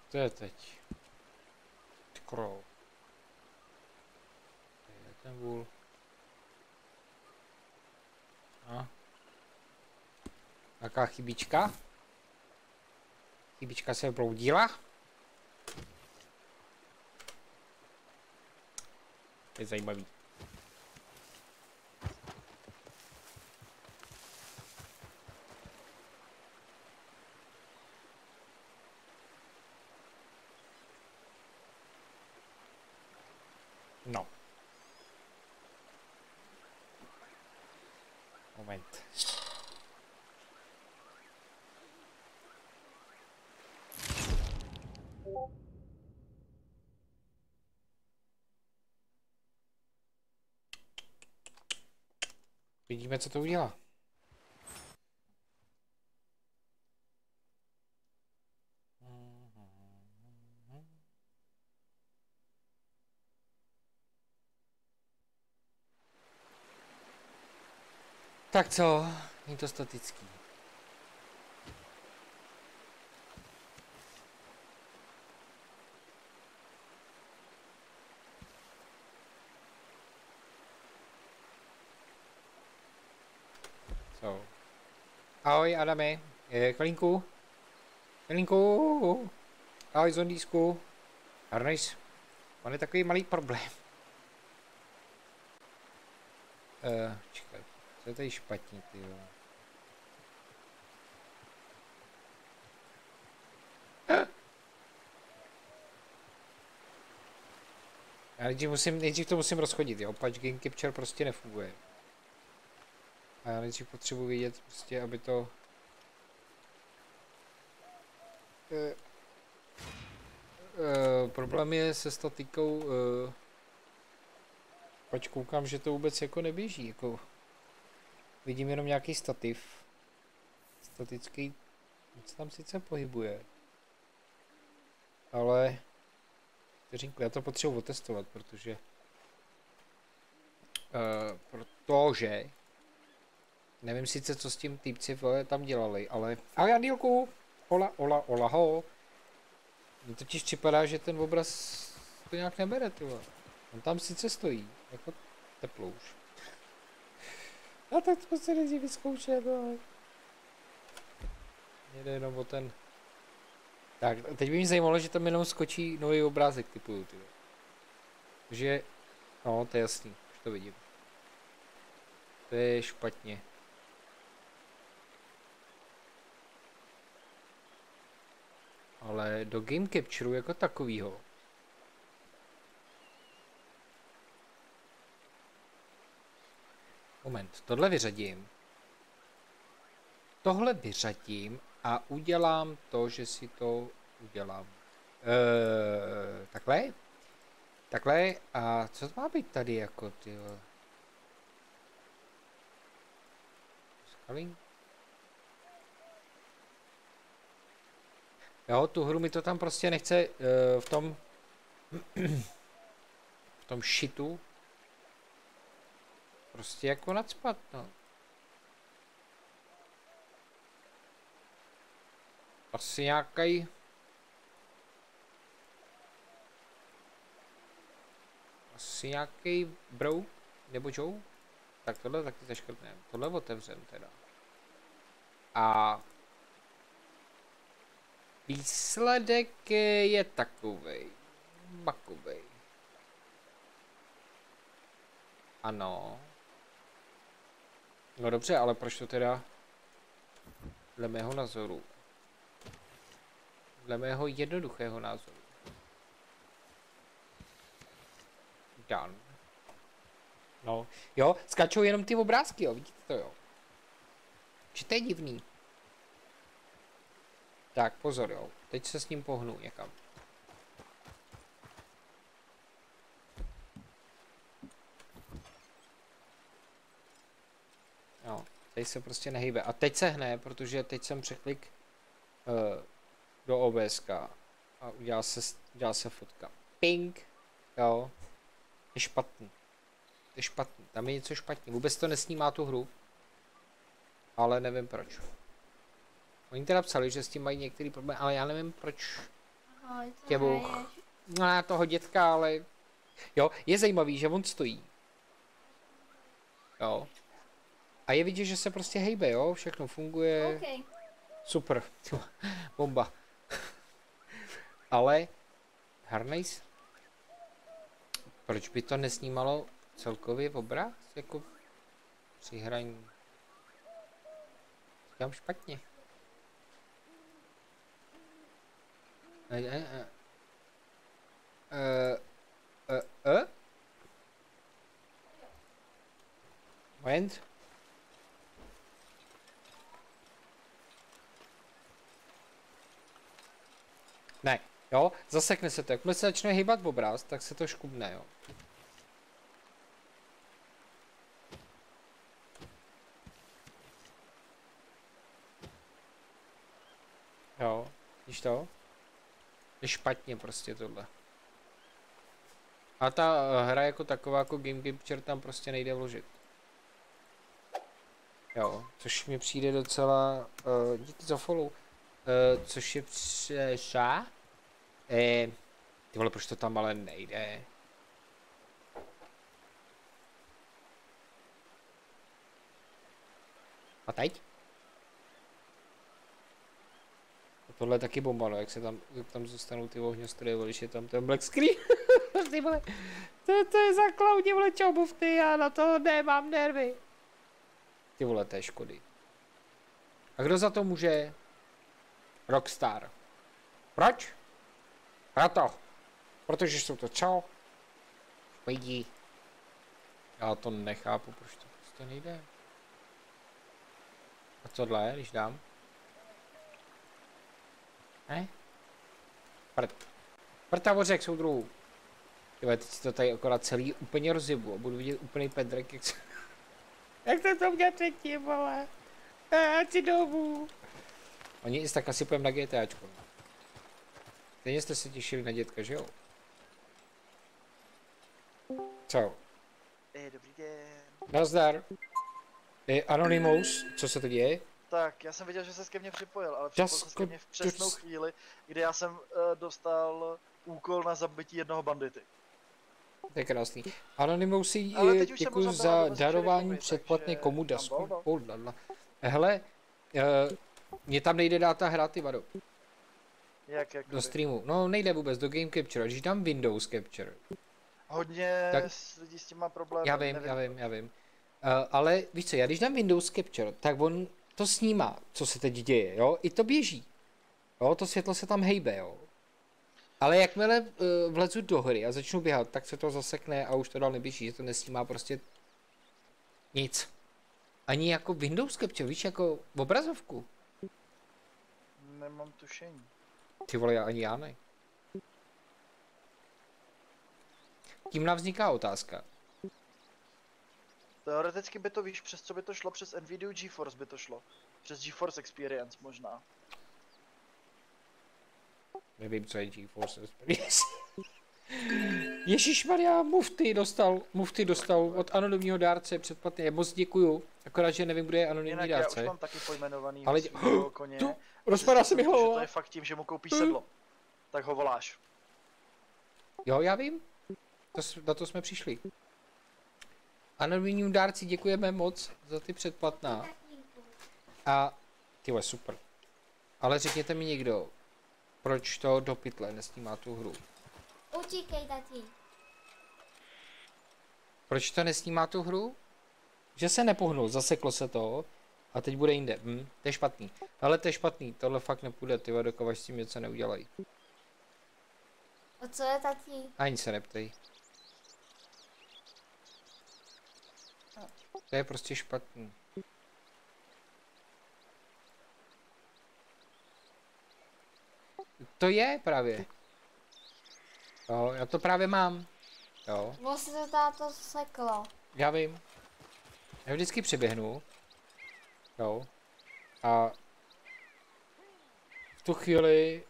To je teď. Scroll. Tady je ten vůl. A. Jaká chybička? Chybička se proudila. To je zajímavý. No. Moment. Vidíme, co to udělá. Tak co? Je to statický. Co? Ahoj Adame, Kalinku. Kalinku. Ahoj Zondísku. Arnejs. On je takový malý problém. Čekaj, co je tady špatně, ty jo. Já nejdřív to musím rozchodit, jo, patch Game Capture prostě nefunguje. A já nejdřív potřebuji vědět prostě, aby to... problém je se statikou, pač koukám, že to vůbec jako neběží, jako... Vidím jenom nějaký stativ. Statický, se tam sice pohybuje. Ale... Vteřinku, já to potřebuji otestovat, protože... Protože... Nevím sice, co s tím týpci tam dělali, ale... Ahoj Andílku! Hola, ho! Mně totiž připadá, že ten obraz to nějak nebere, tyhle. On tam sice stojí, jako teplouš. A tak to se nejdřív vyzkoušet, ale... Jde jenom o ten... Tak, teď by mě zajímalo, že tam jenom skočí nový obrázek, typuju, tyhle. Takže... No, to je jasný, už to vidím. To je špatně. Ale do Game Capture jako takovýho. Moment, tohle vyřadím. Tohle vyřadím a udělám to, že si to udělám. Takhle? Takhle? A co to má být tady jako, tyhle? Scaling? Jo, tu hru mi to tam prostě nechce v tom shitu prostě jako nacpat, no. Asi nějaký bro, nebo Joe? Tak tohle taky zaškrtneme, tohle otevřem teda. A výsledek je takovej, makovej. Ano. No dobře, ale proč to teda dle mého názoru? Dle mého jednoduchého názoru. Done. No, jo, skáčou jenom ty obrázky, jo, vidíte to, jo. Či to je divný. Tak, pozor, jo. Teď se s ním pohnu někam. Jo, teď se prostě nehýbe. A teď se hne, protože teď jsem překlik do OBSK a udělá se fotka. Ping! Jo. Je špatný. Je špatný. Tam je něco špatně. Vůbec to nesnímá tu hru. Ale nevím proč. Oni teda psali, že s tím mají některý problém, ale já nevím proč. Oj, to Těbu. hraješ. No na toho dětka, ale... Jo, je zajímavý, že on stojí. Jo. A je vidět, že se prostě hejbe, jo, všechno funguje. OK. Super. Bomba. Ale... Harnejs? Proč by to nesnímalo celkově obraz? Jako... Při hraní... Říkám špatně. Moment. Ne, jo, zasekne se to. Jakmile se začne hýbat obraz, tak se to škubne, jo. Jo, víš to? Je špatně prostě tohle. A ta hra jako taková, jako Game Capture, tam prostě nejde vložit. Jo, což mi přijde docela... díky za follow. Což je přeša. Ty vole, proč to tam ale nejde? A teď? A tohle je taky bomba, no, jak tam zůstanou ty ohňostroje, když je tam ten black screen. Ty vole, to je za klaudě, vole, čau bufty, já na to nemám nervy. Ty vole, té škody. A kdo za to může? Rockstar. Proč? Proto. Protože jsou to čo? Špejdi. Já to nechápu, proč to prostě nejde. A tohle, když dám? Ne? Prd. Prd a vořek jsou druhů. Tyhle, teď si to tady akorát celý úplně rozjebu a budu vidět úplný pedrek, jak se... Jak to měl předtím, vole? Ať si domů. Oni i tak asi půjdem na GTAčko. Stejně jste se těšili na dětka, že jo? Čau. Dobrý den. Nazdar. Anonymous, co se to děje? Tak, já jsem viděl, že se ke mně připojil, ale připojil se ke mně v přesnou chvíli, kdy já jsem dostal úkol na zabití jednoho bandity. To je krásný. Anonymous, děkuji za darování předplatné komu dasku. Hele, mě tam nejde dát ta hra, ty vado. Jak do streamu. No nejde vůbec, do Game Capture, když dám Windows Capture. Hodně tak, lidí s tím má problém. Já vím. Ale víš co, já když dám Windows Capture, tak on to snímá, co se teď děje, jo? I to běží. Jo, to světlo se tam hejbe, jo? Ale jakmile vlezu do hry a začnu běhat, tak se to zasekne a už to dál neběží, že to nesnímá prostě nic. Ani jako Windows Capture, víš, jako v obrazovku. Nemám tušení. Ty vole, ani já ne. Tím nám vzniká otázka. Teoreticky by to, víš, přes co by to šlo, přes Nvidia GeForce by to šlo. Přes GeForce Experience možná. Nevím, co je GeForce Experience. Ježišmarja, Mufty dostal od anonymního dárce předplatně. Moc děkuju. Akorát, že nevím, kde je anonymní dárce. Já už mám taky pojmenovaný ale koně. Rozpadá se mi hlava. To je fakt tím, že mu koupíš sedlo. Tak ho voláš. Jo, já vím. Na to jsme přišli. Anonymním dárci děkujeme moc za ty předplatná. A tyhle super. Ale řekněte mi někdo, proč to do pytle nesnímá tu hru? Utíkej, tati. Proč to nesnímá tu hru? Že se nepohnul, zaseklo se to a teď bude jinde. To je špatný. Ale to je špatný, tohle fakt nepůjde, ty dokud s tím něco neudělají. A co je, tati? Ani se neptej. To je prostě špatný. To je právě. Jo, já to právě mám. Jo. Vlastně to táto seklo. Já vím. Já vždycky přeběhnu. Jo. A v tu chvíli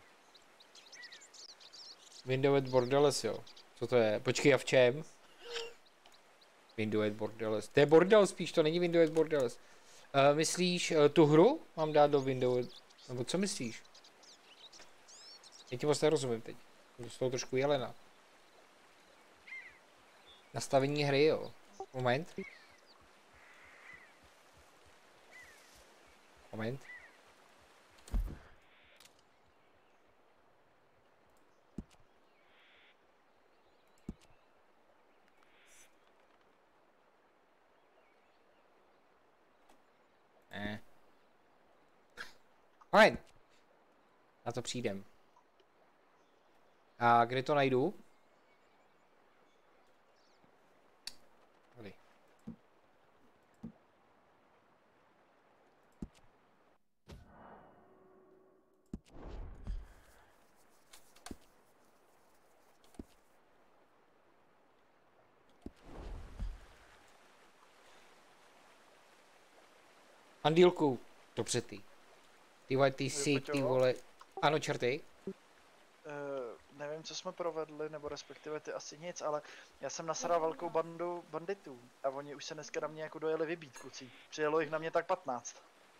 Windows Borderless, jo. Co to je? Počkej, a v čem? Windows Borderless. To je bordel spíš, to není Windows Borderless. Myslíš tu hru mám dát do Windows? Nebo co myslíš? Já ti moc nerozumím teď. Jsem z toho trošku jelena. Nastavení hry, jo. Moment. Moment. Ne. Moment. Na to přijdem. A kde to najdu? Tady. Andýlku, dobře ty. Ty vole, ty jsi, ty vole. Ano, čerty. Nevím, co jsme provedli, nebo respektive ty asi nic, ale já jsem nasadal velkou bandu banditů a oni už se dneska na mě jako dojeli vybít, kluci. Přijelo jich na mě tak 15.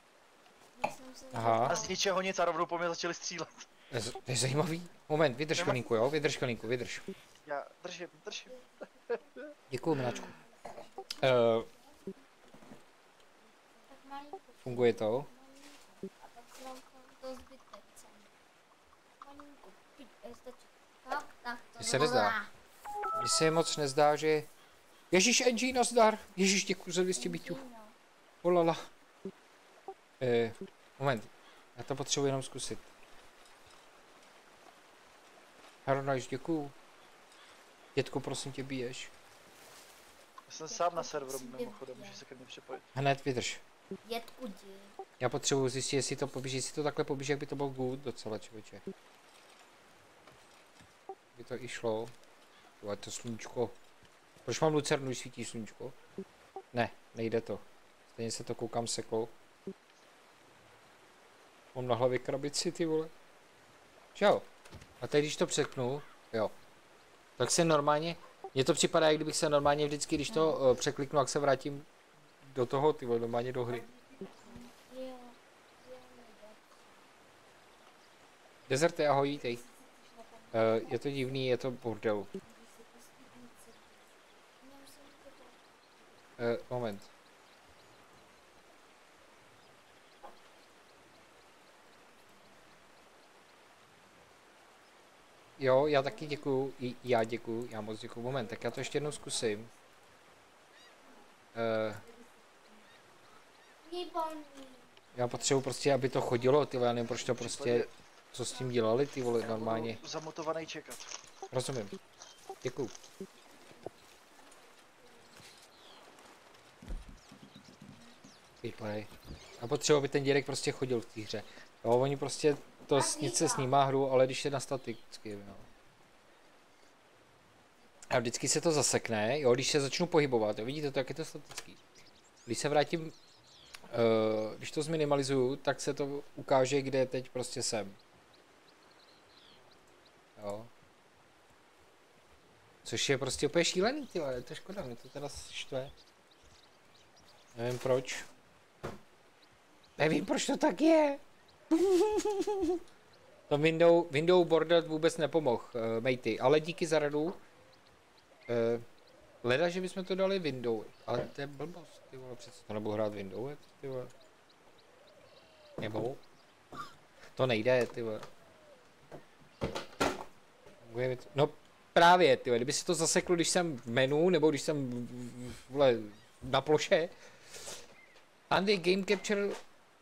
Aha. A z ničeho nic a rovnou po mě začali střílet. To je zajímavý. Moment, vydrž chvilinku, jo? Vydrž chvilinku, vydrž. Já držím. Děkuju, miláčku. Funguje to? Mně se nezdá. Mně se moc nezdá, že... Ježíš, Angie, nazdar. Ježíš, děkuji za 200 bytů. Olala. Moment. Já to potřebuji jenom zkusit. Haronajš, děkuju. Dětko, prosím tě, bíješ. Já jsem sám na serveru, mimochodem, můžeš se ke mně připojit. Hned vydrž. Dětku, jdi. Já potřebuji zjistit, jestli to poběží, jestli to takhle poběží, jak by to bylo good docela, člověče. By to i šlo. Jo, to sluníčko. Proč mám lucernu, když svítí sluníčko? Ne, nejde to. Stejně se to koukám seklo. Mám na hlavě krabici, ty vole. Čau. A teď když to překnu, jo. Tak se normálně, mně to připadá, jak kdybych se normálně vždycky, když to překliknu, jak se vrátím do toho, ty vole, normálně do hry. Dezerte, ahoj, tej. Je to divný, je to bordel. Moment. Jo, já taky děkuju, já děkuju, já moc děkuju. Moment, tak já to ještě jednou zkusím. Já potřebuji prostě, aby to chodilo, ty vole, já nevím, proč to prostě, co s tím dělali, ty vole, normálně. Zamotovaný čekat. Rozumím. Děkuju. Vyplay. A potřebuji, aby ten dědek prostě chodil v té hře. Jo, oni prostě, to nic se snímá hru, ale když je na staticky, jo. A vždycky se to zasekne, jo, když se začnu pohybovat, jo, vidíte to, jak je to statický. Když se vrátím, když to zminimalizuju, tak se to ukáže, kde teď prostě jsem. Jo. Což je prostě úplně šílený, ty vole, to je škoda, mě to teda štve. Nevím proč. Nevím, proč to tak je. To Windows bordel vůbec nepomohl, mejty, ale díky za radu. Leda, že bychom to dali Windows, ale to je blbost, ty vole, přece to nebudu hrát Windows, ty vole. Nebo? To nejde, ty vole. No právě, ty vole, kdyby si to zaseklo, když jsem v menu, nebo když jsem vole, na ploše. Andy Game Capture...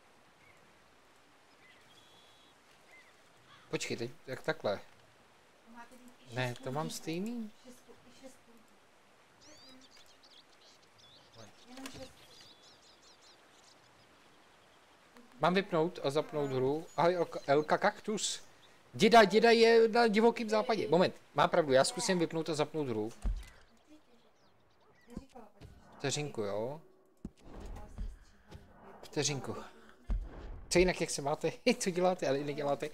Počkej, teď jak takhle. Ne, to mám stejný. Mám vypnout a zapnout hru. Ahoj, Elka Kaktus. Děda je na divokém západě. Moment, má pravdu, já zkusím vypnout a zapnout hru. Vteřinku, jo. Vteřinku. Co jinak, jak se máte? Co děláte, ale neděláte?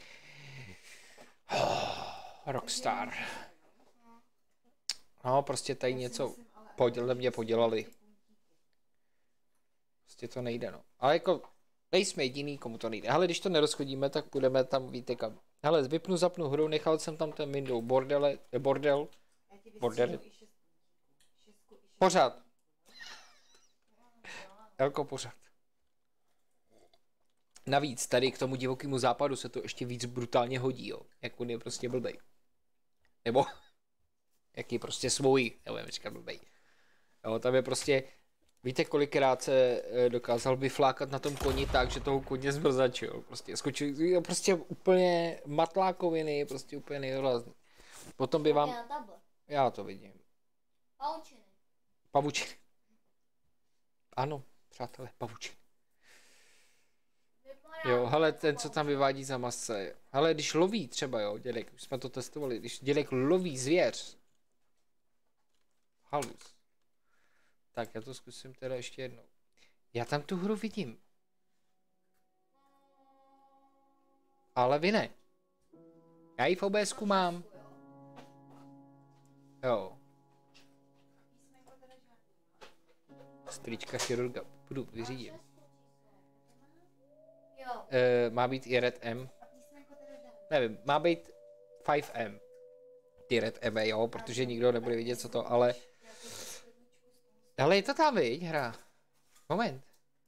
Rockstar. No, prostě tady něco mě podělali. Prostě to nejde, no. Ale jako, nejsme jediný, komu to nejde. Ale když to nerozchodíme, tak půjdeme tam, víte kam. Hele, vypnu, zapnu hru, nechal jsem tam ten window bordel. Bordel. Pořád. Elko, pořád. Navíc tady k tomu divokému západu se to ještě víc brutálně hodí, jo. Jak on je prostě blbej. Nebo jak je prostě svůj, nebudeme říkat blbej. Jo, tam je prostě, víte kolikrát se dokázal vyflákat na tom koni tak, že toho koně zmrzačil. Prostě skočil, prostě úplně matlákoviny, prostě úplně nejhrozný. Potom by vám, já to vidím. Pavučiny. Pavučiny. Ano, přátelé, pavučiny. Jo, hele, ten, co tam vyvádí za masce. Hele, když loví třeba, jo, dědek, už jsme to testovali, když dědek loví zvěř. Halus. Tak, já to zkusím teda ještě jednou. Já tam tu hru vidím. Ale vy ne. Já ji v OBSku mám. Jo. Strička chirurga. Půjdu, vyřídím. Má být i Red M. Nevím, má být 5M. Ty Red M, jo, protože nikdo nebude vidět, co to, ale... Ale je to tam, viď, hra. Moment.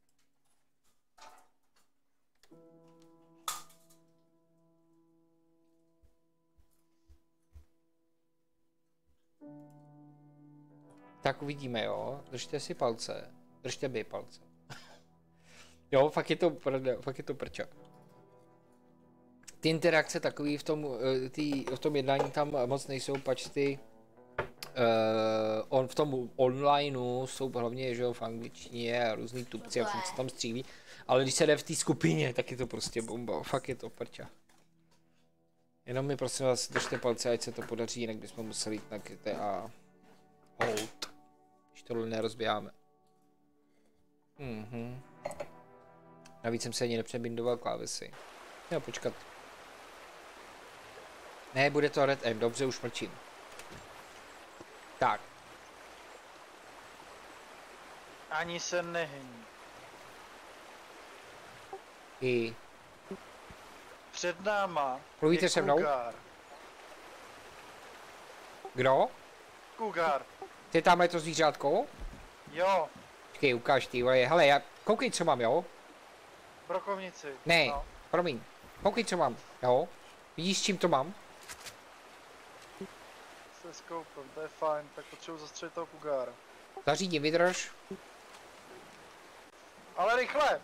Tak uvidíme, jo. Držte si palce. Držte mi palce. Jo, fakt je to prča. Ty interakce takový v tom jednání tam moc nejsou, pač ty v tom onlineu jsou hlavně, že jo, v angličtině a různý tupci a furt se tam střílí, ale když se jde v té skupině, tak je to prostě bomba, fakt je to prča. Jenom mi prosím vás držte palce, ať se to podaří, jinak bychom museli jít na GTA hold, když tohle nerozbíjáme. Navíc jsem se ani nepřebindoval klávesy. Jo, počkat. Ne, bude to Red M, dobře, už mlčím. Tak. Ani se nehyň. I... Před náma Mluvíte se mnou? Cougar. Kdo? Cougar. Ty tamhle to zvířátko? Jo, Počkej, ukáž ty, vole, hele, já, koukej, co mám, jo? brokovnici. Ne, No. promiň, koukej, co mám, jo? Vidíš, s čím to mám? Se skoupím, to je fajn, tak potřebuji zastřelit toho Cougara. Zařídím, vydrž. Ale rychle!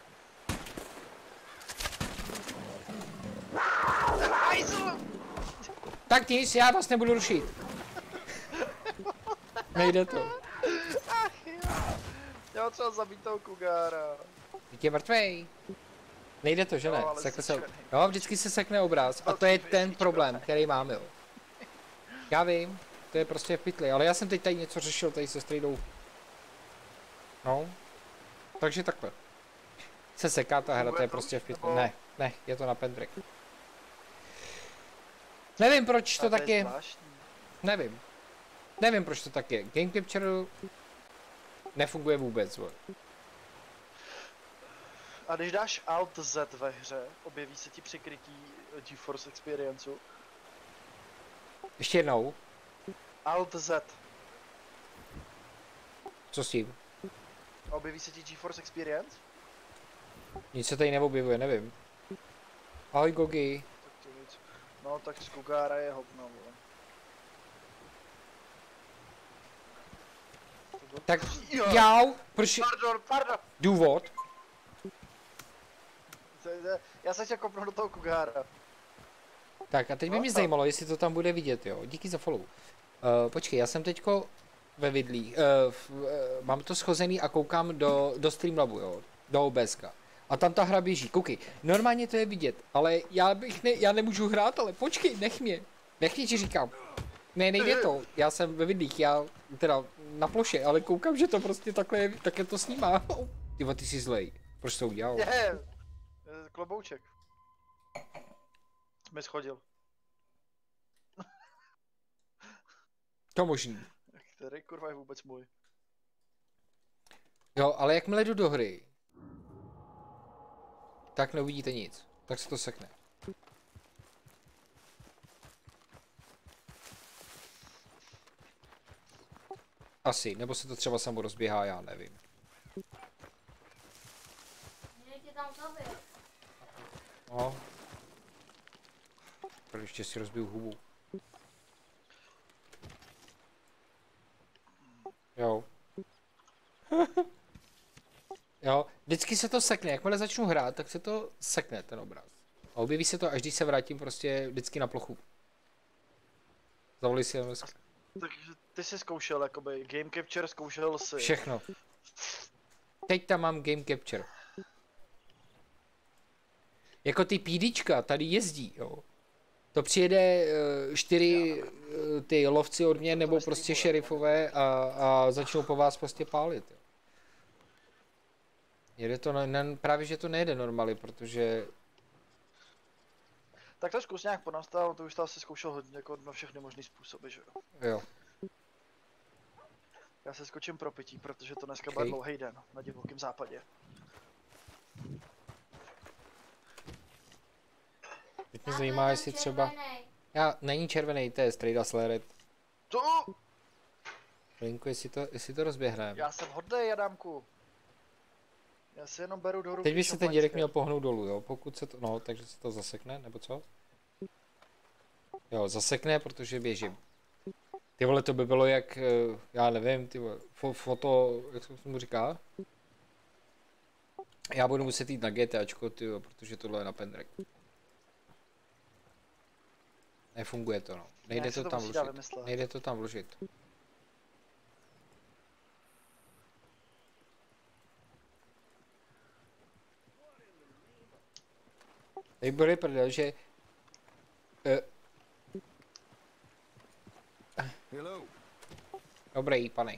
Tak nic, já vás nebudu rušit. Nejde to. Ach jo. Já třeba zabít toho Cougara. Vždyť je mrtvej. Nejde to, že ne? Jo, ale Sekne se... sečený. Jo, vždycky se sekne obraz. A to je ten problém, který máme, jo. Já vím, to je prostě v pytli, ale já jsem teď tady něco řešil tady se strejdou. No. Takže takhle. Se seká ta hra, to je prostě v pytli. Ne, ne, je to na pendrek. Nevím, proč to tak je. Nevím. Nevím, proč to tak je. Game Capture nefunguje vůbec, vole. A když dáš Alt Z ve hře, objeví se ti přikrytí GeForce Experienceu. Ještě jednou. Alt Z. Co s tím? Objeví se ti GeForce Experience? Nic se tady neobjevuje, nevím. Ahoj Gogi. Tak to nic. No tak z Cougara je hovno, vole. Tak Jo. jau, proč... Pardon. Důvod? Já se chtěl kopnout do toho Cougara. Tak a teď by mě zajímalo, jestli to tam bude vidět, jo. Díky za follow. Počkej, já jsem teďko ve vidlích. Mám to schozený a koukám do Streamlabu, jo. Do OBSka. A tam ta hra běží, koukej. Normálně to je vidět, ale já nemůžu hrát, ale počkej, nech mě. Nech mě, ti říkám. Ne, nejde to. Já jsem ve vidlích, já teda na ploše, ale koukám, že to prostě takhle to snímá. Ty jsi zlej. Proč to udělal? Je, klobouček. Jsme schodil. To možný. Který kurva je vůbec můj? Jo, ale jakmile jdu do hry, tak neuvidíte nic. Tak se to sekne. Asi, nebo se to třeba samo rozběhá, já nevím. Že tě tam zabil. No. Proč ještě si rozbiju hubu. Jo. Jo, vždycky se to sekne, jakmile začnu hrát, tak se to sekne ten obraz. A objeví se to, až když se vrátím prostě vždycky na plochu. Zavolí si jenom Takže ty jsi zkoušel, jakoby, game capture zkoušel si. všechno. Teď tam mám game capture. Jako ty PDčka tady jezdí, jo. To přijede 4 ty lovci od mě, nebo prostě šerifové a začnou po vás prostě pálit, jo. Jede to, právě že to nejde normálně, protože... Tak to zkus nějak ponastal, to už to asi zkoušel hodně, jako na všechny možný způsoby, že jo. Jo. Já se skočím pro pití, protože to dneska Okay. byl dlouhý den na divokém západě. Teď mě zajímá, jestli třeba... Není červený, to je Strejda Sleret. To? Linku, jestli to rozběhneme. Já jsem hodnej, Adamku. Já si jenom beru do ruky. Teď by se ten dědek měl pohnout dolů, jo, pokud se to, no, takže se to zasekne, nebo co? Jo, zasekne, protože běžím. Ty vole, to by bylo jak, já nevím, ty vole, foto, jak se mu říká? Já budu muset jít na GTAčko, ty vole, protože tohle je na pendrek. Nefunguje to, no. Nejde to tam vložit. Nejde to tam vložit. Teď bude prdel, že... Dobrý, pane.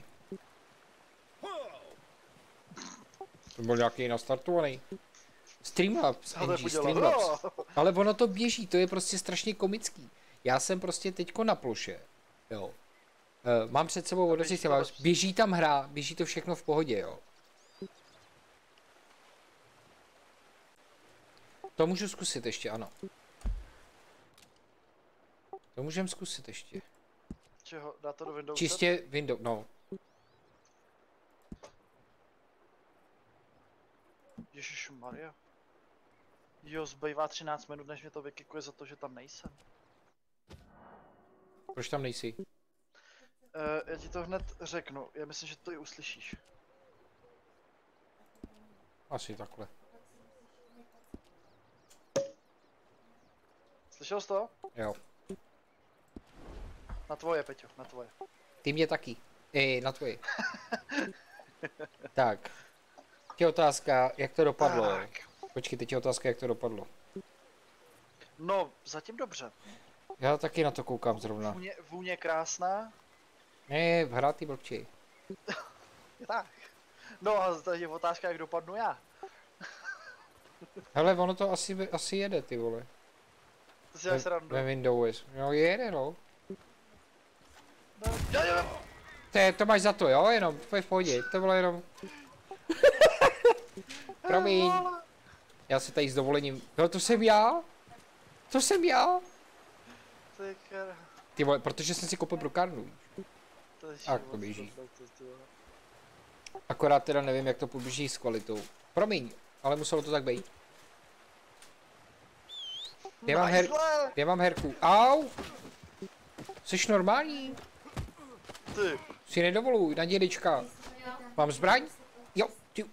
To byl nějaký nastartovaný. Streamlabs, NG, Streamlabs. Ale ono to běží, to je prostě strašně komický. Já jsem prostě teďko na ploše, jo. Mám před sebou Audacity Streamlabs, běží tam hra, běží to všechno v pohodě, jo. To můžu zkusit ještě, ano. To můžeme zkusit ještě. Čeho? Dá to do Windowsu? Čistě Windows, no. Ježišmarja. Jo, zbývá 13 minut, než mě to vykikuje za to, že tam nejsem. Proč tam nejsi? Já ti to hned řeknu, já myslím, že to i uslyšíš. Asi takhle. Slyšel jsi to? Jo. Na tvoje, Peťo, na tvoje. Ty mě taky. Na tvoji. Tak. Teď je otázka, jak to dopadlo. Tak. Počkej, teď je otázka, jak to dopadlo. No, zatím dobře. Já taky na to koukám zrovna. Vůně krásná. Ne, hra ty blbči. Tak. No a teď je otázka, jak dopadnu já. Hele, ono to asi jede, ty vole. To si jak srandu. Ve Windows. No jede, no. Jo. To máš za to, jo? Jenom, to je v pohodě. To bylo jenom... Promiň. Já se tady s dovolením... No to jsem já? To jsem já? Ty vole, protože jsem si koupil brokárnu. Tak to běží. Akorát teda nevím, jak to poběží s kvalitou. Promiň, ale muselo to tak být. Kde mám herku? Au! Jsi normální? Ty. Si nedovoluj, na dědečka. Mám zbraň? Jo, ty.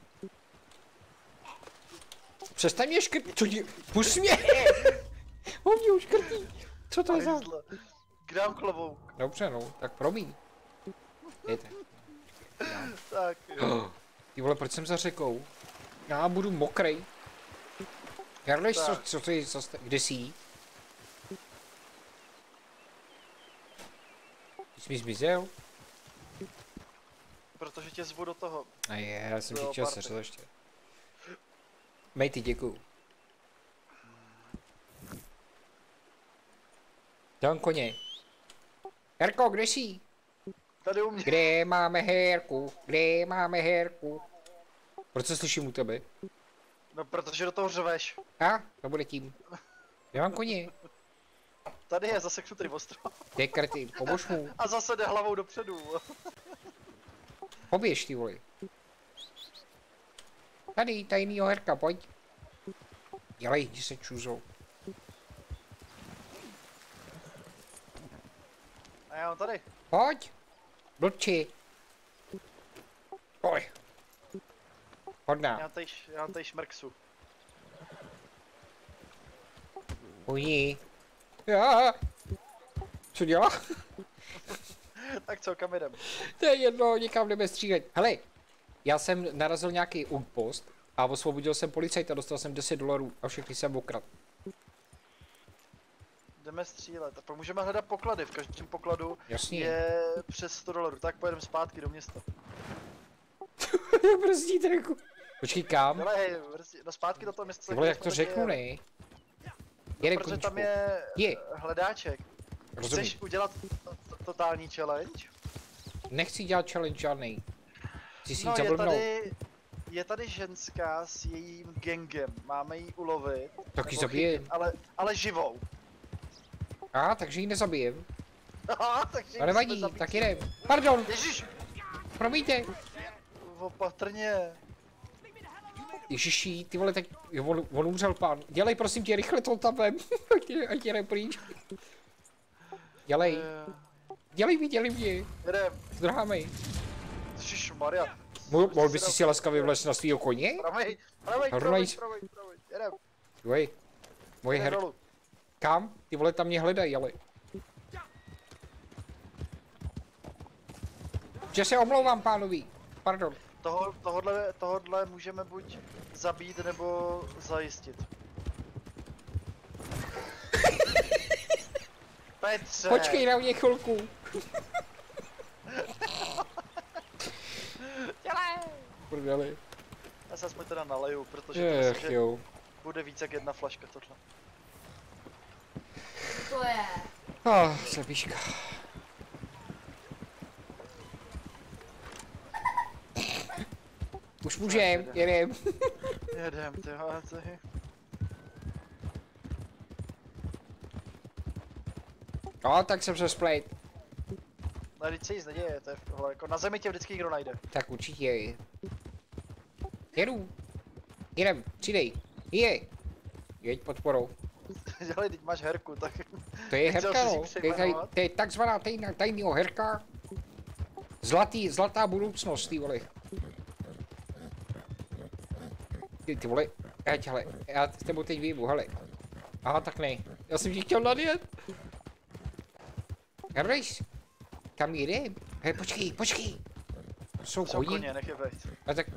Přestaň mě škrtit, co ti... Pust mě! On mě už škrtí. Co to je za... Grám klobouk. Dobře, no, tak promiň. Jděte. Tak jo. Ty vole, proč jsem za řekou? Já budu mokrej. Jarleš, co ty, kde jsi? Ty jsi mi zmizel? Protože tě zvu do toho. A já jsem ti chtěl seřet ještě. Mejty, děkuju. Dám koně. Herko, kde jsi? Tady u mě. Kde máme herku? Kde máme herku? Proč se slyším u tebe? No protože do toho řveš. To bude tím. Kde mám koně? Tady je zaseknutý ostrov. Ty krty, pomož mu. A zase jde hlavou dopředu. Poběž, ty vole. Tady, tajnýho herka, pojď. Dělej, jdi se čůzou. A já mám tady. Pojď. Blbči. Oj. Hodná. Já mám tady šmrksu. Ují. Já. Co dělá? Tak co, kam jdem? To je jedno, někam jdeme střílet. Hele, já jsem narazil nějaký outpost a osvobodil jsem policajta, dostal jsem $10 a všechny jsem okradl. Jdeme střílet. A pak můžeme hledat poklady. V každém pokladu Jasně. je přes $100. Tak pojedeme zpátky do města. Brzdí trenku. Počkej, kam? Ale hej, no zpátky do toho města. Ty vole, jak to řeknu, ne? Jede, Protože koníčku. tam je Je. hledáček. Rozumím. Chceš udělat totální challenge? Nechci dělat challenge žádnej. Chci si jít No zablbnout. je tady ženská s jejím gangem. Máme ji ulovit. Tak ji nebo zabijem. chytit, ale živou. Takže ji nezabijem. Takže Ale nevadí, tak jdem. Pardon, Ježíš, promiňte. opatrně. Ježiši, ty vole, tak jo, on umřel pán. Dělej prosím tě, rychle to tam vem. Ať jde pryč. Dělej, dělej mě. Jedem. Zdrháme. Ježišmarja. Mohl bys si laskavě vlez na svýho koně? Pravej, jedem. Joj, moje Jedem her... dolů. Kam? Ty vole, tam mě hledají, ale... Že se omlouvám pánovi. Pardon. Tohodle můžeme buď zabít, nebo zajistit. Petře! Počkej na mě chvilku. Prdeli. Já se aspoň teda naleju, protože to myslím, že Jo. bude víc jak jedna flaška tohle. To je. Slepíška. Už můžem, jedem. Jedem, ty. No, tak jsem se splet. No, teď se nic neděje, to je tohle, jako na zemi tě vždycky někdo najde. Tak určitě. Jedu. Jedem, přidej. Jeď podporou. Dělej, teď máš herku, tak... To je Nechtěl herka, jsi no. si přejmenovat? To je takzvaná tajného herka. Zlatá budoucnost, ty vole. Ty vole, já s tebou teď vyjebu, hele. Aha, tak ne. Já jsem ti chtěl nadjet. Hrvejš, kam jdem? Hej, počkej. Jsou Jsou koní? koně, nech je vejít. A tak...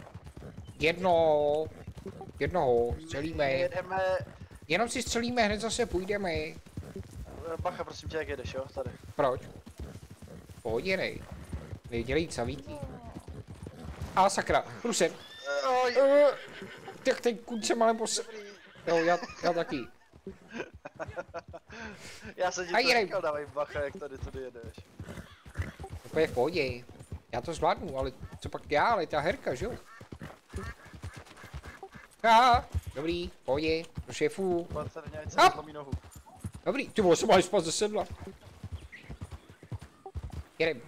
Jednoho, střelíme. Jedeme... Jenom si střelíme, hned zase půjdeme. Bacha, prosím tě, jak jedeš, jo, tady. Proč? Pohodě, nej. Nedělej savítí. A sakra, prusem. Oj, Tak ten kuň se malem pos... Jo, já taky. já jsem ti A to jedem. říkal, dávej bacha, jak tady tudy jedeš. To je v pohodě. Já to zvládnu, ale co pak já, ale ta herka, že jo? Dobrý, v pohodě, do šéfů. Patrně, ať se Hop. nezlomí nohu. Dobrý, ty vole, se máš spát ze sedla. Jedem.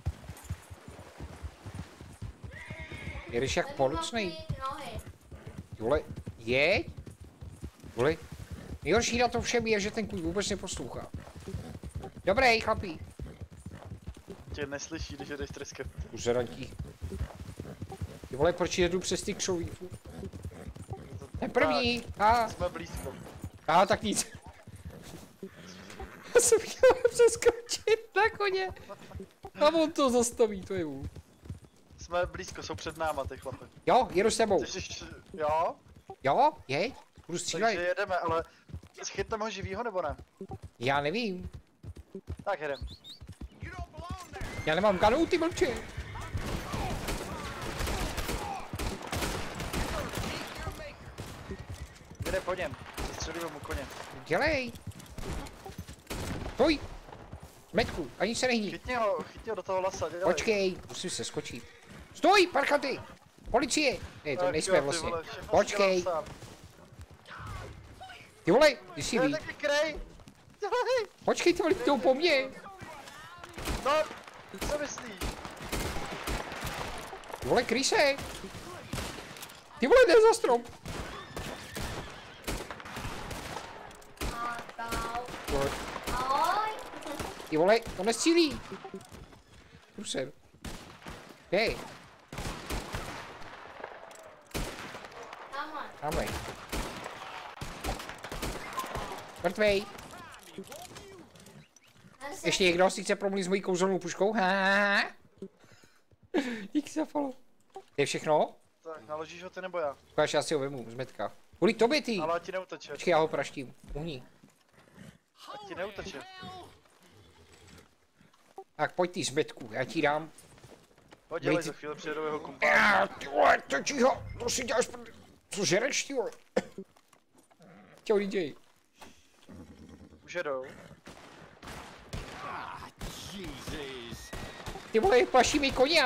Jedeš jak polucnej. Ty vole, jeď. Vole, nejhorší na to všem je, že ten kuň vůbec neposlouchá. Dobrý, chlapi. Tě neslyší, když jedeš tryskem. Kuzeranti. Ty vole, proč jedu přes ty křoví? Ten první, Jsme blízko. tak nic. Já jsem chtěl přeskočit na koně. A on to zastaví, to je vůl. Jsme blízko, jsou před náma ty chlapy. Jo, jedu s tebou. Jo, Jo, jeď, budu střílet. takže jedeme, ale chytneme ho živýho nebo ne? Já nevím. Tak jedem. Já nemám kanu, ty blbče. Jde po něm, zastřelíme mu koně. Dělej. Stoj. Metku, ani se nehní. Chytni ho do toho lasa, dělej. Počkej, musím se skočit. Stoj, parkanty. Policie. Ne, to Tak nejsme jo, ty vlastně. vole, všechno si Počkej. dělám sám. Ty vole, ty si ví. Taky krej! Dělej! Počkej, ty vole, jdou po mně. No, co myslíš? Vole, kryj se! Ty vole, jde za strom! Vole. Ahoj. Ty vole, to nestřílí! Průser. Hej, Tamhle. tamhle. Mrtvej. Ještě někdo si chce promluvit s mojí kouzelnou puškou? Ha. Díky za follow. To je všechno? Tak, naložíš ho ty nebo já? Ukáž, já si ho vemu z metka. Kvůli tobě ty. Ale ať ti neuteče. Počkej, já ho praštím. Uhní. Ať ti neuteče. Tak pojď ty z metku, já ti dám. Pojď, dělej, Dej za ty- chvíli přijedou jeho kumpáni. Ty vole, točí ho. To si děláš prdel. Co žereš, ty vole? Čau, DJ. Už jedou. Ty vole, plaší mi koně.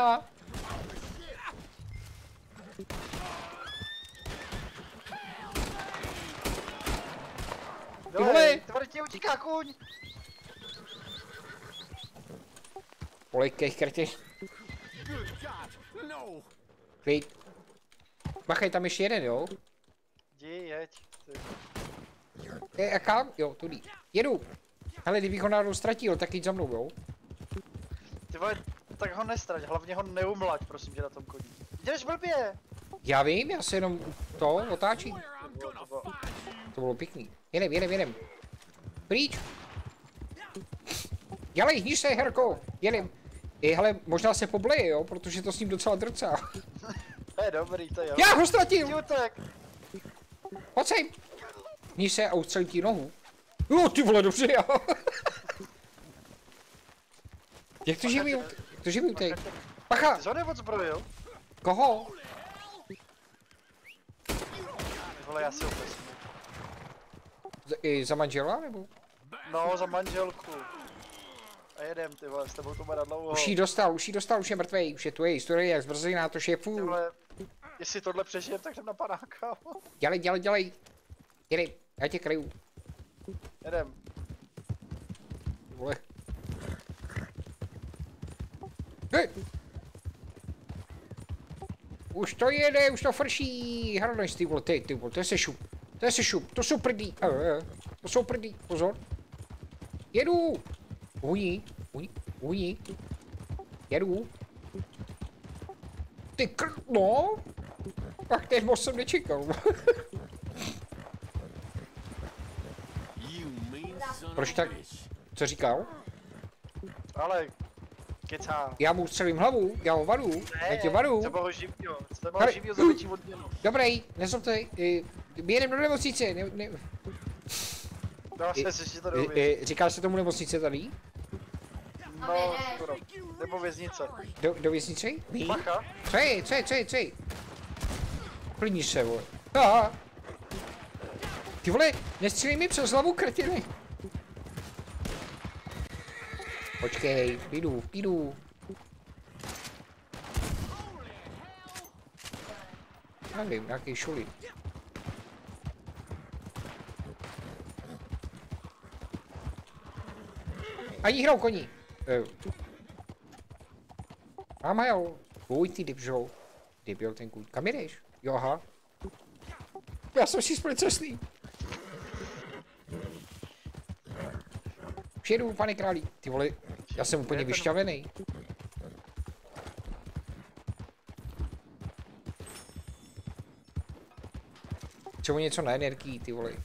vole. Ty vole, ti utíká kůň. Vole, krtě. Klid. Bacha, je tam ještě jeden, jo? Jdi, jeď. A kam? Jo, tudy. Jedu. Hele, kdybych ho náhodou ztratil, tak jít za mnou, jo? Ty vole, tak ho nestrať, hlavně ho neumlaď, prosím tě, na tom koni. Jdeš blbě! Já vím, já se jenom to otáčím. To bylo- To bylo pěkný. Jedem. Pryč. Dělej, hníž se, Herko. Jedem. Hele, možná se pobleje, jo, protože to s ním docela drcá. To je dobrý, to jo. Já ho Ti ztratil! utek! Pojď sem. Hníž se a ustřelím ti nohu. Jo, ty vole, dobře, já. Jak to živím teď? Pacha, Ty jsi ho neodzbrojil? koho? Ty vole, já si ho vezmu. Za manžela, nebo? No, za manželku. A jedem, ty vole, s tebou to bude na dlouho. Už jí dostal, už je mrtvej, už je tvoje historie, jak zbrzená to Ty šéfů. vole, jestli tohle přežijem, tak jdem na panáka. Dělej. Jedej, já tě kryju. Jedem. Vole. Hej. Už to jede, už to frší. Hraneš ty vole, ty vole, to je sešup, to jsou prdí. To jsou prdí, pozor. Jedu. Ují. Jedu. Ty no. Tak teď moc jsem nečekal. Proč tak? Co říkal? Ale, kecá. Já mu střelím hlavu, já ho vadu, já tě vadu. Třeba ho živýho, Hele. za větší odměnu. Dobrý, nezlobte, jedem do nemocnice, No, se si to neuvěř. říká se tomu nemocnice tady? No, skoro. Nebo věznice. Do věznice? Ví? Bacha. Co je? Klidníš se, vole. Aha. Ty vole, nestřílej mi přes hlavu, kretiny. Počkej, jdu. Já nevím, nějaký šuly. Ani hrou koní. Mám jo. Kůň ty dybžou. Debil ten kůň. Kam jdeš? Jo, aha. Já jsem si společný. Přijedu, pane králi. Ty vole, já jsem úplně vyšťavený. Čemu něco na energii, ty vole.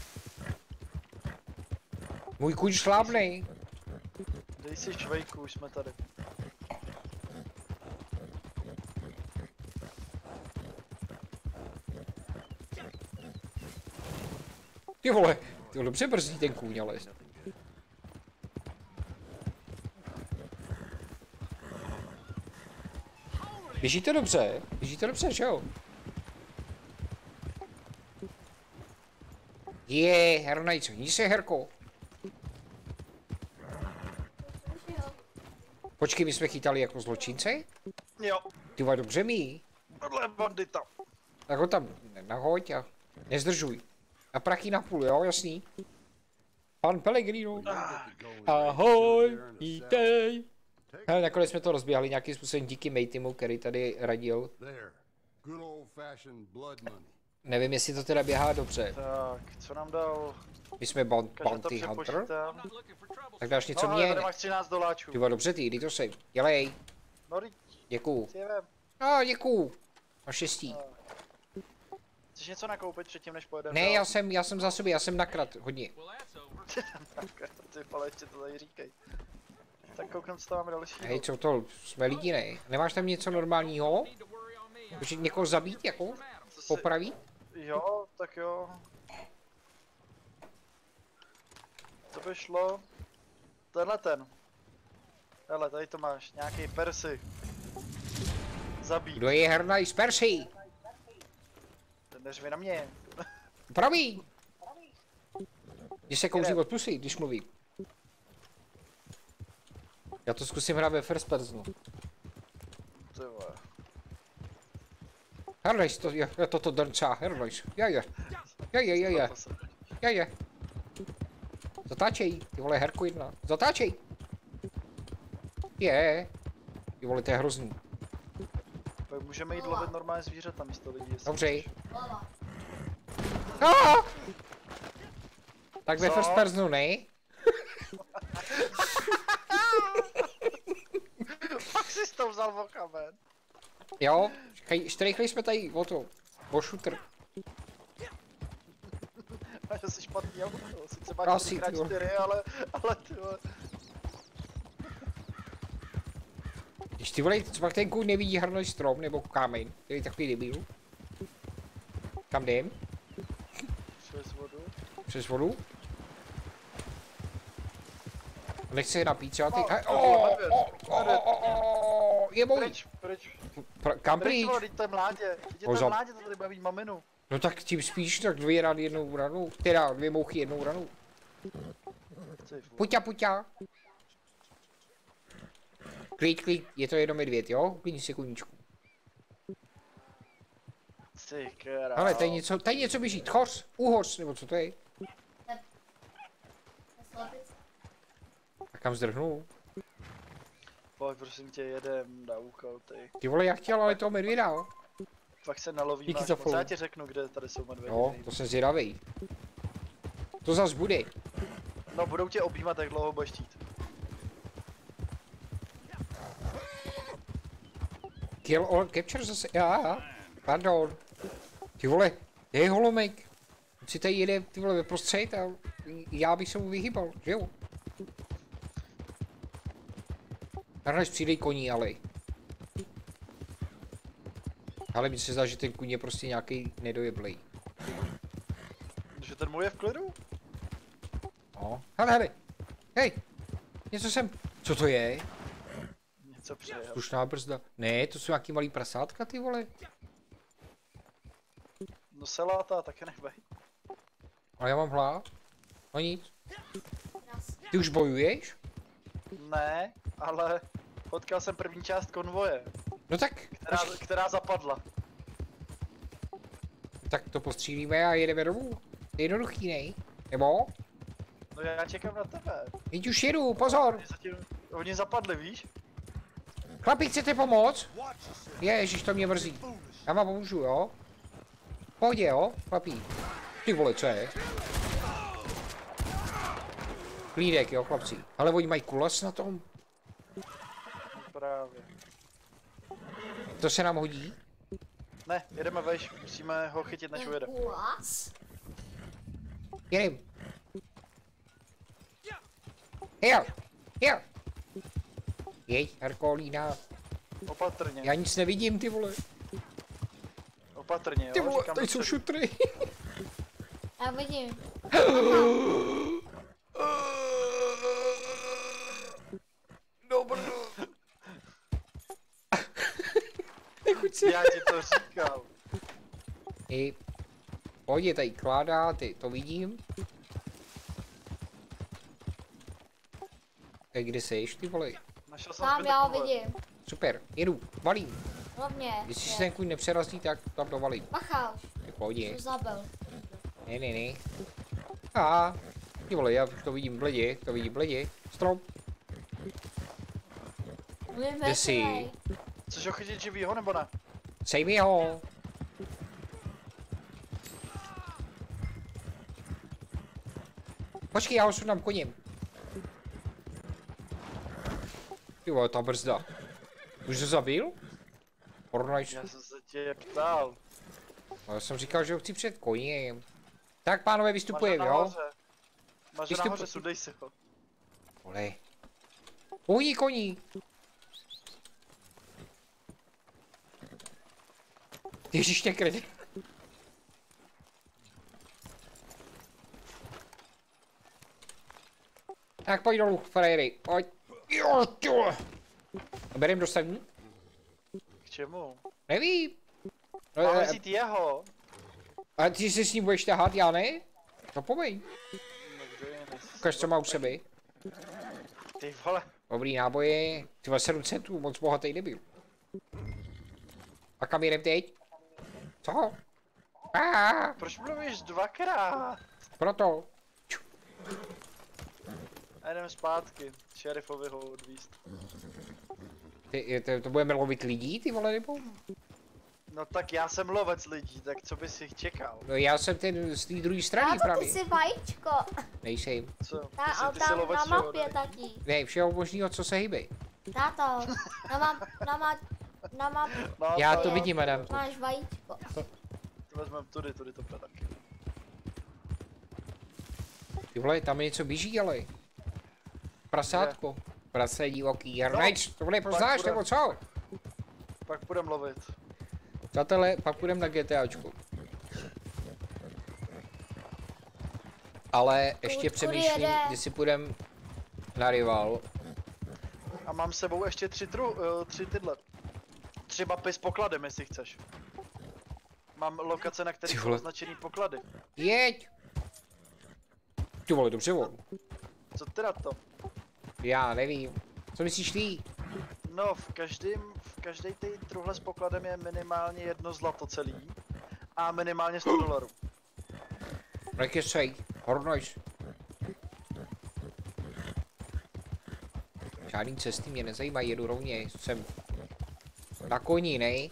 Můj kůň šlábnej. Dej si švejku, už jsme tady. Ty vole, dobře brzdí ten kůň, ale. Běží to dobře, že jo? Hernajco, ní se, Herko. Počkej, my jsme chytali jako zločince? Jo, Ty vole, dobře mi. tohle je bandita. Tak ho tam nahoď a nezdržuj. A prachy na půl, jo, jasný? Pan Pellegrino. Ahoj, vítej. Hele, nakonec jsme to rozběhli nějakým způsobem díky Mateymu, který tady radil. There. Good old-fashioned blood money. Nevím, jestli to teda běhá dobře. Tak, co nám dal? My jsme Každý to Bounty Hunter. přepočítám. Tak dáš něco No, ale mě? tady máš 13 doláčů. Ty vole, dobře ty, jdi to sem. Dělej. No, teď Děkuju. si je vem. No, děkuju. Na štěstí. Chceš něco nakoupit předtím, než pojedeme? Ne, já jsem za sobě, já jsem nakrat hodně. Ty vole, ještě to tady říkej. Tak kouknem, co tam máme další. Hej, co to, jsme lidi, ne? Nemáš tam něco normálního? Můžeš někoho zabít, jako? Co si- Popravit? Jo, tak jo. To by šlo. Tenhle ten. Hele, tady to máš, nějaký persy. Zabít. Kdo je hernaj z Persí? Ten neřvi na mě. Promiň! Když se kouří od pusy, když mluví. Já to zkusím hrát ve first personu. Ty vole. Hernaj, to je toto drncá, hernaj. Je. To se- Je. Zatáčej, ty vole, herku jedna. Zatáčej! Je. Ty vole, to je hrozný. Tak můžeme jít lovit normálně zvířata místo lidí. jestli Dobře. chceš. Lava. Ah! Tak ve Co? first personu, ne? Pak jsi s tou vzal vokamen. Jo, rychle jsme tady o to. O shooter. A že jsi špatný auto. Sice máš Asi, 4x4, ale ty vole. Když ty vole, co pak ten kůň nevidí hrnoj strom nebo kámen, to je takový debil. Kam jdem? Přes vodu. Přes vodu? Nechci je napít třeba ty... Je můj! Pryč. Kam Pryč, pryč? vole, teď to je mládě. Teď je to Pozor. mládě, to tady baví maminu. No tak tím spíš, tak 2 rady jednou ranu. Teda 2 mouchy jednou ranu. Ty vole. Puťa. Klid, je to jenom medvěd, jo? Klidni si koníčku. Ty král. Ale tady něco běží, tchoř, úhoř, nebo co to je? To je slepice. A kam zdrhnul? Pojď, prosím tě, jedem na úkol, ty. Ty vole, já chtěl ale toho medvěda. Fakt se nalovíme Díky až za moc. follow. Já ti řeknu, kde tady jsou medvědy. Jo, to jsem zvědavej. To zas bude. No, budou tě objímat, jak dlouho budeš chtít. Kill all capture zase, pardon. Ty vole, je holomek. Si tady jede, ty vole, ve prostřed a já bych se mu vyhýbal, že jo? Než přijdej koní, ale. Ale mi se zdá, že ten kůň je prostě nějaký nedojeblej. Že ten můj je v klidu? No, hele. Hej, něco jsem, co to je? Něco přijel. Slušná brzda. Ne, to jsou nějaký malý prasátka, ty vole. No seláta, taky nebej. A já mám hlad. No nic. Krásně. Ty už bojuješ? Ne, ale potkal jsem první část konvoje, No tak, která zapadla. tak to postřílíme a jedeme domů. To je jednoduchý, ne? Nebo? No já čekám na tebe. Teď už jedu, pozor. Oni zapadli, víš? Chlapi, chcete pomoct? Ježiš, to mě mrzí. Já vám pomůžu, jo? Pohodě, jo, chlapí. Ty vole, co je? Klídek, jo, chlapci. Ale oni mají kulas na tom. Právě. To se nám hodí. Ne, jedeme vejš, musíme ho chytit, než ujede. Kulas? Jedem. Jel. Jeď, Herkolína. Opatrně, Já nic nevidím, ty vole. opatrně, jo, Ty vole, říkám tady jsou dopředu. šutry. Já vidím. Dobro. Nechuť se. Já ti to říkal. I pohodě, tady kládá, ty to vidím. Tak kde seš, ty vole? Našel jsem Tam zbytek já ho konvoje. vidím. Super, jedu, valím. Hlavně. Jestli se ten kůň nepřerazí, tak tam dovalím. Bacha, V pohodě. už zabil. Ne. Ty vole, já to vidím bledě, Strom. Kde jsi? Chceš ho chytit živýho nebo ne? Sej mi ho. Počkej, já ho sundám koním. Ty vole, ta brzda. Už to zabil? Pornajš. Já jsem se tě ptal. No, já jsem říkal, že ho chci před koním. Tak pánové, vystupujeme, jo? Máš nahoře, sundej si ho. Vole. Uhní koní. Ježíš tě kredy. Tak pojď dolů, frajery, pojď. Jo, tyhle. Berem do sedm? K čemu? Nevím. Máme vzít jeho. A ty si s ním budeš tahat, já ne? No pomeň. No kdo je? Ukaž, co má u sebe. Ty vole. Dobrý náboje. Ty 7 centů, moc bohatý nebyl. A kam jdem teď? Co? Proč mluvíš dvakrát? Proto. A jdeme zpátky. Šerifovi ho odvízt. To budeme lovit lidí, ty vole, nebo? No tak já jsem lovec lidí, tak co bys jich čekal? No já jsem ten z té druhé strany Táto, ty právě. jsi vajíčko. Nejsem. Co? A Ty jsi tam lovec, na že jo, mapě ne? taky. Ne, všeho možného, co se hýbe. Táto, na map, No, Já to to jo. vidím, madam. máš vajíčko. To vezmeme tudy to taky. Ty vole, tam je něco běží, ale. Prasátko. Prase divoký. Hrnajč, to vole, poznáš, půjdem. nebo co? Pak budem lovit. Přátelé, pak půjdem na GTAčku. Ale ještě Kudy přemýšlím, jede? jestli půjdem na rival. A mám s sebou ještě tři tyhle. 3 mapy s pokladem, jestli chceš. Mám lokace, na Ty kterých jsou vole. označený poklady. Jeď! Ty vole, dobře vol. Co teda to? Já nevím. Co myslíš ty? No, v každé té truhle s pokladem je minimálně 1 zlato celý. A minimálně $100. Jak sej, hornojš. Žádný cesty mě nezajímají, jedu rovně, jsem na koni, ne?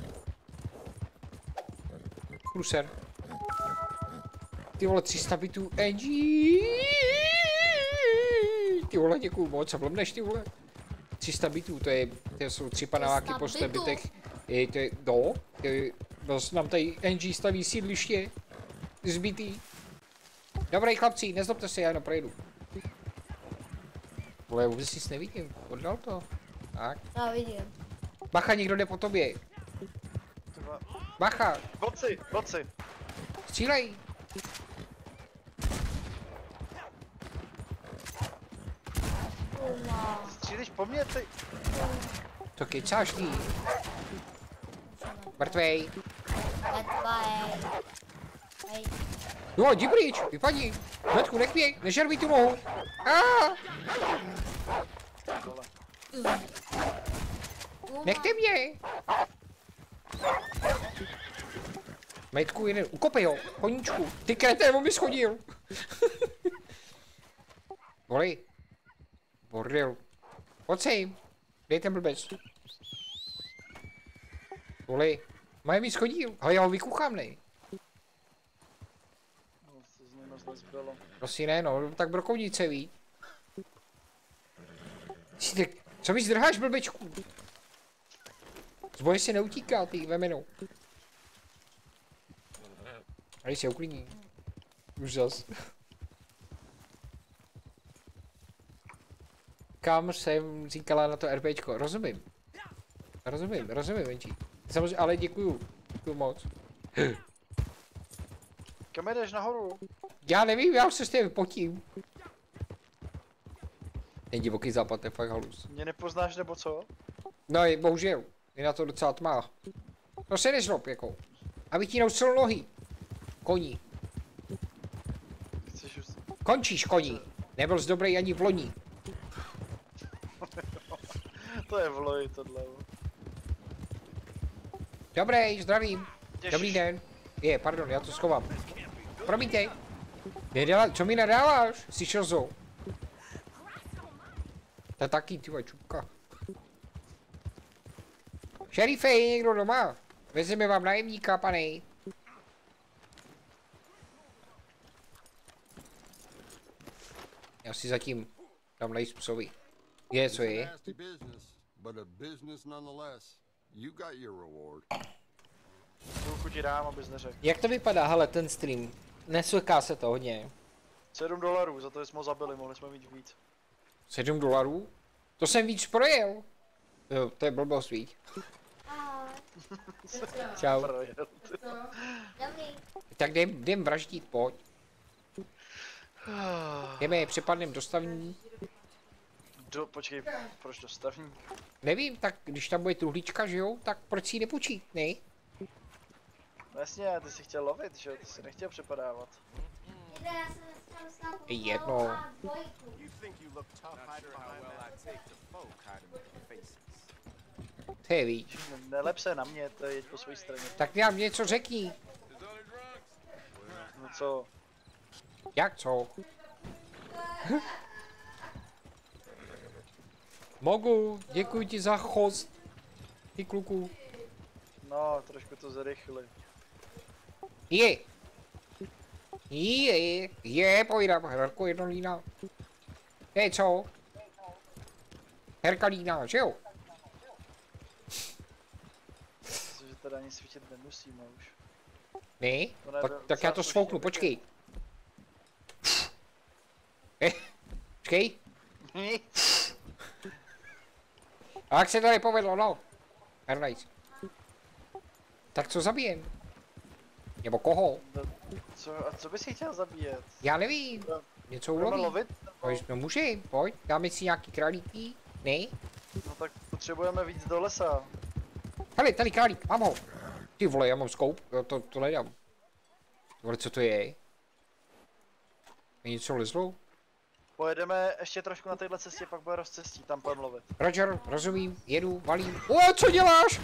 Kruser. Ty vole, 300 bitů NG. Ty vole, děkuju moc, a blbneš ty vole. 300 bitů, to jsou 3 paneláky po 100 bitů? bitech. To je, no, nám tady NG staví sídliště. Zbytý. Dobrý chlapci, nezlobte se, já jenom projedu. Vole, vůbec nic nevidím, oddal to. Tak. Já vidím. Bacha, někdo jde po tobě. Tyhle. Bacha, Boci! střílej. Střílíš po mně, ty? To kecáš ty. Mrtvej. Hej. Jo, jdi pryč, vypadni. Hnedku, nech mě, nežer mi tu nohu. Vole. Nechte mě. Metku jeden, ukopej ho, koníčku. Ty kreté, on mi schodil. Voli. Bordel. Pojď sem. Dej ten blbec. Voli. Maje mi schodil, ale já ho vykuchám, ne? No, co z něj moc nezbylo. Prosím ne, no, tak brokovnice ví. Co mi zdrháš, blbečku? Zboje se neutíká, ty vemeno. Tady se uklidní. Úžas. Kam jsem říkala na to RPčko? Rozumím. Rozumím, Venčí. Samozřejmě, ale děkuju. Děkuju moc. Kam jdeš nahoru? Já nevím, já už se s tím potím. Ten divoký západ je fakt halus. Mě nepoznáš nebo co? No, bohužel. Je na to docela tmá. To se nezlob, jako. A vytínou celou nohy. Koní. Chceš už... Končíš, koní. Nebyl jsi dobrý ani v loni. To je v loji tohle. Dobrý, zdravím. Ježiš. Dobrý den. Pardon, já to schovám. Promiňte. Co mi nedáváš? Jsi šozo. To je taky, ty čupka. Šerife, je někdo doma? Vezeme vám nájemníka, pane. Já si zatím dám najíst psovi. Je, co It's a je? nasty business, but a business nonetheless. You got your reward. Chvilku ti dám, abys neřekl. Jak to vypadá, hele, ten stream? Nesvěká se to hodně. $7, za to jsme ho zabili, mohli jsme mít víc. $7? To jsem víc projel. Jo, to je blbost, víc. Ahoj. Čau. Projel. Dobrý. Tak jdem vraždit, pojď. Jdeme, přepadnem dostavní. Počkej, proč dostavní? Nevím, tak když tam bude truhlíčka, že jo, tak proč si ji nepůjčí, ne? No jasně, ty jsi chtěl lovit, že jo, ty jsi nechtěl přepadávat. Jde, já jsem dneska dostala Jedno. pomalu a dvojku. You think you look tough hiding behind that? Well, I take the folk hiding with the faces. To je víc. Nelep se na mě, to jeď po své straně. Tak nám něco řekni. No co? Jak co? Mogu, děkuji ti za chost. Ty kluku. No, trošku to zrychli. Pojdám, Herko Jednolína. Hej, co? Herka Lína, že jo? Myslím, že teda ani svítit nemusíme už. Ne? To ne, Tak já to svouknu, počkej. Počkej. A jak se to nepovedlo, no? Nice. Tak co zabijem? Nebo koho? A co bys jí chtěl zabíjet? Já nevím. Něco Budeme uloví. lovit? No můžeme, pojď. Dáme si nějaký králíky. Ne? No tak potřebujeme víc do lesa. Hele, tady králík, mám ho. Ty vole, já mám skoup, jo, to nedám. Vole, co to je? Je něco lezlo? Pojedeme ještě trošku na téhle cestě, pak bude rozcestí, tam půjdeme lovit. Roger, rozumím, jedu, valím. O, co děláš?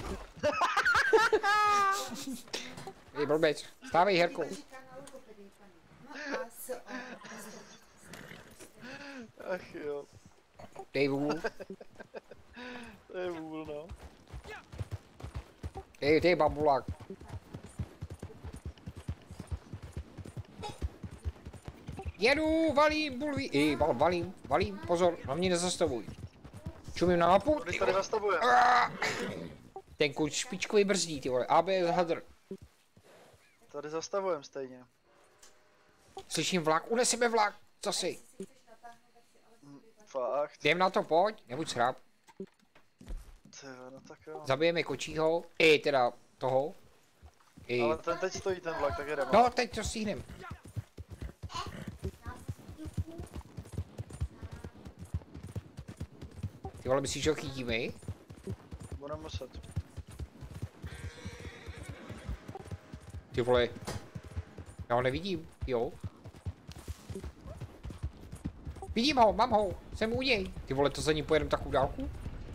Ty blbec, stávej, Herko. Ach jo, Dej vůl, to je vůl, no. dej bambulák. Jedu, valím, bulví, valím, pozor, na mě nezastavuj. Čumím na mapu. Když tady zastavuje. Ten kuč špičkový brzdí, ty vole, ABS hadr. Tady zastavujem stejně. Slyším vlak, uneseme vlak, co si? Fakt. Jdem na to, pojď, nebuď sráp. Tyjo, no tak jo. Zabijeme kočího, teda toho. Ale ten teď stojí ten vlak, tak jedeme. No, teď to stihnem. Ty vole, myslíš, že ho chytíme? Budeme muset. Ty vole. Já ho nevidím, jo. Vidím ho, mám ho, jsem u něj. Ty vole, to za ním pojedem takovou dálku?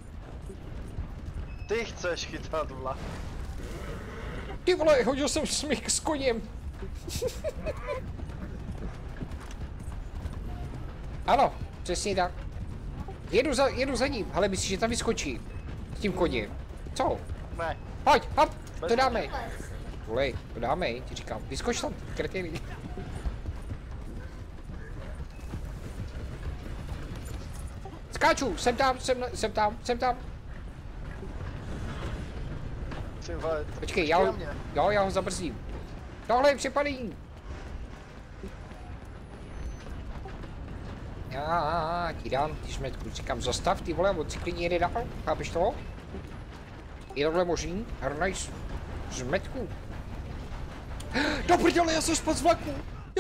Ty chceš chytat vlak. Ty vole, hodil jsem smyk s koněm. Ano, přesně tak. Jedu za ním, ale myslíš, že tam vyskočí. S tím koněm. Co? Ne. Pojď, hop, to Bez dáme. Vole, to dáme, ti říkám. Vyskoč tam, kretiny. Skáču, jsem tam. Ty vole, Počkej, na mě. já ho zabrzdím. Tohle je přepadení. Já ti dám ty šmetku, říkám zastav, ty vole, od cyklí jede dál, chápeš to? Je tohle možný? Hrnaj šmetku. Do prdele, já jsem spadl z vlaku.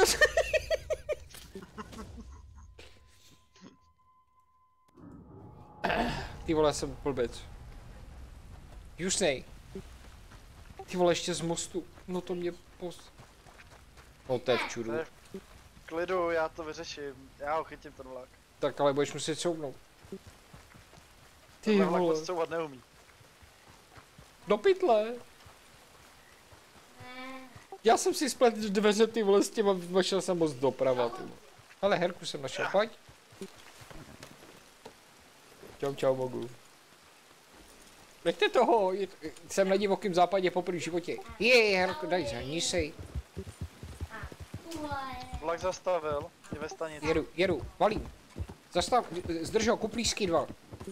Ty vole, jsem blbec. Jusnej. Ty vole, ještě z mostu. No to mě No to je v čudu. To je v klidu, já to vyřeším. Já ho chytím ten vlak. Tak ale budeš muset couvnout. Ty Tenhle vlak vole. moc couvat neumí. Do pytle. Já jsem si spletl dveře, ty vole, s těma vešel jsem moc doprava, ty vole. Ale herku jsem našel, pojď. Čau, mogu. Nechte toho, jsem na divokém západě po první životě. Herko, daj se, nisej. Vlak zastavil, je ve stanici. Jedu, valím. Zastav, zdrž ho, kuplíšky 2.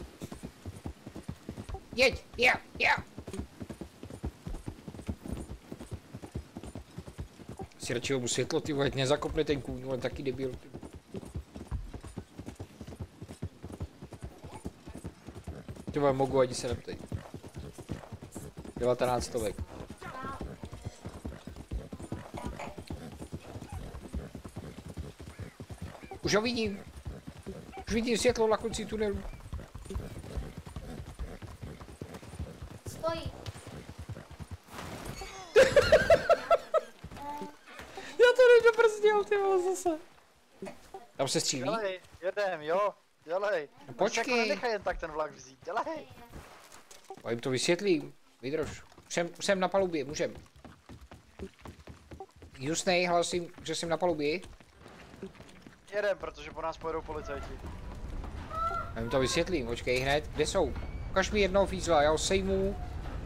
Jeď, já. Si radši ho světlo, ty vole, nezakopne ten kůň, on taky debil. Ty vole, mogu, ani se neptej. 19 stovek. Už ho vidím. Už vidím světlo na konci tunelu. Stojí. Já to nedobrzdil, ty vole, zase. Tam se střílí? Dělej, jedem, jo, dělej. No Počkej. počkej. Jako nenechaj jen tak ten vlak vzít, dělej. A jim to vysvětlím. Vydrž. Jsem na palubě, můžem. Jusnej, hlasím, že jsem na palubě. Jedem, protože po nás pojedou policajti. Já jim to vysvětlím, počkej hned. Kde jsou? Ukaž mi jednoho fízla, já ho sejmu.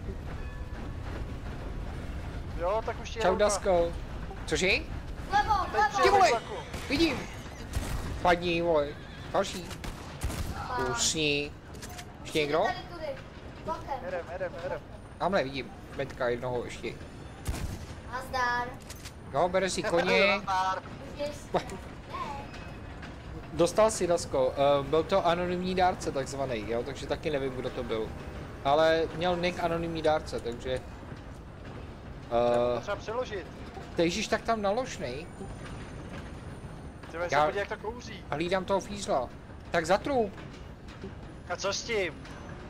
Jo, tak už ti Čau, Dasko. Cože? Vlevo, Teď vlevo. přijede vole. vlaku. Vidím. Padni, vole. Další. Usni. Ještě někdo? Tady tudy. Bokem. Jedem. Tamhle vidím. Metka jednoho ještě. Nazdar. Jo, bere si koně. Můžeš si. Dostal si, Dasko. Byl to anonymní dárce takzvaný, jo, takže taky nevím, kdo to byl. Ale měl nick anonymní dárce, takže... To třeba přeložit. Ježíš, tak tam naložnej. Ty se Já- podívej, jak to kouří. A hlídám toho fízla. Tak zatrup. A co s tím?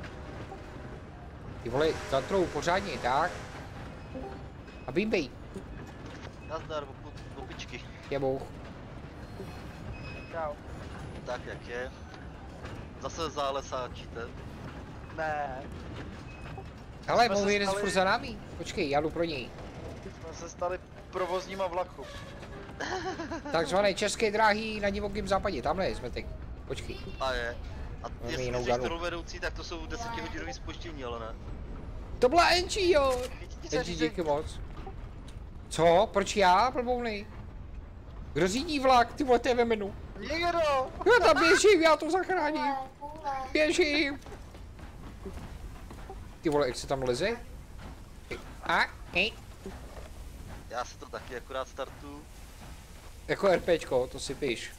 Ty vole, zatrup pořádně, tak. A bímbej. Nazdar, opičky. Je bouch. Čau. Tak jak je. Zase zálesáčíte. Ne, Hele, Jsme se mluví jeden stali- furt za námi. Počkej, já jdu pro něj. jsme se stali provozníma vlaku. Takzvané české dráhy na divokém západě, tamhle jsme teď. Počkej. A je. A jestli jinou jsi ganu. strojvedoucí, tak to jsou 10hodinový zpoždění, ale ne. To byla Enchi, jo. Vidíte, Enchi, díky moc. Co? Proč já, blbounej? Kdo řídí vlak? Ty vole, to je ve menu. Nikdo! Jo, tam běžím, já to zachráním. Půle. Běžím. Ty vole, jak se tam leze? Hej. Já si to taky akorát startuju. Jako RPčko, to si píš.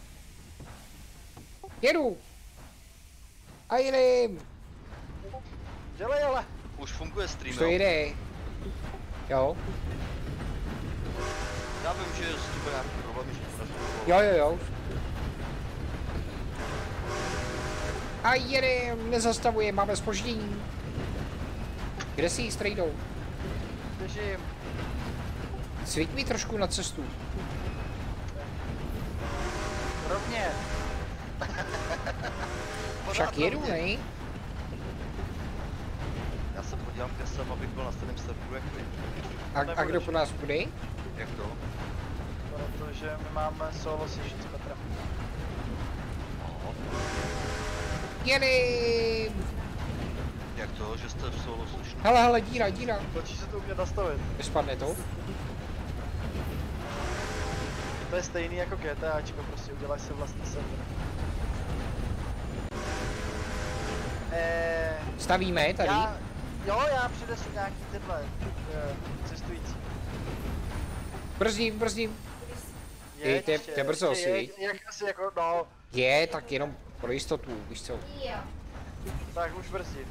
Jedu. A jedem. Dělej ale! Už funguje stream, Už to jo? jede. Jo. Já vím, že s tím bude nějaký problém, že strašně Jo. A jedem, nezastavuje, máme zpoždění. Kde jsi, strejdou? Běžím. Svíť mi trošku na cestu. Rovně. Však jedu, ne? Já se podívám, kde jsem, abych byl na stejném serveru jak ty. A kdo po nás půjde? Jak to? Protože my máme solo session s Petrem. No. Jedem. Jak to, že jste v solo slušný? Hele, díra. Točí se to umět nastavit. Nespadne to? To je stejný jako GTAčko, prostě uděláš si vlastní server. Stavíme tady. Já přinesu nějaký tyhle cestující. Brzdím. Ej, to je brzo asi, viď? Jak asi jako, no, Je, tak jenom pro jistotu, víš co? Jo. tak už brzdí.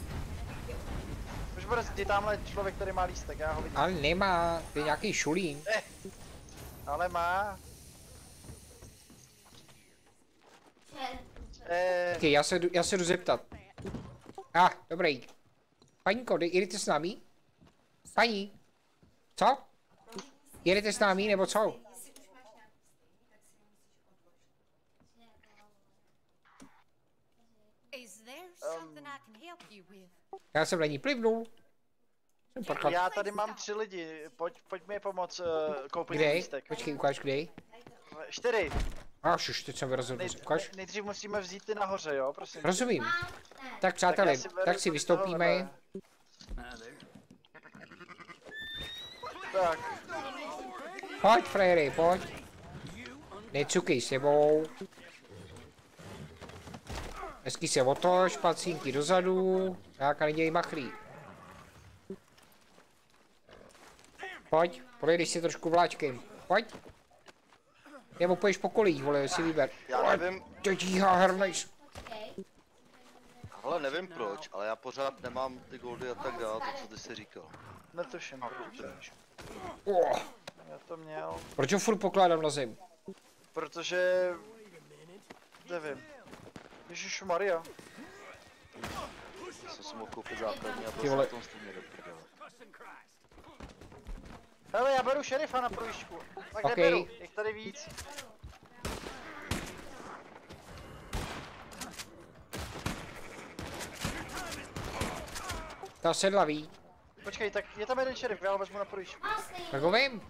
Už brzdí, tamhle člověk, který má lístek, já ho vidím. Ale nemá, to je nějaký šulín. Ale má. Okay, já se jdu zeptat. Dobrý. Paníko, jedete s námi? Paní? Co? Jedete s námi, nebo co? Is there something I can help you with? Já jsem na ní plivnul. Jsem parchat. Já tady mám 3 lidi, pojď mi pomoct koupit Kde? lístek. Počkej, ukáž kde. 4. Už teď jsem vyrazil do ukaž. Nejdřív musíme vzít ty nahoře, jo, prosím. Rozumím. Mám, ne. Tak přátelé, beru tak si vystoupíme. Tak, Pojď, frajery, pojď. Necukej sebou. Hezky se otoč, pacínky dozadu. Tak a nedělej machlí. Pojď, projdeš si trošku vláčkem. Pojď. Nebo půjdeš po kolích, vole, si vyber. Já nevím, To tíhá hrneš. Počkej. ale nevím proč, ale já pořád nemám ty goldy a tak dále, to co ty jsi říkal. netuším, proč. Oh, Já to měl, proč ho furt pokládám na zem? protože... Nevím. Ježišmarja. Já jsem si mohl koupit základní a Ty byl jsem vole. v tom stejně do prdele. Hele, já beru šerifa na projížďku. Tak Ok. neberu, je tady víc. Ta sedlaví. Počkej, tak je tam jeden šerif, já ho vezmu na projížďku. Mám stejný. Tak ho vím.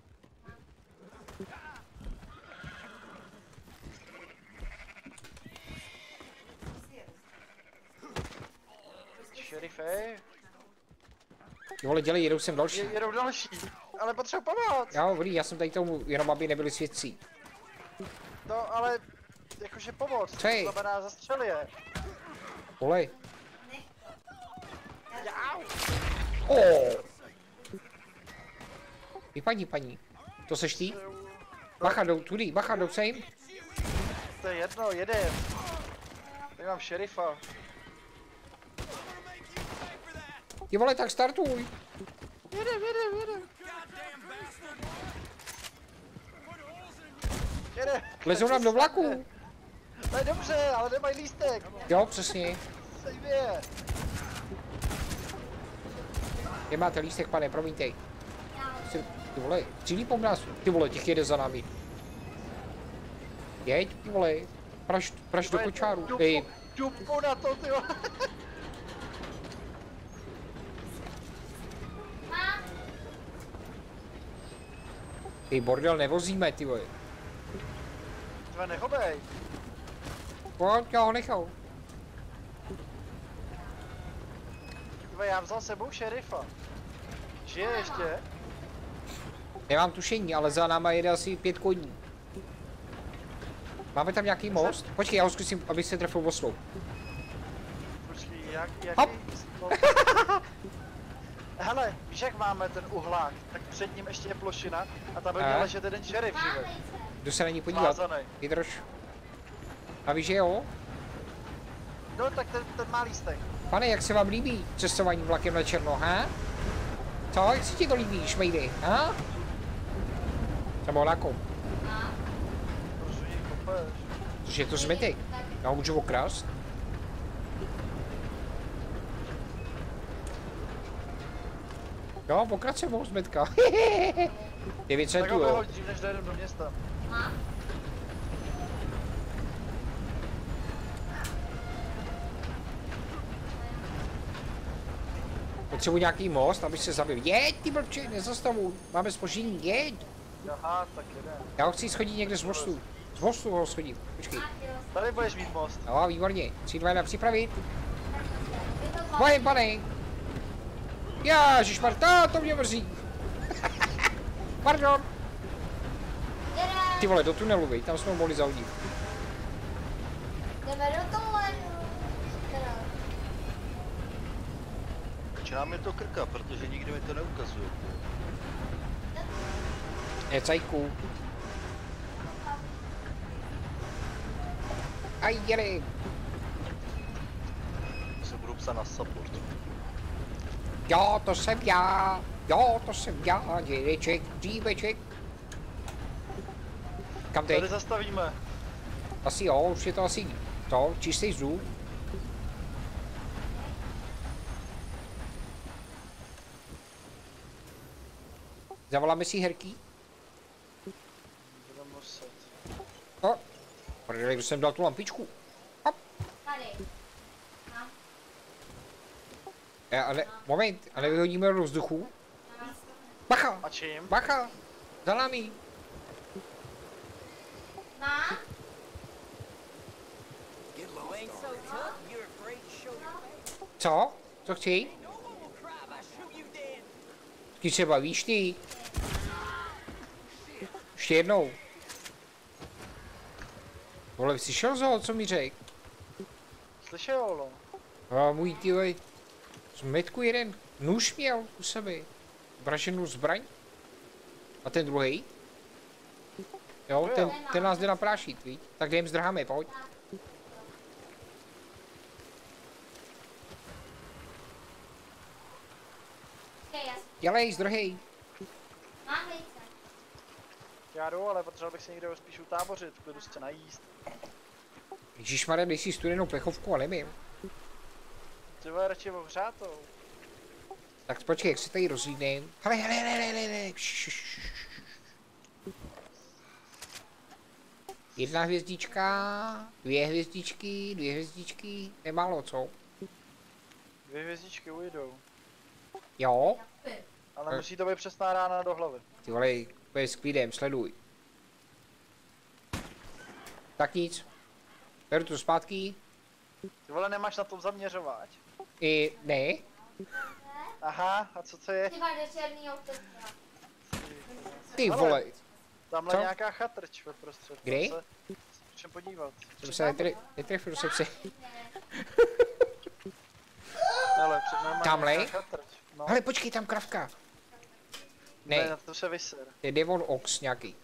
Šerife, Ty vole, dělej, jedou sem další. jedou další, ale potřebuji pomoc. Já dobrý, já jsem tady tomu, jenom aby nebyli svědcí. No, ale jakože pomoc, Co je? to znamená zastřel je. Vole. Oh. Vypadni, paní. To seš ty? Bacha, jdou tudy, bacha, jdou sem. To je jedno, jede. Tady mám šerifa. Ty vole, tak startuj. Jede. Lezou nám do vlaku. To je dobře, ale nemají lístek. Jo, přesně. Sejme je. Kde máte lístek, pane, promiňte. Ty vole, střílí po nás. Ty vole, těch jede za námi. Jeď, ty vole. Praž do kočáru. Ej, Dupu na to, ty vole. Mám. ty bordel nevozíme, ty vole. Tve nehobej. Pojď, já ho nechal. Tve, já vzal sebou šerifa. Žije ještě? Nemám tušení, ale za náma jede asi 5 koní. Máme tam nějaký most? Počkej, já ho zkusím, abych se trefil oslou. Počkej, Hop. Hele, víš jak máme ten uhlák, tak před ním ještě je plošina a tam by A? měl ležet jeden šerif Mám živý. vejce. Jdu se na ní podívat. Vázanej. Vydrž. A víš, že jo? No tak ten má lístek. Pane, jak se vám líbí cestování vlakem na černo, ha? Co? Jak se ti to líbí, šmejdy, ha? Nebo na kom? Proč ji kopeš? Což je to zmetek. Já ho můžu okrást? Jo, pokrač se mohu zmetka. 9 Tak centů, ho jo. vyhoď dřív, než dojedem do města. Mám. Potřebuji nějaký most, aby se zabil. Jeď, ty blbče, nezastavuj. Máme zpoždění, jeď. Aha, tak jedem. Já ho chci schodit někde z mostu. Z mostu ho schodím. Počkej. Tady budeš mít most. Jo, výborně. 3, 2, 1, připravit. Je to dva. Pojem, pane. Ježišmarta, to mě mrzí. Pardon. Jedem. Ty vole, do tunelu, vej, tam jsme ho mohli zahodit. Jdeme do tunelu. Teda. Začíná mi to krka, protože nikdy mi to neukazuje. Je cajku. Aj, jeli. Se budu psat na support. Jo, to jsem já. Jo, to jsem já. Dědeček, dříveček. Kam teď? Tady zastavíme. Asi jo, už je to asi to, čistý vzduch. Zavoláme si herky? Budeme muset. No, prdeli, kdo jsem dal tu lampičku? Hop. Tady. Mám. Ale, moment, ale vyhodíme do vzduchu. Bacha, A čím? bacha, za námi. Mám. Co? Co chci? Když se bavíš ty? Ještě jednou. Vole, slyšel jsi ho, co mi řekl? Slyšel, no. A můj tyhle, zmetku jeden nůž měl u sebe. Vraženou zbraň. A ten druhý? Jo, ten nás jde naprášit, víš? Tak jdem zdrháme, pojď. Dělej, zdrhej. Mám vejce. Já jdu, ale potřeboval bych se někde spíš utábořit, klidu se najíst. Ježišmarja, dej si studenou plechovku a nevím. Ty vole, radši ohřátou. Tak počkej, jak se tady rozlídnem. Hele. Jedna hvězdička, dvě hvězdičky, nemálo, co? 2 hvězdičky ujdou. Jo? Ale musí to být přesná rána do hlavy. Ty vole, pojď s klidem, sleduj. Tak nic. Beru to zpátky. Ty vole, nemáš na tom zaměřovat. Ne. Aha, a co to je? Ty máš do černýho orchestra. Ty vole. Tamhle Co? nějaká chatrč ve prostřed. Kde? Můžem podívat. Jsem se netrefil, jsem se. Hele, před náma Tamhle? nějaká chatrč. No. Ale počkej, tam kravka. Ne, Ne, na to se vyser. to je Devon Ox nějaký.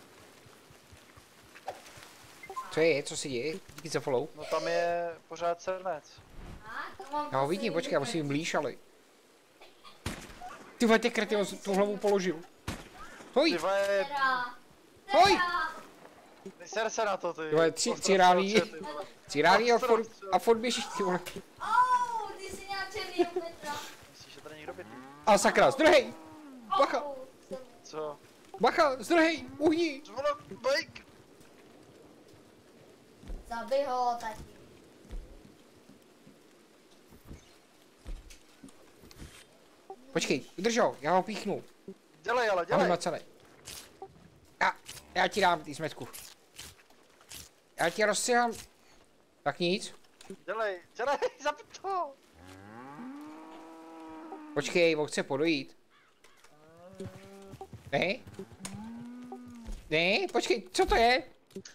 Co je, co se děje? Díky za follow. No tam je pořád srnec. Já ho vidím, počkej, já musím blíž, ale. Ty vole, ty krety, on tu hlavu položil. Hoj, Ty vole, hoj. vyser se na to, ty. Ty vole, tři rány. Tři rány a furt běžíš, ty vole. Ty jsi měl černýho Petra. Myslíš, že tady někdo bydlí? A sakra, zdrhej. Bacha, Co? bacha, zdrhej, uhni. Zvole, bajk! Zabij ho, tati. Počkej, udrž ho, já ho píchnu. Dělej, ale Ahoj, dělej. Macane. Já ti dám ty smetku. Já ti rozstřihám. Tak nic. Dělej, zabij to! Počkej, on chce podojít. Ne? Ne, počkej, co to je?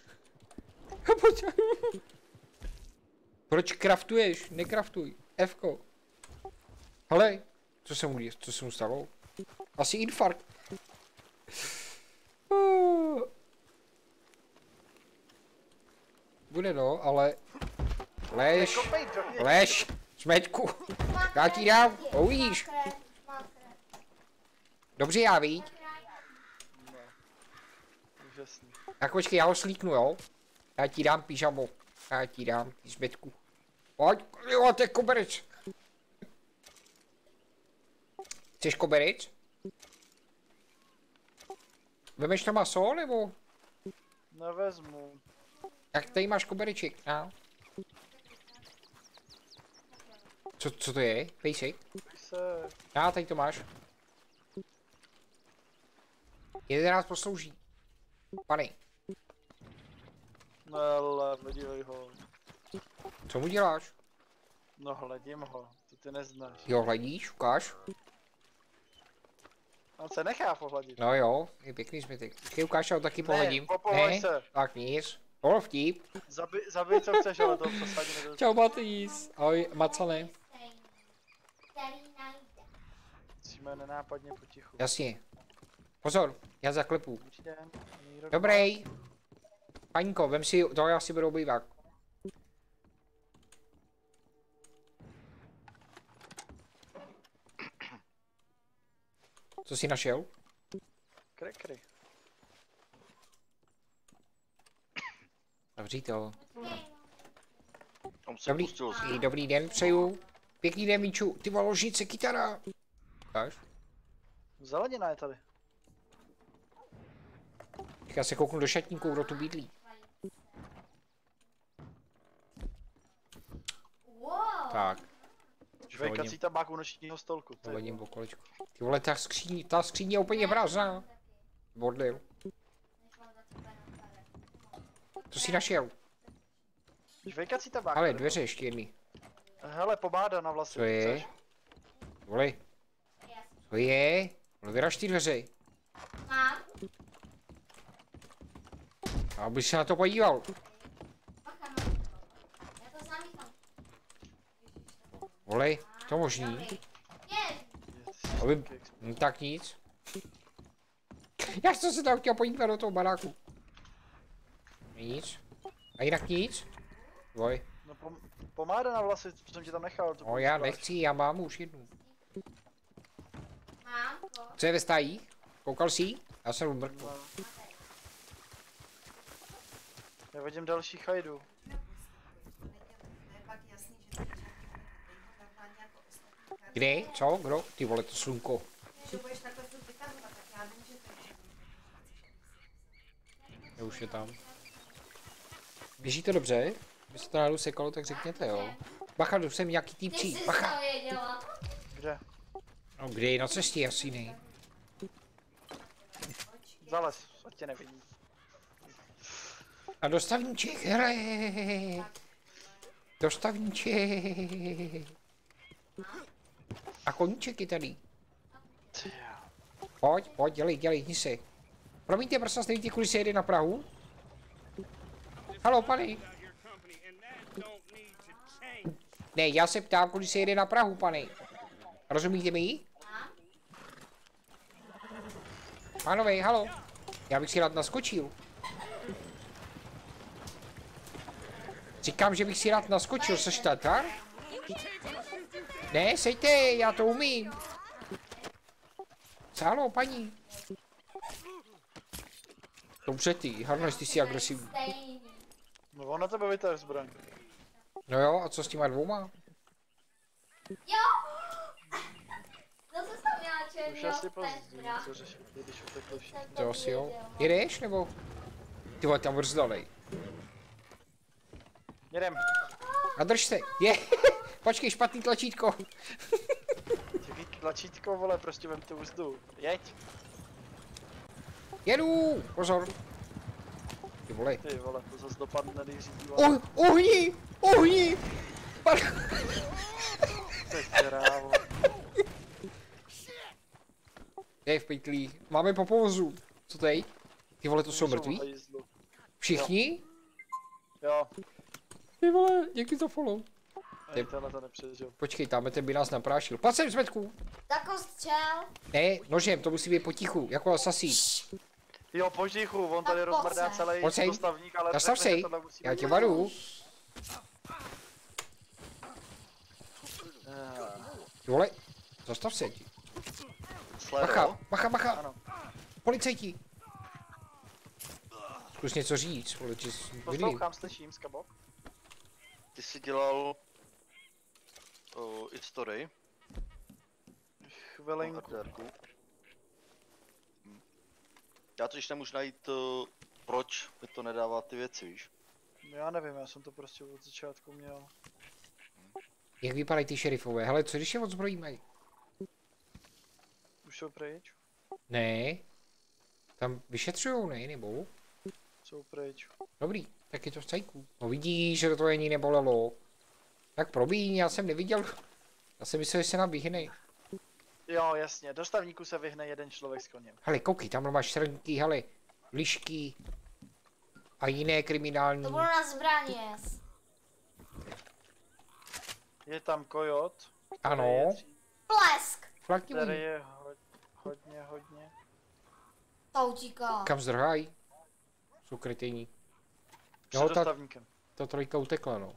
Proč kraftuješ? Nekraftuj. Fko. Hele, co se mu stalo? Asi infarkt. Bude no, ale... Lež, lež, smeťku. Já ti dám, uvidíš. Dobře, já víš. Úžasný. Tak počkej, já ho slíknu, jo? Já ti dám pyžamo. Já ti dám zbytku. Pojď, jo, to je koberec. Chceš koberec? Vemeš to maso, nebo? Nevezmu. Jak tady máš kobereček, no? Co to je? Pejsek? Se... Já, tady to máš. 11 poslouží. Pane, No ale, podívej ho. co mu děláš? No hledím ho, to ty neznáš. Jo, hledíš, ukáž. On se nechá pohladit. No jo, je pěkný zbytek. Počkej, ukáž, já ho taky pohledím. popohlej se. Tak nic. Tohle vtip. Zabij co chceš, ale to posadí nedo... Čau Matýs. Ahoj, Macane. Který najde. Musíme nenápadně potichu. Jasně. Pozor, já zaklepu. Dobrý den, Míro. Dobrý. Paňko, vem si, to já si beru obývák. Co jsi našel? Krekry. Dobří to. Tam se Dobrý, pustil dobrý den přeju. Pěkný den, Míču. Ty vole, ložnice, kytara. Ukáž? Zelenina je tady. Tak já se kouknu do šatníku, kdo tu bydlí. Wow. Tak, Žvejkací tabák u nočního stolku. ty dovedím vole. po kolečku. Ty vole, ta skříň je úplně prázdná. Bordel. Co jsi našel? Žvejkací tabák. Ale tady dveře ještě jedny. byl. Hele, pomáda na vlasy. Co je? chceš? Vole. Co je? No vyraž ty dveře. Mám. Abych se na to podíval. Bacha, mám. Já to zamítám. Vole, to možný. Je. Aby... No, tak nic. Já jsem se tam chtěl podívat do toho baráku. Nic. A jinak nic. Voj. No pomáda na vlasy, co jsem ti tam nechal. to No já používáš. nechci, já mám už jednu. Mám to. Co je ve stájích? Koukal jsi? Já jsem umrkl. No. Já vidím další chajdu. Kde? Co? Kdo? Ty vole, to slunko. Já už je tam. Běží to dobře? By se to náhodou sekalo, tak řekněte jo. Bacha, jdu sem nějaký Ty týpčí. jsi Bacha. to věděla. Kde? No kde? Na cestě asi ne. Zales, ať tě nevidí. A dostavníček, hele. Dostavníček. A koníček je tady. Pojď, dělej, hni se. Promiňte, prosím vás, nevíte, kudy se jede na Prahu? Haló, pane. Ne, já se ptám, kudy se jede na Prahu, pane. Rozumíte mi? Pánové, halo. Já bych si rád naskočil. Říkám, že bych si rád naskočil, seš tatar? Ne, sejte, já to umím. Halo, paní. Dobře ty, Harnes, ty jsi agresivní. Stejný. No on na tebe vytáhl zbraň. No jo, a co s těma dvouma? Jo! Zase jsem měla Už černýho asi pozdě, Petra. co řešit, když utekl všichni. Jsem To asi jo. věděla. Jedeš, nebo? Ty vole, tam brzdalej. Jedem. A drž se, je. Počkej, špatný tlačítko. Jaký tlačítko, vole, prostě vem tu úzdu. Jeď. Jedu, pozor. Ty vole. Ty vole, to zase dopadne, když řídí. Uhni. Ty krávo. Je v pytlí. Máme po povozu. Co tady? Ty vole, to jsou mrtví? Všichni? Jo. Ty vole, díky za follow. Ej, tenhle to nepřežil. Počkej, tamhle ten by nás naprášil. Pojď sem, Zmetku. Tako střel. Ne, nožem, to musí být potichu, jako asasí. Jo, požichu, on tady Tak rozmrdá pojď sem. celý Pojď sem. dostavník, ale Zastav řekne, se, že tohle musí já být. tě varu. Ty vole, zastav se ti. Sledo. Bacha. Ano. Policajti. Zkus něco říct, vole, že jsi vidí. Poslouchám, slyším, Skabo. Ty jsi dělal historii. Chvilinku. Já totiž nemůžu najít, proč mi to nedává ty věci, víš? Já nevím, já jsem to prostě od začátku měl. Jak vypadají ty šerifové? Hele, co když je odzbrojíme? Už jsou pryč? Ne. Tam vyšetřujou, ne, nebo? Jsou pryč. Dobrý, tak je to v cajku. No vidíš, že to ani nebolelo. Tak probíň, já jsem neviděl. Já jsem myslel, že se nám vyhne. Jo, jasně, do stavníku se vyhne jeden člověk s koněm. Hele, koukej, tam máš srnky, hele, lišky a jiné kriminální. To bylo na zbraně. Je tam kojot. Ano, Plesk. flakni Který můj. je hodně. To utíká. Kam zdrhají? Jsou kretění. Před Jo, dostavníkem. ta trojka utekla, no.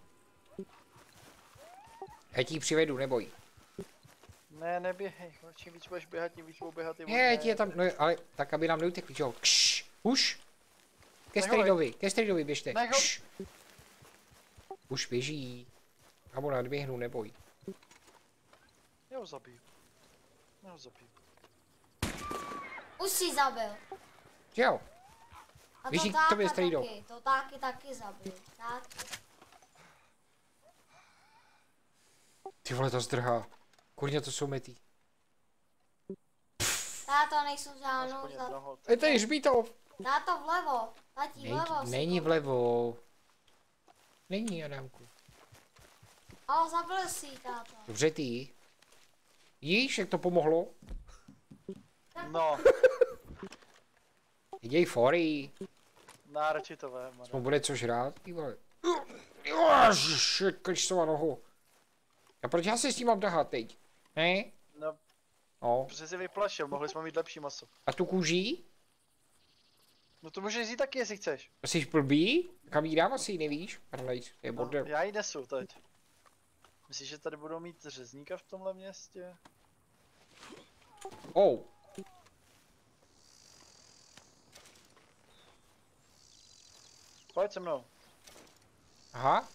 Já ti ji přivedu, neboj. Ne, neběhej, čím víc budeš běhat, tím víc budou běhat i Ne, ti je tam, no, ale tak, aby nám neutekli, jo. Kš, už. Ke Stridovi běžte. Nech ho. Kš. Už běží. Já mu nadběhnu, neboj. Já ho zabiju. Já ho zabiju. Už si zabil. Že jo? A Víš, to jak to je táka Strido? taky. To taky zabil. Tak. Ty vole, to zdrhá. Kurně, to jsou metý. Táto nejsou žádnou Aspoň za... jednoho. Je to Hřbítov. Táto vlevo. Tati vlevo. Není vlevo. není, Adamku. Ale zabil si ji, táto. Dobře ty. Jíš, jak to pomohlo? No, Děj fory. náročí to vím. To bude co žrát, ty vole. Ježiš, Kristova nohu. A proč já se s tím mám tahat teď? Ne? No, No. protože si vyplašil, mohli jsme mít lepší maso. A tu kůží? No to můžeš jít taky, jestli chceš. Jsi blbý? Kam jí dám asi, nevíš? Parlejš, to je No, bordel. já ji nesu teď. Myslíš, že tady budou mít řezníka v tomhle městě? Oh. Pojď se mnou. Aha.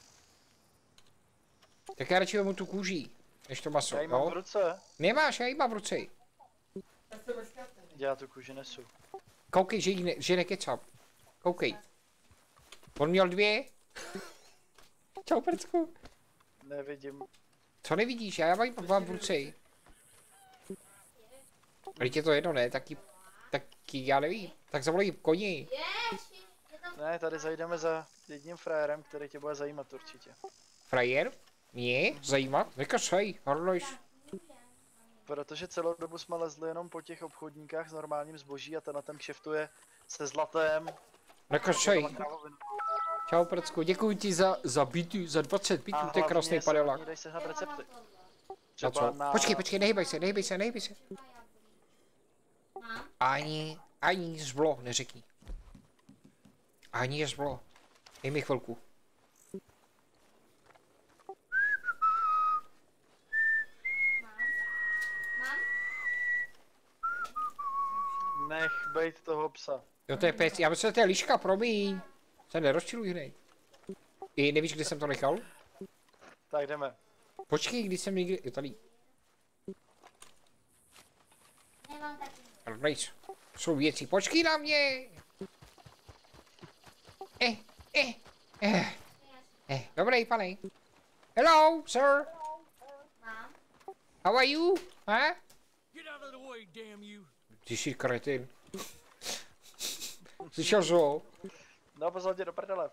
Tak já radši vemu tu kůží, než to maso, Já ji mám v jo? ruce. Nemáš, já ji mám v ruce. Já tu kůži nesu. Koukej, že nekecap. Koukej. On měl 2. Čau, prcku. Nevidím. Co nevidíš, já mám v ruce. Když je to jedno, ne? Taky já nevím. Tak zavolej koni. Ne, tady zajdeme za jedním frérem, který tě bude zajímat určitě. Frajer? Mě? Zajímat? Nekasaj, harlojš. Protože celou dobu jsme lezli jenom po těch obchodníkách s normálním zboží a ten na ten kšeftuje se zlatem. Nekasaj. Čau, prcku, děkuji ti za bytu, za 20 bytů, to je krásný padelák. Dej sehnat recepty. Na co? Počkej, nehybaj se. Ani zblo, neřekni. Ani zblo. Dej mi chvilku. Nech bejt toho psa. Jo, to je pec, já myslím, že to je liška, promiň. Se nerozčiluj hnej. I nevíš, kde jsem to nechal? Tak jdeme. Počkej, když jsem někdy, jo tady. Nemám taky. Rejs. Jsou věci, počkej na mě. Dobrý, pane. Hello, sir. Mám. How are you? Huh? Get out of the way, damn you! Ty jsi kretin. Slyšel jsi ho? No, pozval tě do prdele.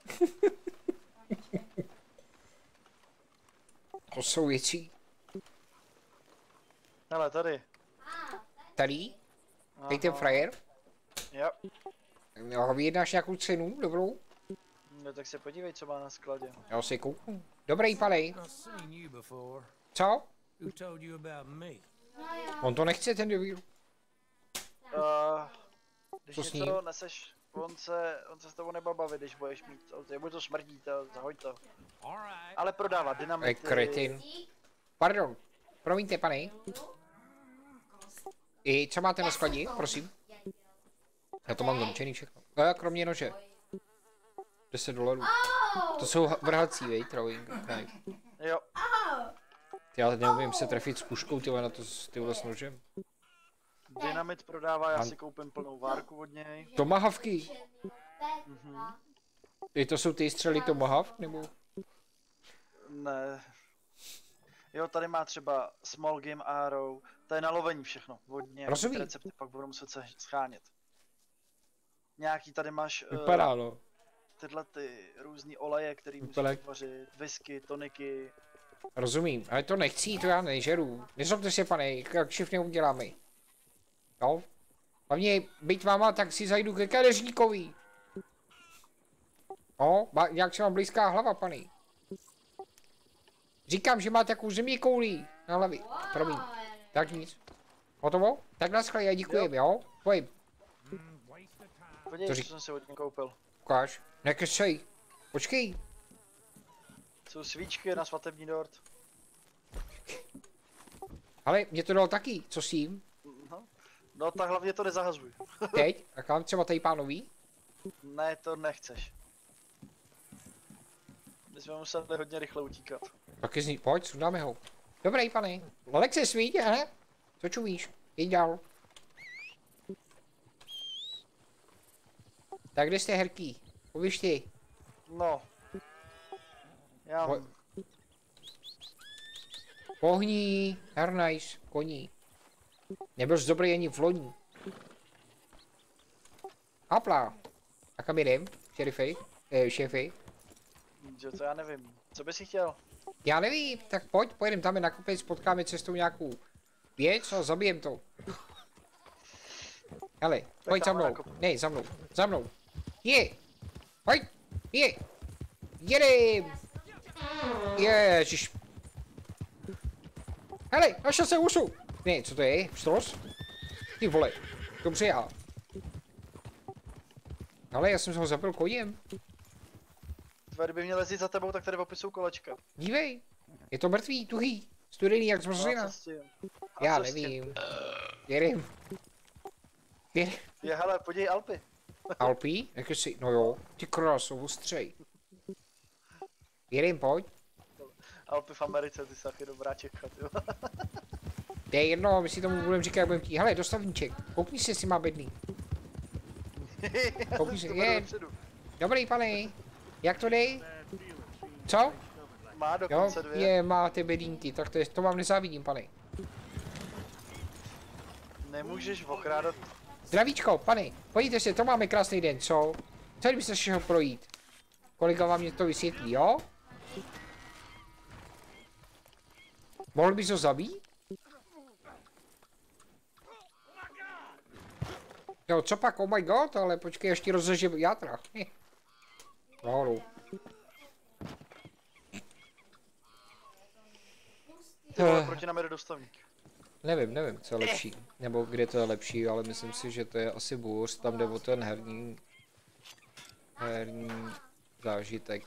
To jsou věci. Hele, tady. Tady? Tady ten frajer? Jo. No, vyjednáš nějakou cenu, dobrou? No tak se podívej, co má na skladě. Já si kouknu. Dobrý, pane. I've seen you before. Co? Who told you about me? On to nechce, ten debil. Když Co s něco ním? neseš, on se s tebou nebude bavit, když budeš mít, jemu to smrdí, to zahoď to. All right. Ale prodává Je dynamity. kretin. Pardon. Promiňte, pane. I co máte na skladě, prosím? Já to mám domčený všechno. Kromě nože. $10. To jsou vrhací, vej, throwing knife. Jo, Já neumím se trefit s puškou, tyhle na to s nožem. dynamit prodává, já si koupím plnou várku od něj. Tomahawky. I to jsou ty střely Tomahawk, nebo? Ne. Jo, tady má třeba Small Game Arrow, to je na lovení všechno, vodně, Rozumím. recepty pak budu muset se schánět. Nějaký tady máš Vypadá, no. tyhle ty různý oleje, který musíš Úplně. vařit, whisky, toniky. Rozumím, ale to nechci, to já nežeru. Nezlobte se, pane, jak všichni uděláme. Jo? Hlavně být váma, tak si zajdu ke kadeřníkovi. Jo, nějak se vám blízká hlava, pane. Říkám, že máte takovou zeměkouli na hlavě. Promiň. Tak nic. Hotovo? Tak naschle, já děkujem, jo? Pojď, Podívej, To co řík- jsem si od něj koupil. ukáž. Nekesej. Počkej. Jsou svíčky na svatební dort. Ale mě to dal taky, co s tím? No tak hlavně to nezahazuj. Teď? A kam třeba tady pánový? Ne, to nechceš. My jsme museli hodně rychle utíkat. Taky zní, pojď, sundáme ho. Dobrý, pane. Lolek se svítě, he? Co čumíš? Jď dál. Tak kde jste, herký? Pověřte. No. Já Poj- Pohní, hernajs, koní. Nebyl jsi dobrý ani v loni. Hapla. A kam jdem, šerifej? Šéfej? Že to já nevím. Co bys si chtěl? Já nevím, tak pojď, pojedeme tam nakupit, spotkáme cestou nějakou věc a zabijem to. Hele, pojď za mnou, ne, za mnou, je, pojď, je, jedem, ježiš. Hele, našel jsem husu. Ne, co to je, pštros? Ty vole, dobře já. Ale já jsem ho zabil koněm. Kdyby měl jezdit za tebou, tak tady opisují kolečka. Dívej, je to mrtvý, tuhý, studený jak zmrzlina. Já nevím. Jedem. Je, hele, podívej Alpy. Alpy? Jak si, no jo, ty kráso, ostřej. Jedem, pojď. Alpy v Americe, ty sachy, dobrá Čecha, ty. To je jedno, my si tomu budeme říkat, jak budeme chtít. Hele, dostavníček, koukni se, jestli má bedný. Koukni se, je. Dobrý, pane. Jak to jde? Co? Má Jo, dokonce 2. máte bedínky, tak to vám nezávidím, pane. Nemůžeš okrádat. Zdravíčko, pane, podívejte se, to máme krásný den, co? Co kdybyste šel projít? Kolega vám mě to vysvětlí, jo? Mohl bys ho zabít? Jo, co pak, oh my god, ale počkej, ještě rozeže játra. No. Ty vole, proti nám jede dostavník. Nevím, co je lepší, nebo kde to je lepší, ale myslím si, že to je asi bůř, tam jde o ten herní zážitek.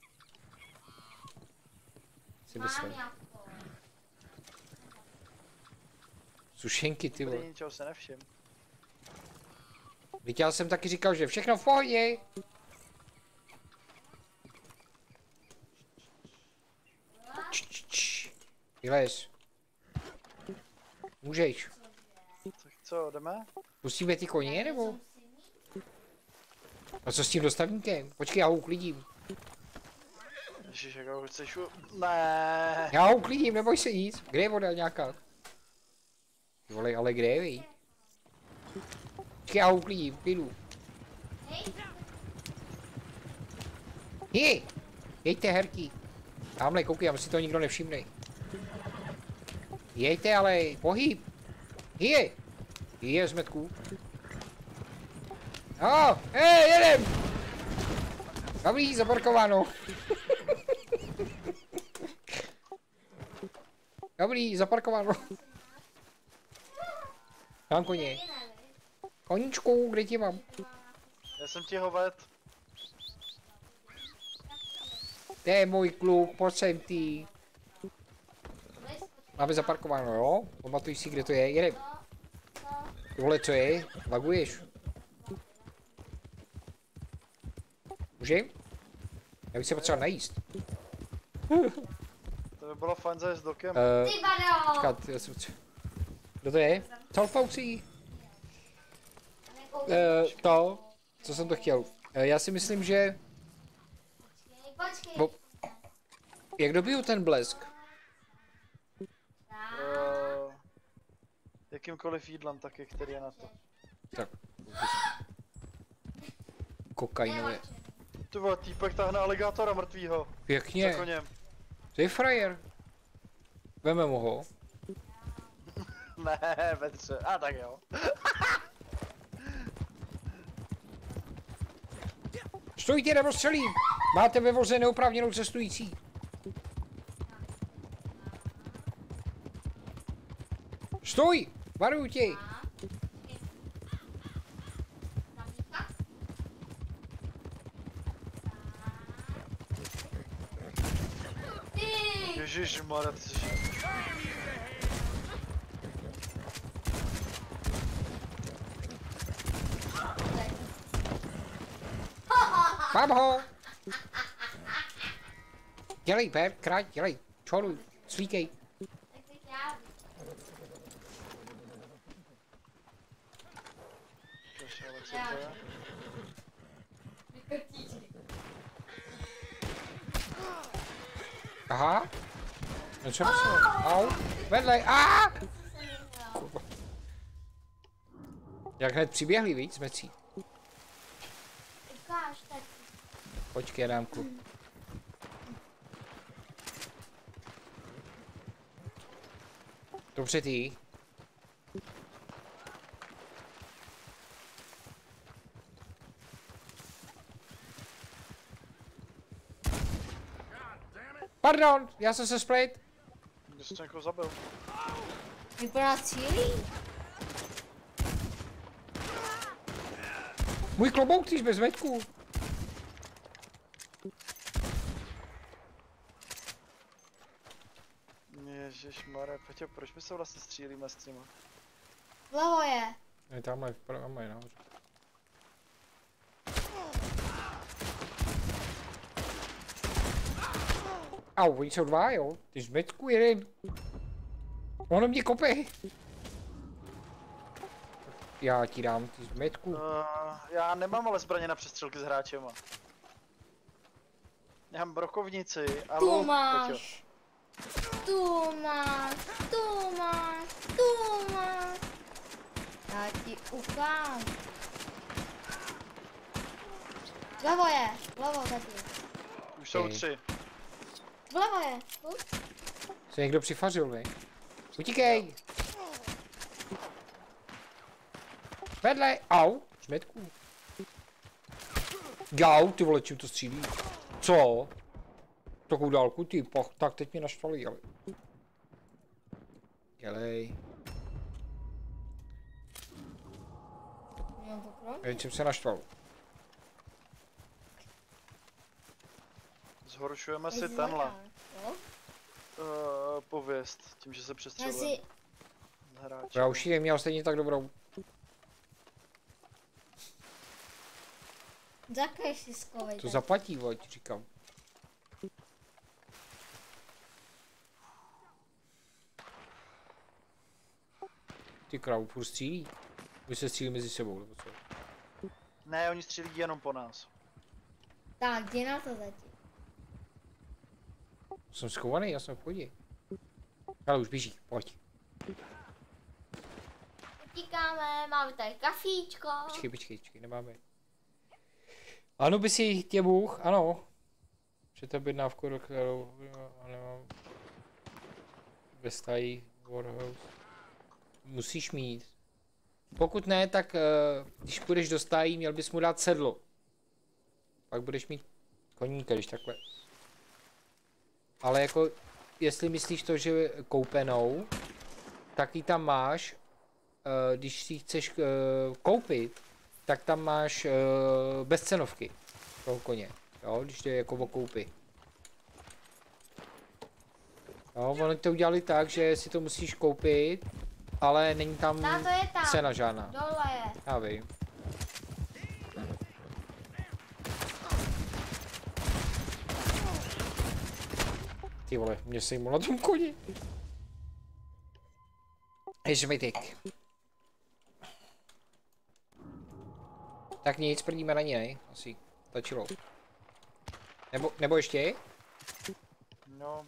Si myslím. Sušenky, ty vole. Ničeho se nevšim. Víte, já jsem taky říkal, že všechno v pohodě. Vylez. Můžeš. Tak co, jdeme? Pustíme ty koně, nebo? A co s tím dostavníkem? Počkej, já ho uklidím. Ježiš, jak ho chceš Ne. Já ho uklidím, neboj se nic. Kde je voda nějaká? Ty vole, ale kde je, vej? Počkej, já ho uklidím, klidu. Jeďte, herky. Tamhle, koukej, aby si to nikdo nevšimne. Jeďte, ale pohyb. Je, zmetku. Jedem. Dobrý, zaparkováno. Dobrý, zaparkováno. Mám koně. Koníčku, kde tě mám? Já jsem ti ho ved. To je můj kluk, pojď sem ty. Máme zaparkováno, jo? Pamatuj si, kde to je, jedem. Tohle co je? Laguješ? Můžem? Já bych se potřeboval najíst. To by bylo fajn zajet s dokem. Ty bado! Počkat, já jsem potřeboval. Kdo to je? Salfaucí. To, co jsem to chtěl. Já si myslím, že... Počkej. Jak dobiju ten blesk? Jakýmkoliv jídlem taky, který je na to. Tak. Kokainově. Ty vole, týpek tahne aligátora mrtvýho. Pěkně. Za koněm. To je frajer. Vememe ho. Ne, Petře. A tak jo. Stojte nebo střelím! Máte ve voze neoprávněnou cestující. Stoj! Varuju tě! Ježišmarja, ty jsi... Mám ho! Dělej, Pep, krať, dělej. Čoruj, svíkej. Tak teď já. Ježiš, ale co to je? Aha. No co myslel? Au. Vedle, Kurva. Jak hned přiběhli, víc, smecí. Ukáž tak. Počkej, dámku. Dobře ty. Pardon, já jsem se split. Mě jsi někoho zabil. Vypadá cílí. Můj klobouk chcíš bez veďku. Ježišmarja, Peťo, proč my se vlastně střílíme s těma? Vlevo je. Ne, tamhle vpravo je nahoře. Au, oni jsou dva, jo? Ty zmetku jeden. Ono mě kope. Já ti dám ty zmetku. Já nemám ale zbraně na přestřelky s hráčema. Já mám brokovnici a Tu luk, Peťo. máš. Tu máš. Tu máš. Tu máš. Já ti ukážu. Vlevo je. Vlevo tady. Už jsou Okej. 3. Vlevo je. Se někdo přifařil, ne? Utíkej! Vedle! Au! Zmetku. Jau, ty vole, čím to střílí? Co? Takovou dálku, ty pach, tak teď mě naštvali, ale... Dělej. Měl to krom? Nevím, čím se naštval. Zhoršujeme si tenhle. Pověst, tím, že se Já přestřelujeme si... s hráčem. Já už ji neměl stejně tak dobrou. Zakaj si skovej. To zaplatí, vole, ti říkám. Ty krávu, furt střílí. Vy se střílí mezi sebou, nebo co? Ne, oni střílí jenom po nás. Tak, jdi na to zatím. Jsem schovaný, já jsem v pohodě. Ale už běží, pojď. Utíkáme, máme tady kafíčko. Počkej, nemáme. Ano, by si tě Bůh, ano. Před objednávku, do kterou nemám. Bez tají, Warhouse. Musíš mít. Pokud ne, tak když půjdeš do stájí, měl bys mu dát sedlo. Pak budeš mít koníka, když takhle. Ale jako, jestli myslíš to, že koupenou, tak ji tam máš, když si ji chceš koupit, tak tam máš bez cenovky toho koně, jo, když to je jako o koupi. Jo, oni to udělali tak, že si to musíš koupit, ale není tam Táto je tam. cena žádná. Dole je. Já vím. Ty vole, mě sejmu na tom koni. Ježmejtek. Tak nic, prdíme na ní, ne? Asi stačilo. Nebo ještě? No,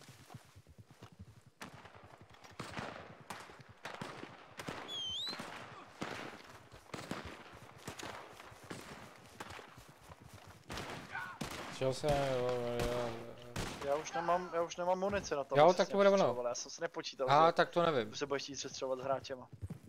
Čeho se... já už nemám munici na to. Jo, abych tak se to bude ono. přestřeloval. Já jsem si nepočítal, A tak to že nevím. se budeš chtít přestřelovat s hráčema.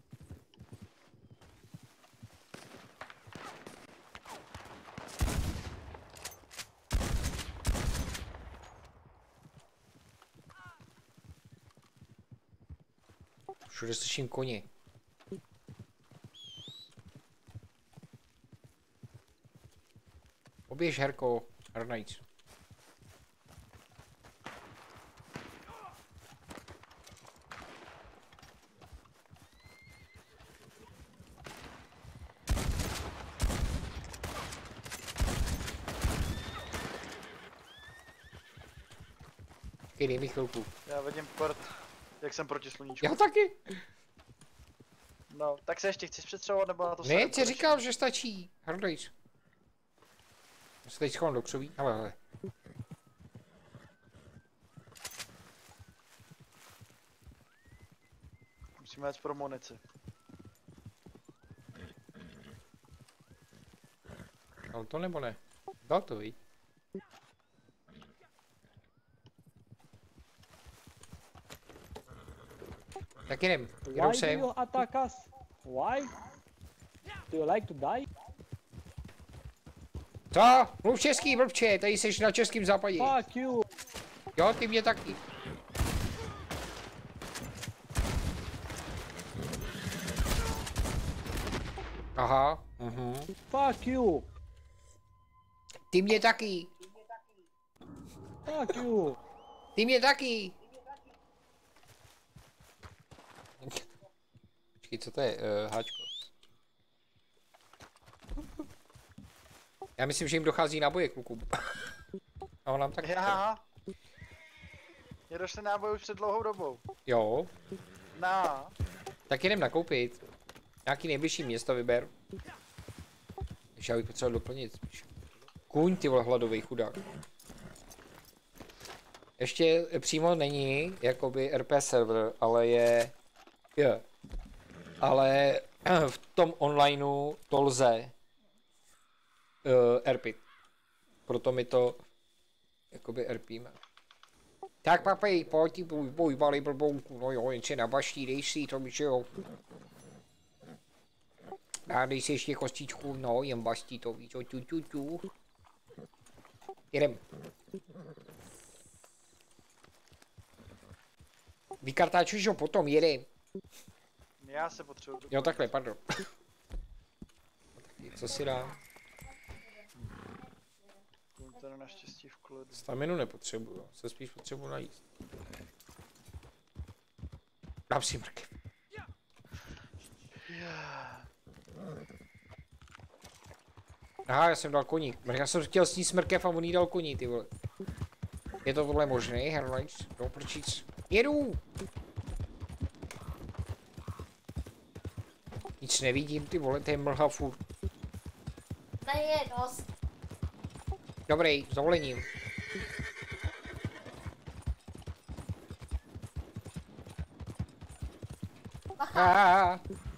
Všude slyším koně. Oběž, Herko, hrnajíc. Dej mi chvilku. Já vidím prd, jak jsem proti sluníčku. Já taky. No, tak se ještě chceš přestřelovat, nebo na to Ne, ti říkal, že stačí. Hrnajíc. Já se teď schovám do křoví. Ale. Musíme jít pro munici. Dal to nebo ne? Dal to, viď? Tak jdem, Why jedou do sem. you attack us? Why? Do you like to die? Co? Mluv český, blbče, tady jsi na českým západě. Fuck you! Jo, ty mě taky. Aha, Fuck you! ty mě taky. Fuck you! Ty mě taky. Počkej, co to je? Háčko. Já myslím, že jim dochází náboje, klukům. A on nám tak... Já. Mě došly náboj už před dlouhou dobou. Jo, Na. tak jdem nakoupit. Nějaký nejbližší město vyber. Když já bych potřeboval doplnit spíš. Kůň, ty vole, hladový chudák. Ještě přímo není, jakoby RP server, ale je... Ale v tom onlineu to lze RPit. Proto mi to jakoby RPíme. Tak papej, pojď, boj, balej blbounku, no jo, jen se nabaští, dej si to, že jo. A dej si ještě kostičku, no, jen bastí to, víš, tu. Jedem. Vykartáčuješ ho potom, jedem. Já se potřebuji. Jo, takhle, pardon. Co si dám? To je naštěstí v klidu. Staminu nepotřebuju, se spíš potřebuji najíst. Dám si mrkev. Aha, já jsem dal koník. Já jsem chtěl sníst mrkev a on jí dal koní, ty vole. Je to tohle možné, Herlights? No, proč? Jedu! Nic nevidím, ty vole, to je mlha furt. Tady je dost. Dobrý, s dovolením. Bacha.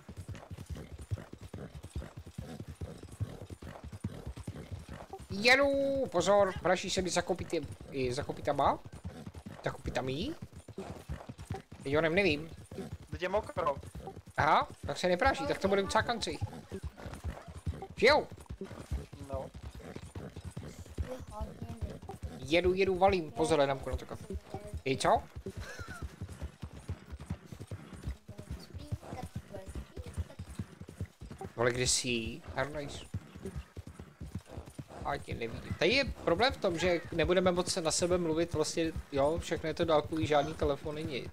Jedu, pozor, praší se mi za kopitama? Za kopitami? Teď onem nevím. Teď je mokro. Aha, tak se nepráší, tak to bude docela kanci. Jo, No. jedu, valím, pozor, dám na to kafe. I co? Vole, kde jsi? Harnice. A tě nevidím. Tady je problém v tom, že nebudeme moc se na sebe mluvit, vlastně, jo, všechno je to dálkový, žádný telefon není.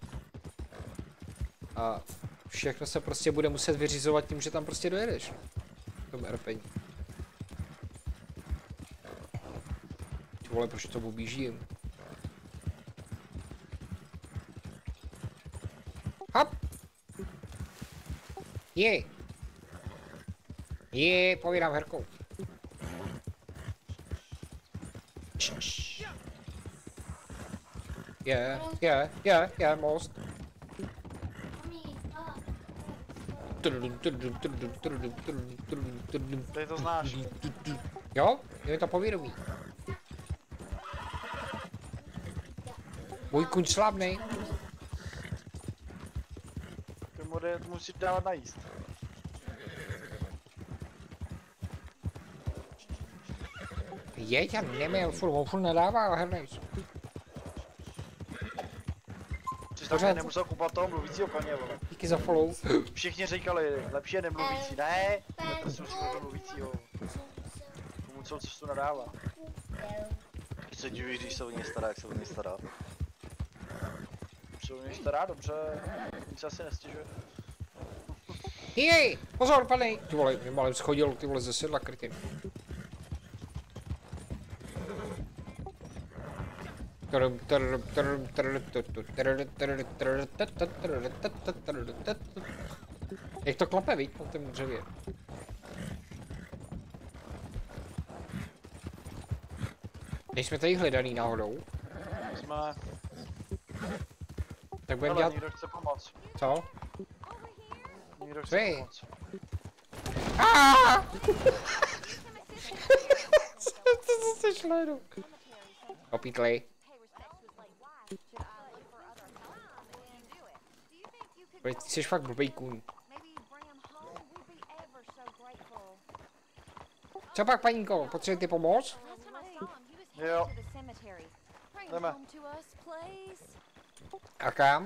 A všechno se prostě bude muset vyřizovat tím, že tam prostě dojedeš. V tom RPení. Ty vole, proč to objíždím? Hop! Povídám herkou. Most. Tady to znáš. Jo, je to povědomí. Můj kuň slábnej. Ty musíš dávat najíst. Jeď, já neměl, furt nadává, Hernice. Což taky nemusel kupovat toho mluvícího koně, vole. Díky za follow. Všichni říkali, lepší je nemluvící. Ne, netrsu si toho mluvícího. Komu celou cestu nadává. Taky se divíš, když se o něj stará, jak se o něj stará. Se o něj stará, dobře. Nic se asi nestěžuje. Jej, pozor, padej. Ty vole, mě malem schodil, ty vole, ze sedla, krytým. Jak to klape, víš, na tom dřevě. Nejsme tady hledaný náhodou. Jsme... Tak budeme Ale dělat... někdo chce pomoct. Co? Někdo chce Vy. pomoct. Co se šledu? Opítli. Ty jsi fakt blbej kůň. Co pak, paníko, potřebujete pomoc? Jo. Jdeme. A kam?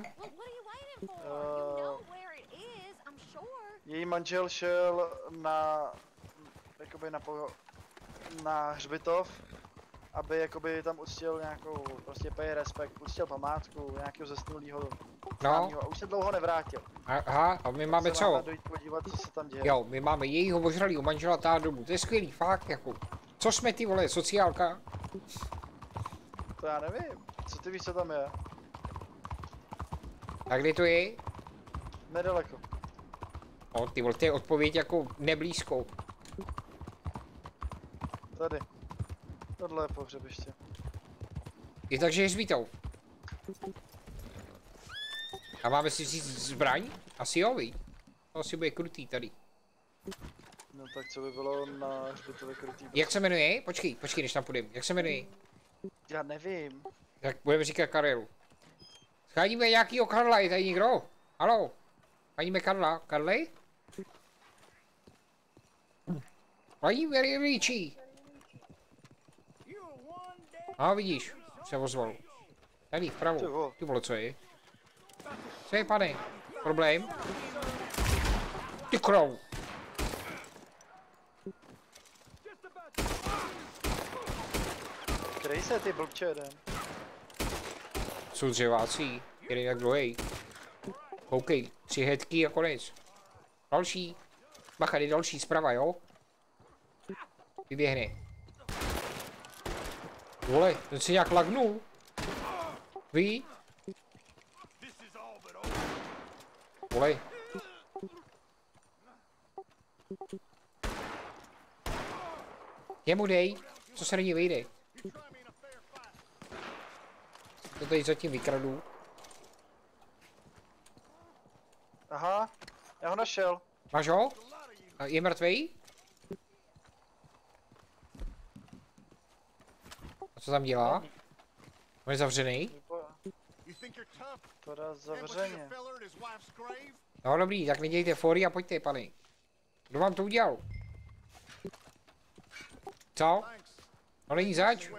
Její manžel šel na, jakoby na hřbitov, aby jakoby tam uctil nějakou, prostě pay respekt, uctil památku nějakého zesnulého známýho a už se dlouho nevrátil. Aha, a my máme Se co? máme dojít podívat, co se tam děje. Jo, my máme jejího ožralýho manžela táhat domů, to je skvělý, fakt, jako. Co jsme ty vole, sociálka? To já nevím, co ty víš, co tam je? A kde to je? Nedaleko. O, ty vole, to je odpověď jako neblízko. Tady. Tohle je pohřebiště. Je takže je zbytou. A máme si vzít zbraň? Asi jo, vy. To asi bude krutý tady. No tak co by bylo na hřbitově krutý? Jak se jmenuje? Počkej, než tam půjdeme. Jak se jmenuje? Já nevím. Tak budeme říkat Karelu. Scháníme nějakýho Karla, je tady někdo? Haló? Scháníme Karla. Karle? Paní Veričí. A vidíš, se ozval. Tady vpravo. Ty vole, co je? Co je, pane? Problém? Ty krou. Kryj se, ty blbče jeden. Jsou dřeváci, jeden jak druhý. Koukej, 3 headky a konec. Další. Bacha, jde další zprava, jo? Vyběhne. Vole, ten se nějak lagnul. Ví? Vole. Jemu dej, co se do ní vyjde. To tady zatím vykradu. Aha, já ho našel. Máš ho? A je mrtvej? A co tam dělá? On je zavřený? Teda zavřeně. No dobrý, tak nedějte fory a pojďte, pane. Kdo vám to udělal? Co? No není zač?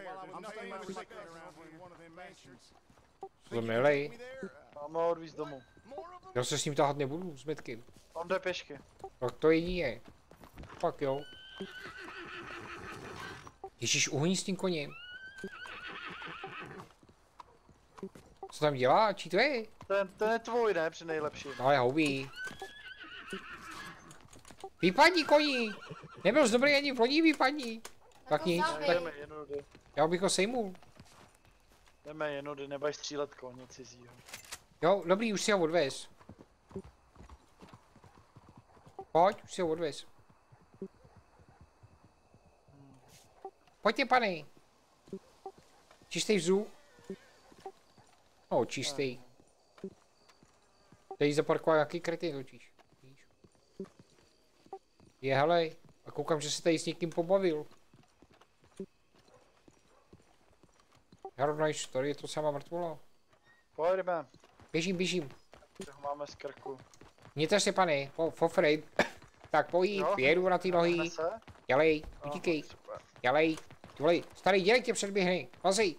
Co to milej? Mám ho odvízt domů. Já se s ním tahat nebudu, s metkem. On jde pěšky. Tak to jedině. Fakt jo. Ježíš, uhoní s tím koněm. Co tam dělá? Čí to je? Ten je tvůj, ne? Při nejlepší. No ale houby. Vypadni koní! Nebyl jsi dobrý ani v lodí, vypadni. Tak nic, tak Jdeme jenudy. já bych ho sejmul. Jdeme jenudy, nebaj střílet koně cizího. Jo, dobrý, už si ho odvez. Pojď, už si ho odvez. Pojďte, pane. Čistý vzduch. No, čistý. Tady zaparkoval nějaký kretyn totiž. Je, hele. A koukám, že se tady s někým pobavil. Hardnice, tady je to sama mrtvola. Pojďme. Běžím. Že ho máme z krku. Mějte se, pane, fofrej. Tak pojď, jedu na ty nohy. Dělej, utíkej. Dělej. Dělej, starý, dělej tě předběhne. Vazej.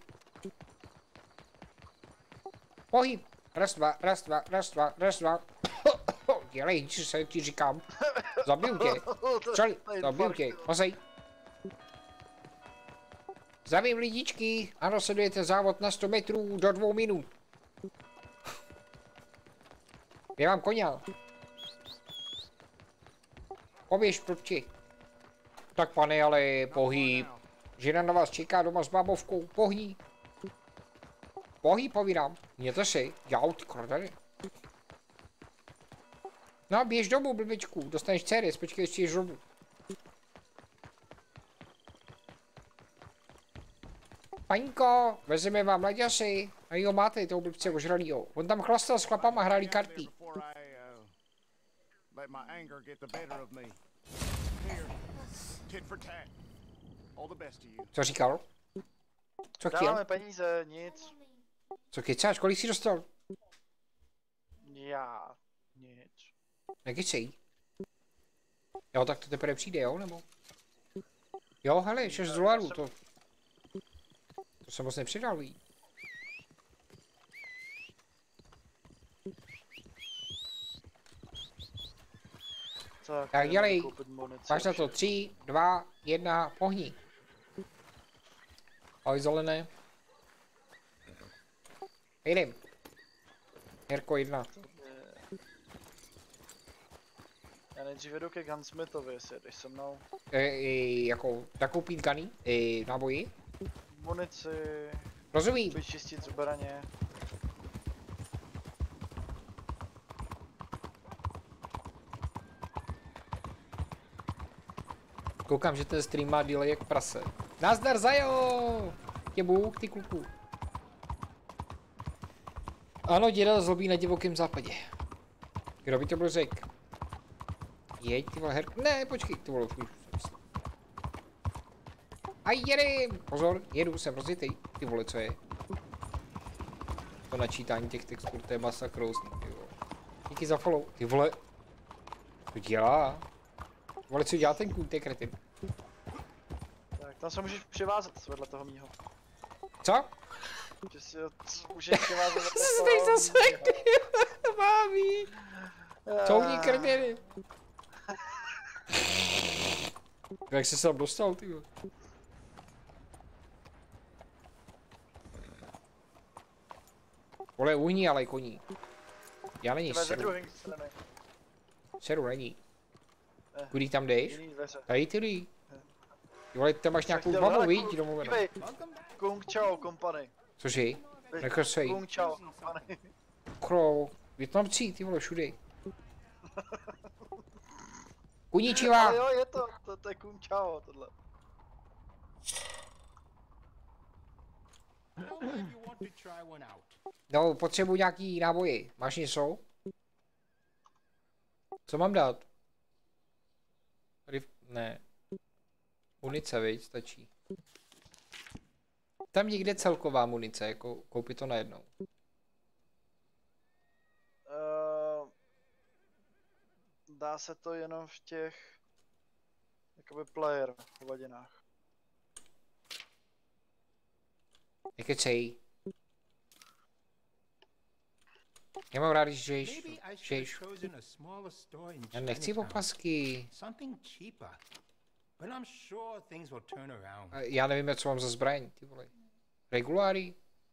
Pohyb. Raz, dva. Dělej, co se ti říkám. Zabiju tě. Čali, zabiju tě. Vazej. Zdravím lidičky. Ano, sledujete závod na 100 metrů do 2 minut. Je vám koňa. Poběž, proti. Tak pane, ale pohyb. Žena na vás čeká doma s bábovkou. Pohní. Pohyb, povídám. Mějte se. Jau, ty kordely. No, běž domů, blbečku. Dostaneš dcery, počkej, ještě ješ domů. Paňko, vezeme vám Laďasy. A jo, máte toho blbce ožralýho. On tam chlastal s chlapama, hráli karty. Co říkal? Co chtěl? Dáme peníze, nic. Co kecáš, kolik jsi dostal? Já Nic. Nekycej. Jo, tak to teprve přijde, jo, nebo? Jo, hele, $6, to jsem moc nepřidal, ví. Tak dělej, máš na to 3, 2, 1, pohni. Ahoj zelené. Jdem. Herko 1. Já nejdřív jedu ke Gunsmithovi, jestli jdeš se mnou. Jako nakoupit gany, náboji. Munici. Rozumím. Vyčistit zbraně. Koukám, že ten stream má delay jak prase. Nazdar Zajo! Tě Bůh, ty kluku. Ano, děda zlobí na divokém západě. Kdo by to byl řek? Jeď, ty vole, herku. Ne, počkej, ty vole, už a jedem! Pozor, jedu, jsem rozjetej. Ty vole, co je? To načítání těch textur, to je masakrózní, ty vole. Díky za follow. Ty vole. Co dělá? Vole, co dělá ten kůň, ty kretin? Tak, tam se můžeš přivázat vedle toho mýho. Co? Že si ho můžeš přivázat vedle toho Co teď zase, mámí? Couvní kretiny. Jak jsi se tam dostal, ty vole? Vole, uhní, ale koní. Já není seru. Seru není. Kudy tam jdeš? Tady ty lidi. Vole, tam máš nějakou babu, víš, domluvenou. Kung Chao Company. Cože? Nekrsej. Kung Chao Company. Kro, Větnamci, ty vole, všude. Konnichiwa. Ale jo, je to je Kung Chao, tohle. No, potřebuji nějaký náboje. Máš něco? Co mám dát? Ne. Munice, viď, stačí. Tam někde celková munice, jako koupit to najednou. Dá se to jenom v těch jakoby player hovadinách. Nekecej. Já mám rád, když žiješ. Já nechci opasky. Já nevím, co mám za zbraň, ty vole. Reguláry?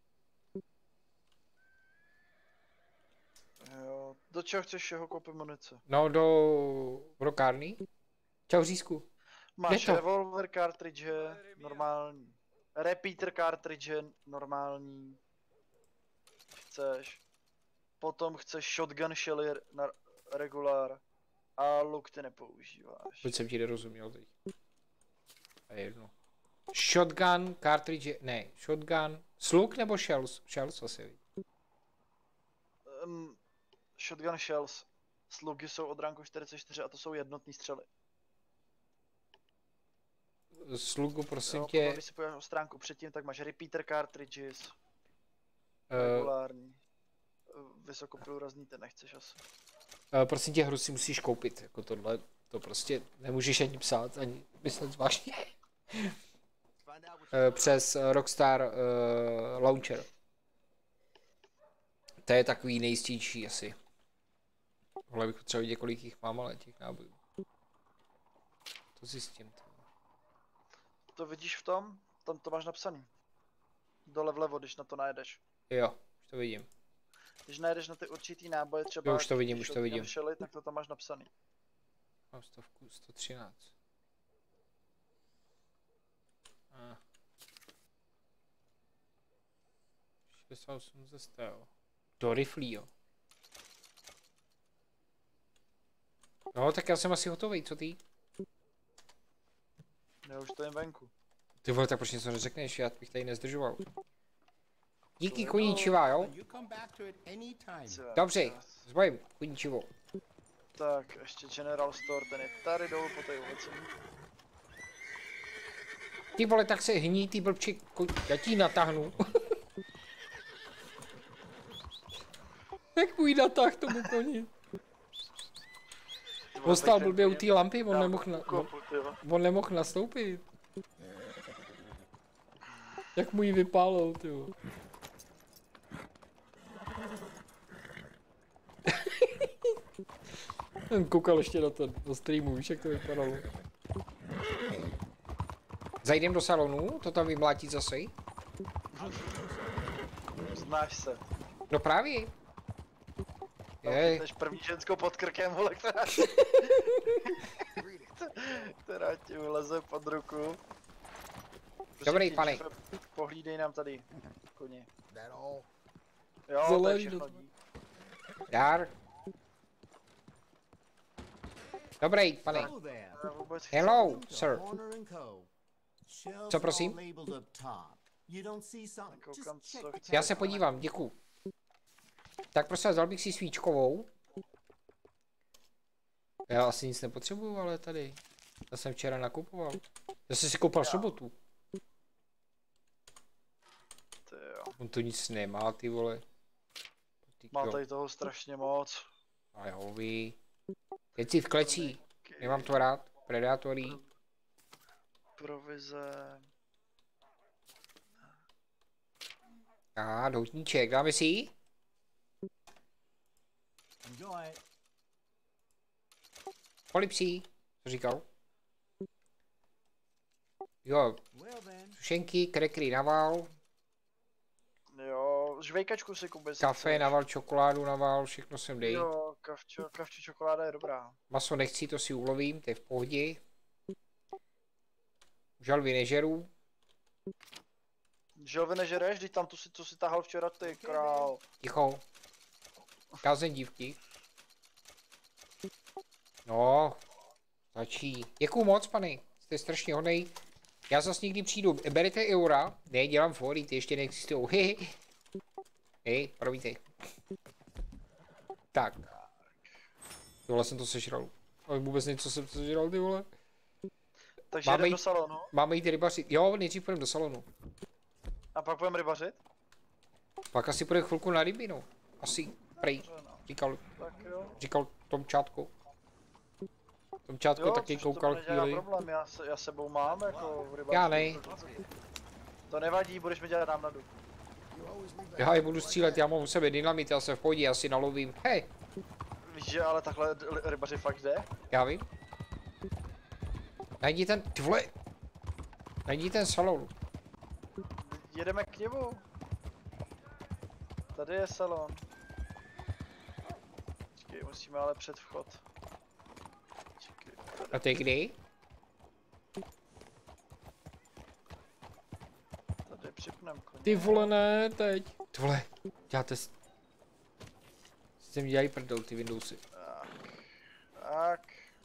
Jo, do čeho chceš všeho koupit munice? No, do brokárny. Čau, Řízku. Máš revolver cartridge, normální. Repeater cartridge, normální. Chceš. Potom chceš shotgun shelly na regulár. A luk ty nepoužíváš. Proč jsem ti nerozuměl teď? A jedno. Shotgun, cartridge, ne, shotgun, sluk nebo shells? Shells asi. Shotgun shells. Slugy jsou od ranku 44 a to jsou jednotný střely. Slugu, prosím jo, tě. Když si půjdeš o stránku předtím, tak máš repeater cartridges. Regulární. Vysokoprůrazný ty nechceš asi. Prosím tě, hru si musíš koupit, jako tohle, to prostě nemůžeš ani psát, ani myslet zvláštně. Přes Rockstar Launcher. To je takový nejistější asi. Tohle bych potřeboval vidět, kolik jich mám, ale těch nábojů. To zjistím. To vidíš v tom? Tam to máš napsaný. Dole vlevo, když na to najedeš. Jo, už to vidím. Když najedeš na ty určitý náboje, třeba jo, už to vidím, Šely, tak to tam máš napsaný. Mám 113. 68 ze 100. Do riflí, jo. No, tak já jsem asi hotový, co ty? Já už to jen venku. Ty vole, tak proč něco neřekneš, já bych tady nezdržoval. Díky, konnichiwa, jo? Dobře, s bojem, konnichiwa. Tak, ještě General Store, ten je tady dolů po té ulici. Ty vole, tak se hní, ty blbči, já ti natáhnu. Jak můj natah tomu koni. On stál blbě u té lampy, on nemohl nastoupit. Jak mu ji vypálil, tyjo. Ten koukal ještě na streamu, víš jak to vypadalo. Zajdem do salonu, to tam vymlátí zase. Znáš se. No právě. Jej. Jsi první ženskou pod krkem, vole, která ti vyleze pod ruku. Dobrý, pane. Pohlídej nám tady koně. Jo, Zelený to je všechno. Dár. Dobrý, pane. Hello, sir. Co prosím? Já se podívám, děkuju. Tak prosím, vzal bych si svíčkovou. Já asi nic nepotřebuju, ale tady. Já jsem včera nakupoval. Já jsem si koupil v sobotu. On to nic nemá, ty vole. Má tady toho strašně moc. A jo, vy. Teď si v klecí. Nemám to rád. Predátory. Provize. A doutníček, dáme si ji? Polipsí, co říkal? Jo, sušenky, krekry naval. Jo, žvejkačku si kubis. Kafe naval, čokoládu naval, všechno sem dej. Jo, kavče čokoláda je dobrá. Maso nechci, to si ulovím, to je v pohodě. Želvy nežeru. Želvy nežereš, když tam co si tahal včera, ty král. Ticho. Kázeň dívky. No, stačí. Děkuju moc, pane, jste strašně hodnej. Já zas někdy přijdu, berete eura? Ne, dělám fóry, ty ještě neexistujou. Hej, promiňte. Tak. Tohle jsem to sežral. Ale vůbec něco jsem sežral, ty vole. Takže jdem do salonu. Máme jít rybařit. Jo, nejdřív půjdeme do salonu. A pak budeme rybařit? Pak asi půjde chvilku na ryby, no. Asi, prej. Říkal Tomčátko. Tomčátko taky koukal chvíli. Problém, já sebou mám jako rybařit. Já ne. To nevadí, budeš mi dělat námladu. Já je budu střílet, já mám u sebe dynamit, já se v pohodě asi nalovím. Hej. Víš, že ale takhle rybaři fakt jde? Já vím. Najdi ten, ty vole. Najdi ten salon. Jedeme k němu. Tady je salon. Počkej, musíme ale před vchod. Počkej, a to je kdy? Tady připnem koně. Ty vole, ne, teď. Ty vole, děláte mi dělají prdel ty Windowsy. Tak.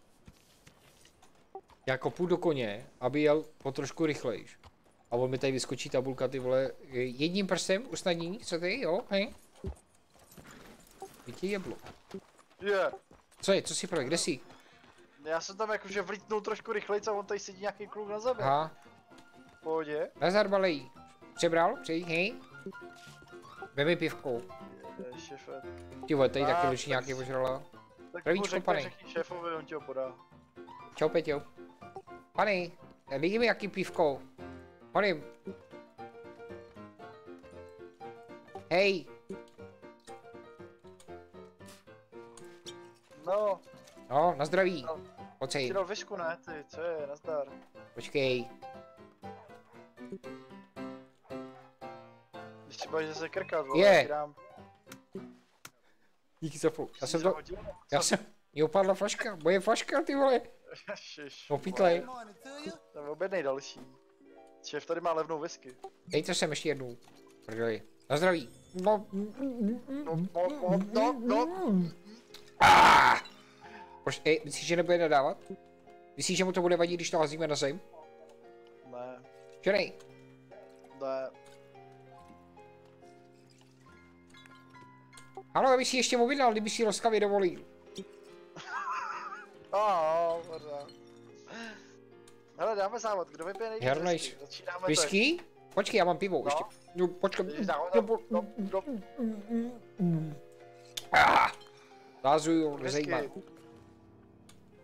Já kopu do koně, aby jel po trošku rychlejš. A on mi tady vyskočí tabulka, ty vole, jedním prstem usnadnění, co ty, jo, hej? Vidíte jeblo. Je. Co je, co si projekt, kde jsi? Já jsem tam jakože vlítnul trošku rychleji, a on tady sedí nějaký kluk na zemi. Aha. V pohodě. Nazar balej. Přebral, přeji, hej? Vem mi pivko. Šéfe. Ty vole, tady taky už nějaký požrala. Pravíčko, pane. Řekni šéfovi, on ti ho podá. Čau, Peťo. Pane, dej mi jaký pivko. Pane. Hej. No. No, na zdraví. Pojď. Ti dal visku, ne, ty, co je, nazdar. Počkej. Když si budeš zase krkat, vole, je. dám. Díky za follow. Já jsem, mě upadla flaška, moje flaška, ty vole. Ježiš. Opítlej. Tak objednej další. Šéf tady má levnou whisky. Dejte sem ještě jednou. Prdeli. Na zdraví. No. Myslíš, že nebude nadávat? Myslíš, že mu to bude vadit, když to hazíme na zem? Ne. Že nej? Ne. Ano, já bych si ještě objednal, kdyby si rozkavě dovolil. Pořád. Hele, dáme závod, kdo vypije nejvíc whisky? Začínáme whisky? Počkej, já mám pivo, no. ještě. No, počkej. Zázuju, nezajímá.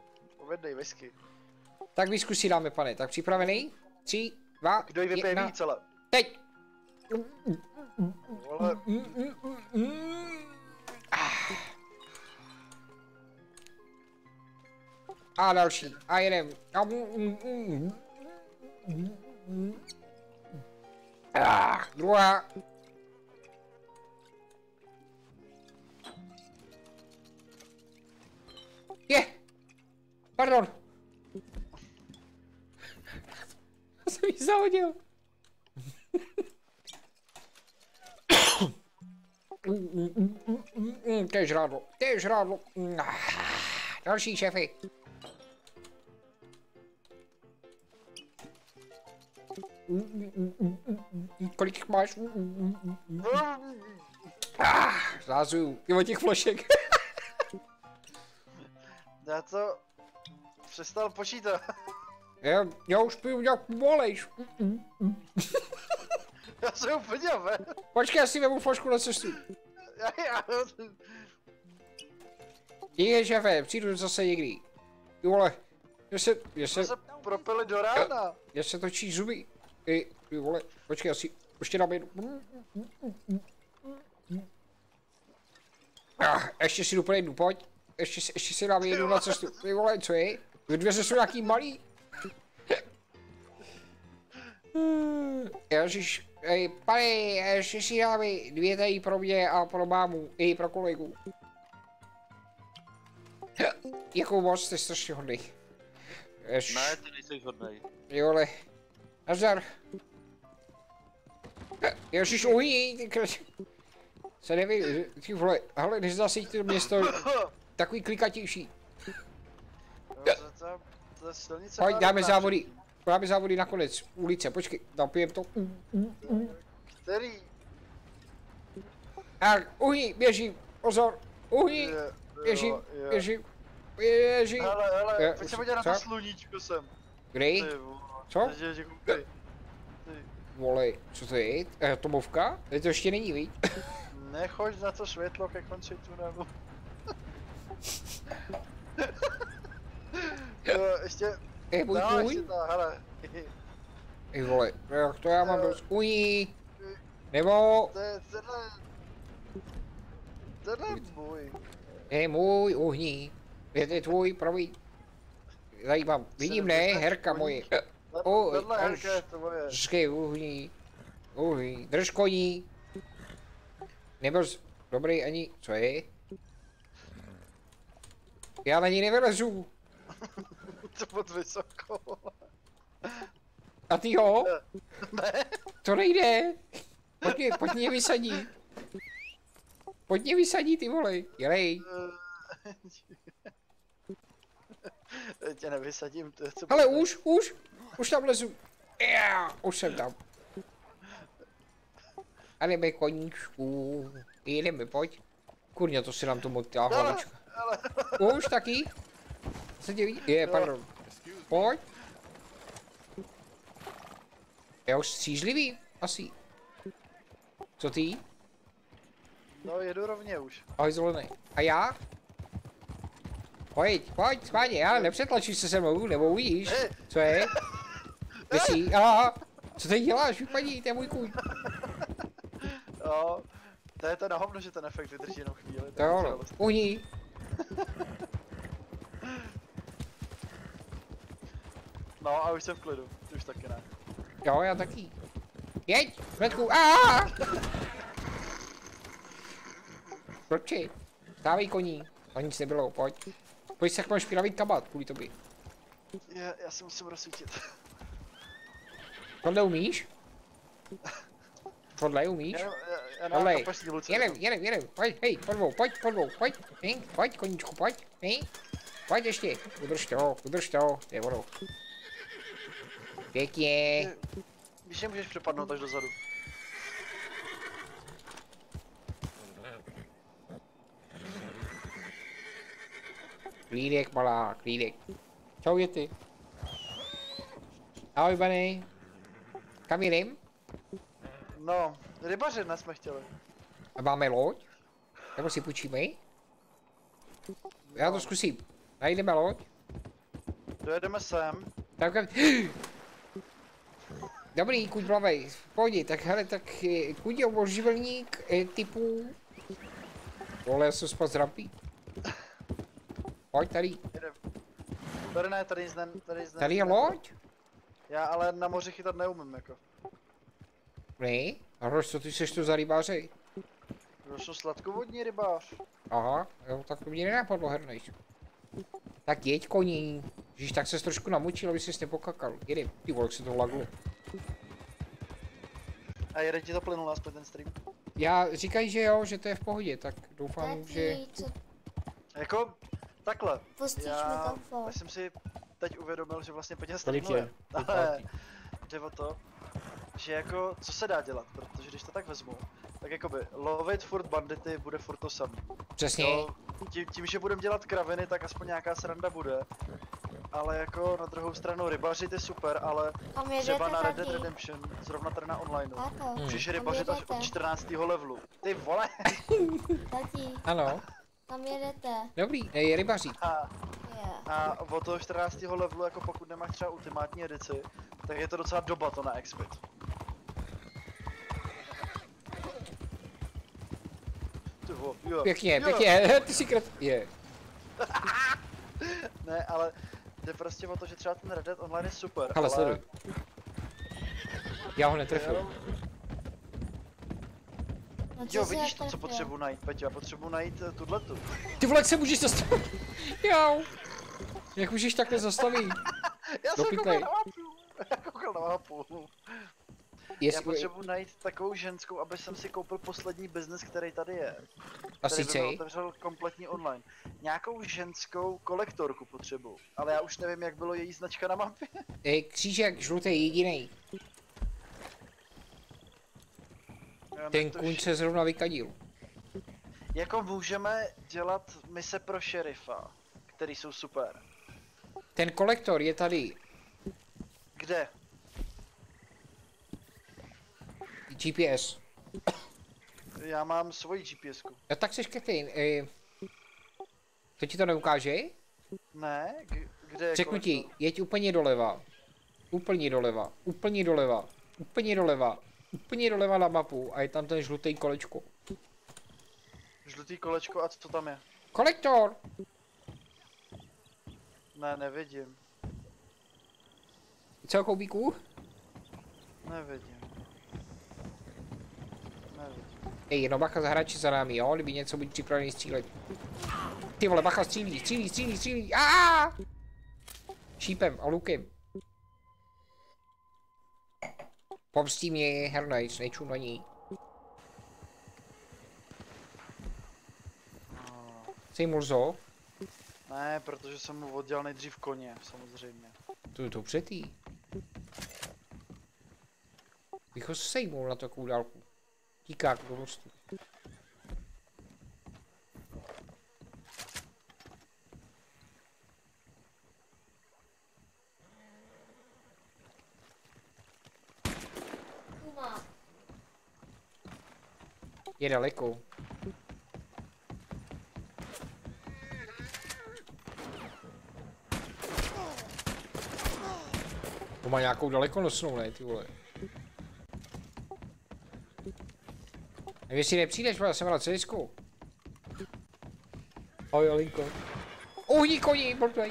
Povedej whisky. Tak whisky si dáme, pane. Tak připravený? 3, 2, Kdo ji vypije 1. víc, ale. Teď! Vole, A další. A jedem. Druhá. Je! Pardon. Já jsem ji zahodil. To je žrádlo. To je žrádlo. Další šéfy. Kolik jich máš? Zázuju. Jo, těch flašek. já to přestal počítat. Já už piju nějak volejš. Já jsem úplně ve. Počkej, já si vemu flašku na cestu. Já. Díky, šéfe, přijdu zase někdy. Ty vole, já se propili do rána. Já se točí zuby. Ty vole, počkej, já si ještě dám jednu. Ještě si jdu pro jednu, pojď. Ještě si dám jednu na cestu. Ty vole, co je? Vy dvě jsou nějaký malý. Ježiš, pane, ještě si dáme dvě tady pro mě a pro mámu, i pro kolegu. Jakou moc, jste strašně hodný. Ne, ty nejsi hodnej. Jole. Nazdar. Ježiš, ují, ty krč. Se nevím, ty vole, hele, nezdá se to město takový klikatější. Pojď, dáme závody na konec ulice, počkej, napijem to. Který? Tak, ují, běžím, pozor, ují, běžím. Hele, pojď se podívat na to sluníčko sem. Kdy? Co? Ty. Vole, co to je? Atomovka? To ještě není, viď? Nechoď na to světlo ke konci tunelu. Ještě... Můj. Hele. Vole, jak to já mám dost. Ují. Nebo... Tenhle můj. Můj, uhní. Je to tvůj, promiň. Zajímám, vidím, ne, herka moje. Tenhle herka je tvoje. Žkej, uhní. Drž koní. Nebyl dobrý ani, co je? Já na ní nevylezu. To pod vysoko. A ty jo? Ne. To nejde. Pojď mě vysadí. Pojď mě vysadí, ty vole. Jelej. Tě nevysadím, to je co... Hele, už tam lezu. Už jsem tam. A jdeme koníčku. Jdeme, pojď. Kurňa, to si nám to motá hlavička. Už taky? Co tě vidí? Pardon. Pojď. Já už střízlivý? Asi. Co ty? No, jedu rovně už. Ahoj, zelený. A já? Pojď, schválně, já nepřetlačíš se mnou, nebo uvidíš. Co je? Ty jsi, aha. Co teď děláš? Vypadí, to je můj kůň. Jo, to je to na hovno, že ten efekt vydrží jenom chvíli. To jo, uhní. No a už jsem v klidu, ty už taky ne. Jo, já taky. Jeď, Fredku, Proči? Stávej koní. To nic nebylo, pojď. Pojď se, jak máš špinavý kabát kvůli tobě. Já se musím rozsvítit. Tohle umíš? Tohle umíš? Tohle. Jedem, pojď, hej, pojď, koníčku, pojď, hej. Pojď ještě, udrž to, je ono. Pěkně. Víš, že můžeš přepadnout až dozadu. Klídek, malá, klídek. Čau, děti. Ahoj, Bany. Kam jdem? No, rybařina jsme chtěli. A máme loď? Nebo si půjčíme? Já to zkusím. Najdeme loď? Dojedeme sem. Tak, dobrý, kuď plavej, v pohodě, tak hele, tak kuď je oživelník typu... Vole, já jsem spal z rampy. Pojď tady. Tady ne, tady nic ne, Tady je loď? Já ale na moři chytat neumím jako. Ne? A proč, co ty seš tu za rybáře? Já jsem sladkovodní rybář. Aha, jo, tak to mě nenapadlo, hernejš. Tak jeď koní. Ježiš, tak ses trošku namočil, aby ses nepokakal. Jedem, ty vole, jak se to laglo. A jede ti to plynul aspoň ten stream. Já říkají, že jo, že to je v pohodě, tak doufám, že... Jako, takhle. Pustíš Já mikrofon. jsem si teď uvědomil, že vlastně Peťa Kolik streamuje. je? Ale jde o to, že jako, co se dá dělat, protože když to tak vezmu, tak jakoby lovit furt bandity bude furt to samý. Přesně. Jo, tím, že budeme dělat kraviny, tak aspoň nějaká sranda bude. Ale jako na druhou stranu rybařit je super, ale Kam jedete, třeba na Red Dead tati? Redemption, zrovna tady na online, Tato, můžeš kam rybařit až jedete? od 14. levelu. Ty vole! Tati, Ano, kam jedete? dobrý, je rybaří. A od toho 14. levelu, jako pokud nemáš třeba ultimátní edici, tak je to docela doba to na expit. Ty jo. Pěkně, Jo. pěkně, ty si krat... Je. Ne, ale jde prostě o to, že třeba ten Red Dead Online je super, Hele, ale... sleduj. Já ho netrefil. Jo, vidíš to, co potřebuji najít, Peťo, já potřebuji najít tuhletu. Ty vole, jak se můžeš zastavit? Jau. Jak můžeš takhle zastavit? Já jsem Dopytnej. koukal na mapu. Já koukal na mapu. Já potřebuji najít takovou ženskou, aby jsem si koupil poslední biznes, který tady je. A Který by sice? mi otevřel kompletní online. Nějakou ženskou kolektorku potřebuji, ale já už nevím, jak bylo její značka na mapě. Křížek, žlutý, jediný. Ten kuň se zrovna vykadil. Jako můžeme dělat mise pro šerifa, který jsou super. Ten kolektor je tady. Kde? GPS. Já mám svoji GPSku. No tak seš ketejn. To ti to neukáže? Ne? Kde je Řeknu ti, kolektor? jeď úplně doleva. Úplně doleva, úplně doleva, úplně doleva, úplně doleva na mapu a je tam ten žlutý kolečko. Žlutý kolečko a co tam je? Kolektor! Ne, nevidím. Co, koubíku? Nevidím. Ej, jenom bacha za hráči za námi, jo? Kdyby něco, buď připravený střílet. Ty vole, bacha střílí, střílí, střílí, střílí. Aaaa! Šípem a lukem. Pomstí mě, hernajc, nečum na ní. Sejmul zo? Ne, protože jsem mu oddělal nejdřív koně, samozřejmě. To je dobře ty. Bych ho sejmul na takovou dálku. Tíkák do mostu. Je daleko. To má nějakou dalekonosnou, ne, ty vole. Nevím, jestli nepřijdeš, já jsem na CSku. Ahoj, Alinko. Uhní koní, mrtvej.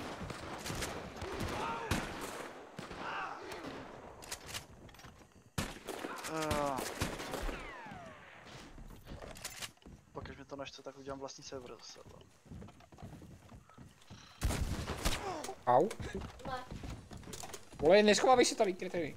Pokud mi to naštve, tak udělám vlastní server zase. Au. Vole, neschovávej se tady, kreteny.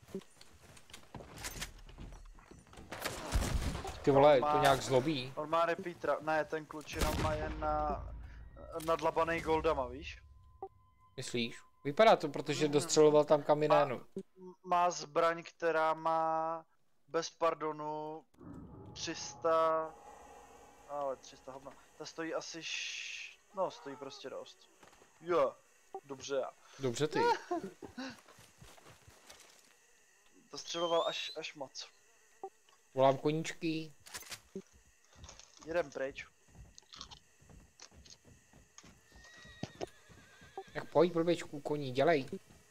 Ty vole, to nějak zlobí. On má repeatera, ne, ten kluč jenom má jen na nadlabanej goldama, víš? Myslíš? Vypadá to, protože dostřeloval tam kaminénu. Má zbraň, která má bez pardonu 300... Ale 300 hovna. Ta stojí asi no, stojí prostě dost. Jo, dobře. Dobře ty. To střeloval až moc. Volám koníčky. Jedem pryč. Tak pojď, blbečku, koní, dělej.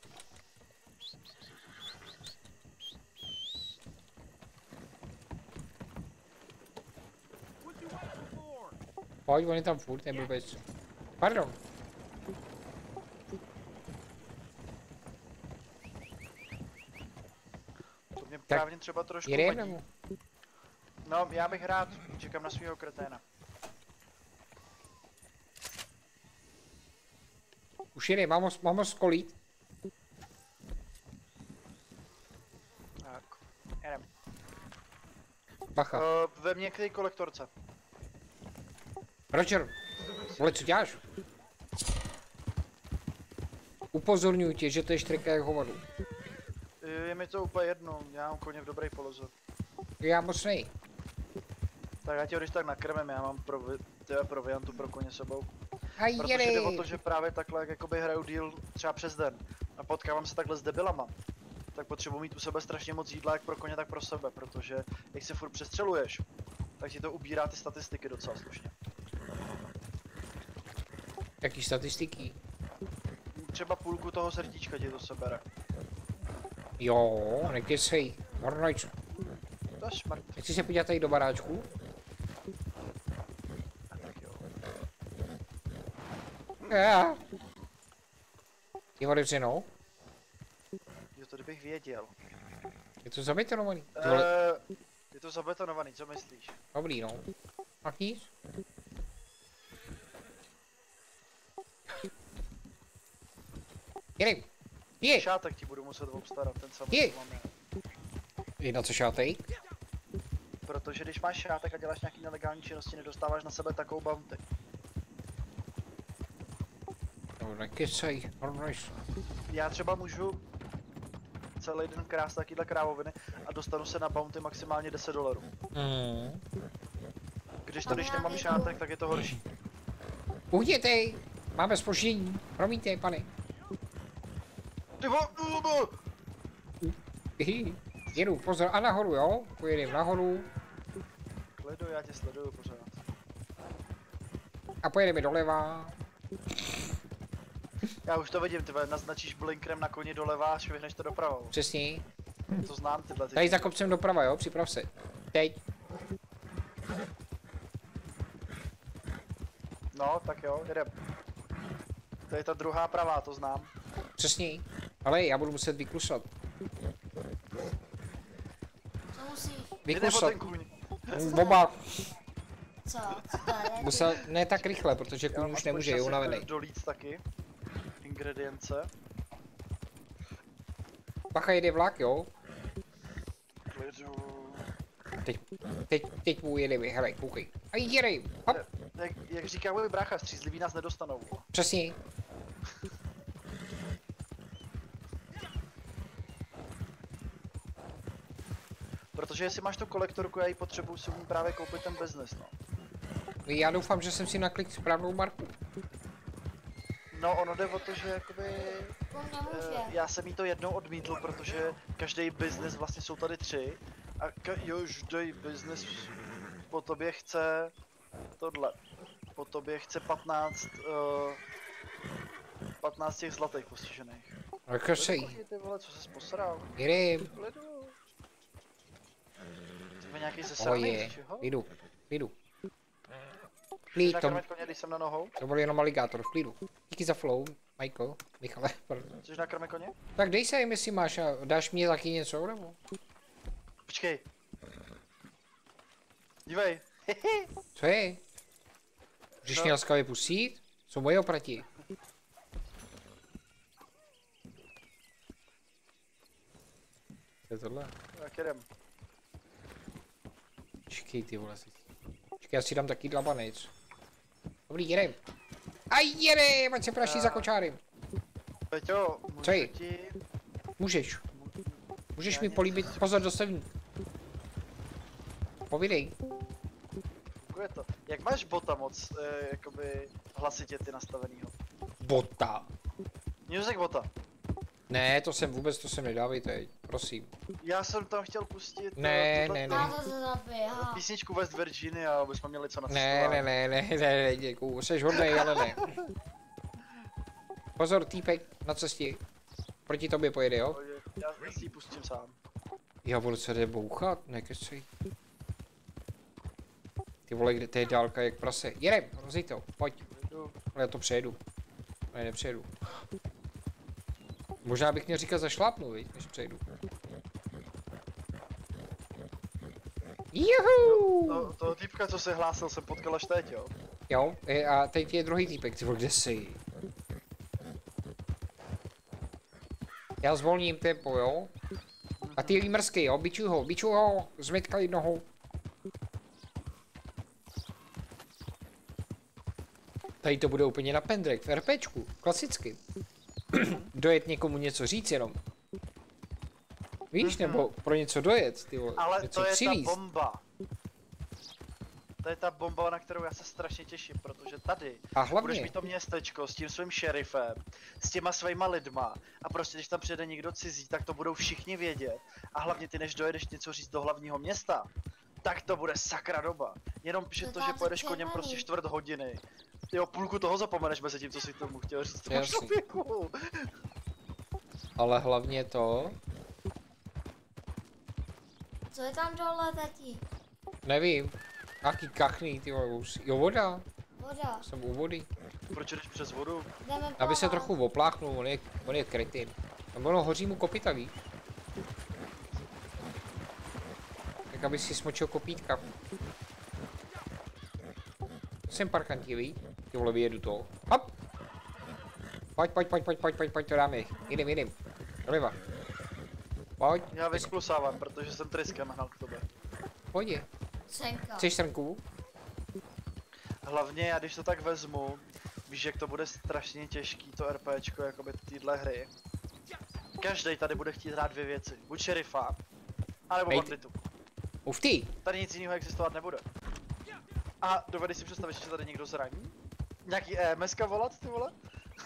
Pojď, on je tam furt, ten blbec. Pardon. To mě právě třeba trošku Jedem vadí. nebo? No, já bych rád, čekám na svého kreténa. Už jede, mám ho skolít. Tak, jedem. Bacha. Ve měkké kolektorce. Roger, vole, co děláš? Upozorňuji tě, že to je štrika jak hovadu. Je mi to úplně jedno, já mám koně v dobré poloze. Já moc nej. Tak já tě když tak nakrmím, já mám proviantu pro koně sebou. A Protože jde o jedej. to, že právě takhle jakoby hraju díl třeba přes den a potkávám se takhle s debilama, tak potřebuji mít u sebe strašně moc jídla jak pro koně, tak pro sebe, protože jak se furt přestřeluješ, tak ti to ubírá ty statistiky docela slušně. Jaký statistiky? Třeba půlku toho srdíčka ti to sebere. Jo, nekecej. Hornojč. To je smrt. Chci se podívat tady do baráčku? A tak jo. Já. Je otevřenou? Jo, to kdybych věděl. Je to zabetonovaný. Ty vole, Je to zabetonovaný, co myslíš? dobrý no. A nic? Jedej. Je. Šátek ti budu muset obstarat, ten Je. samozřejmě máme. Je na co šátej? Protože když máš šátek a děláš nějaký nelegální činnosti, nedostáváš na sebe takovou bounty. No nekecej. Hornojč. Já třeba můžu celý den krást takovýhle krávoviny a dostanu se na bounty maximálně $10. Když nemám šátek, tak je to horší. Uhnětej. Máme zpoždění. Promiňte, pane. Ty vole, Jedu, pozor, a nahoru, jo? Pojedeme nahoru Klidu, já tě sleduju pořád. a pojedeme doleva. Já už to vidím, ty vole, naznačíš blinkrem na koni doleva a švihneš to doprava. Přesně. To znám tyhle ty. Tady za kopcem doprava, jo? Připrav se. Teď. No, tak jo, jedem. To je ta druhá pravá, to znám. Přesně. Ale já budu muset vyklusat. Co musíš? Jde o Vyklusat. ten kůň. Oba. Co? Co to je? Musel, ne tak rychle, protože Já kůň mám už aspoň nemůže, čas je jako unavený. dolít taky. Ingredience. Bacha, jede vlak, jo? Klidu. Teď mu jedeme, hele, koukej. A jedej, hop, Jak říká můj brácha, střízliví nás nedostanou. přesně. Protože jestli máš tu kolektorku, já ji potřebuju si u ní právě koupit ten business, no. Já doufám, že jsem si naklikl správnou marku. No, ono jde o to, že jakoby... To nemůže. Já jsem jí to jednou odmítl, protože každý business, vlastně jsou tady 3. A každý business po tobě chce tohle. Po tobě chce 15 těch zlatých postižených. Ale krsej, Ty vole, co ses posral? jedem. Klidu. Jsme nějaký zesraný, Oje, z čeho? klidu. Klid, Chceš nakrmit koně, když jsem na nohou? to byl jenom aligátor, v klidu. Díky za flow, Michael, Michale, pardon. Chceš nakrmit koně? Tak dej se jim, jestli máš a dáš mě taky něco, nebo? Počkej. Dívej. Co je? Můžeš No. mě laskavě pustit? Jsou moje oprati. Co je tohle? Tak jedem. Čekej, ty vole. Čekej, já si dám taky dlabanec. Dobrý, jedem. A jedem, ať se praší za kočárem. Peťo, Co je? můžu ti... Můžeš. Můžeš Já mi nic. políbit, pozor, dostavník. Povídej. Funguje to. Jak máš bota moc, jakoby hlasitě ty nastavenýho? Bota. Music bota. Ne, to jsem nedávej teď, prosím. Já jsem tam chtěl pustit Ne, tuhle ne, tu Já to se zabíhá. písničku West Virginia, aby jsme měli co na Ne, děkuju, jsi hodnej, ale ne. Pozor, týpek na cestě. Proti tobě pojede, jo? Já si ji pustím sám. Já budu se jde bouchat, nekecej. Ty vole, kde to je dálka jak prase. Jedem, rozej to, pojď. Ale já to přejedu. Ale nepřejedu. Možná bych měl říkat zašlápnu, viď, než přejdu. Juhu! Toho týpka, co se hlásil, jsem potkal až teď, jo? Jo, a teď je druhý týpek, ty vole, kde jsi? Já zvolním tempo, jo? A ty límrsky, jo, bičuj ho, zmetka jednoho. Tady to bude úplně na pendrek, v RPčku, klasicky. Dojet někomu něco říct jenom. Víš, nebo pro něco dojet, ty vole, ale něco to je přivízt. ta bomba. To je ta bomba, na kterou já se strašně těším, protože tady A hlavně budeš mít to městečko s tím svým šerifem, s těma svýma lidma a prostě když tam přijede někdo cizí, tak to budou všichni vědět. A hlavně ty než dojedeš něco říct do hlavního města, tak to bude sakra doba. Jenom že to, že pojedeš koněm prostě 1/4 hodiny. Jo, půlku toho zapomeneš mezi tím, co si tomu chtěl říct tomu člověku. Ale hlavně to, Co je tam dole, tati? nevím, jaký kachný, ty vole, jo, voda, Voda. jsem u vody. Proč jdeš přes vodu? Jdeme Aby se plavat. trochu opláchnul, on je kretin. A ono hoří mu kopita, víš? Tak aby si smočil kopítka. Jsem parkantí, víš? Ty vole, vyjedu to. Hop! Pojď, to dáme. Jdem. Doleva. Pojď. Já vysklusávám, protože jsem tryskem hnal k tobě. Pojď. Senka. Chceš srnku? Hlavně já když to tak vezmu, víš jak to bude strašně těžký to RPčko jakoby týhle hry. Každý tady bude chtít hrát 2 věci, buď šerifa, anebo banditu. Ufty! Tady nic jiného existovat nebude. A dovedeš si představit, že tady někdo zraní? Nějaký EMSka volat, ty vole?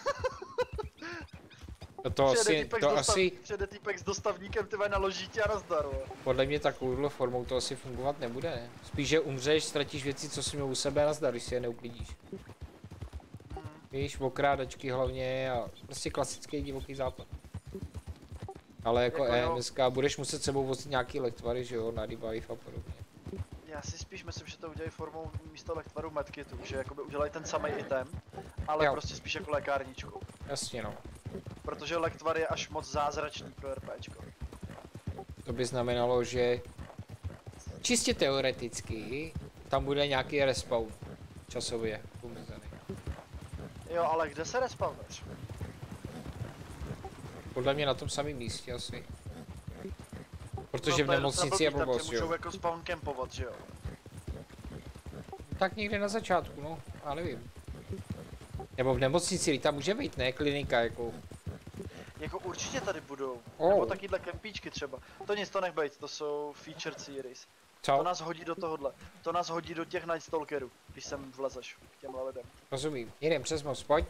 Přijede týpek s dostavníkem, ty na ložítě a nazdar, vole. Podle mě takovouhle formou to asi fungovat nebude, ne? Spíš, že umřeš, ztratíš věci, co jsi měl u sebe a nazdar, když si je neuklidíš. Víš, okrádačky hlavně a prostě klasický divoký západ. Ale jako EMSK budeš muset sebou vozit nějaký lektvary, že jo, na revive a podobně. Já si spíš myslím, že to udělají formou místo lektvaru medkitu, že jakoby udělají ten samý item, ale prostě spíš jako lékárničku. Jasně no. Protože lektvar je až moc zázračný pro RPčko. To by znamenalo, že čistě teoreticky tam bude nějaký respawn časově omezený. Jo, ale kde se respawnuješ? Podle mě na tom samém místě asi. Protože v nemocnici je blbost, jo. Můžou jako spawn campovat, že jo? Tak někde na začátku, no, já nevím. Nebo v nemocnici, tam může být, ne? Klinika, jako. Jako určitě tady budou. Nebo takýhle kempíčky třeba. To nic, to nech bejt, to jsou featured series. Co? To nás hodí do tohohle. To nás hodí do těch Night Stalkerů, když sem vlezeš k těmhle lidem. Rozumím. Jedem přes most, pojď.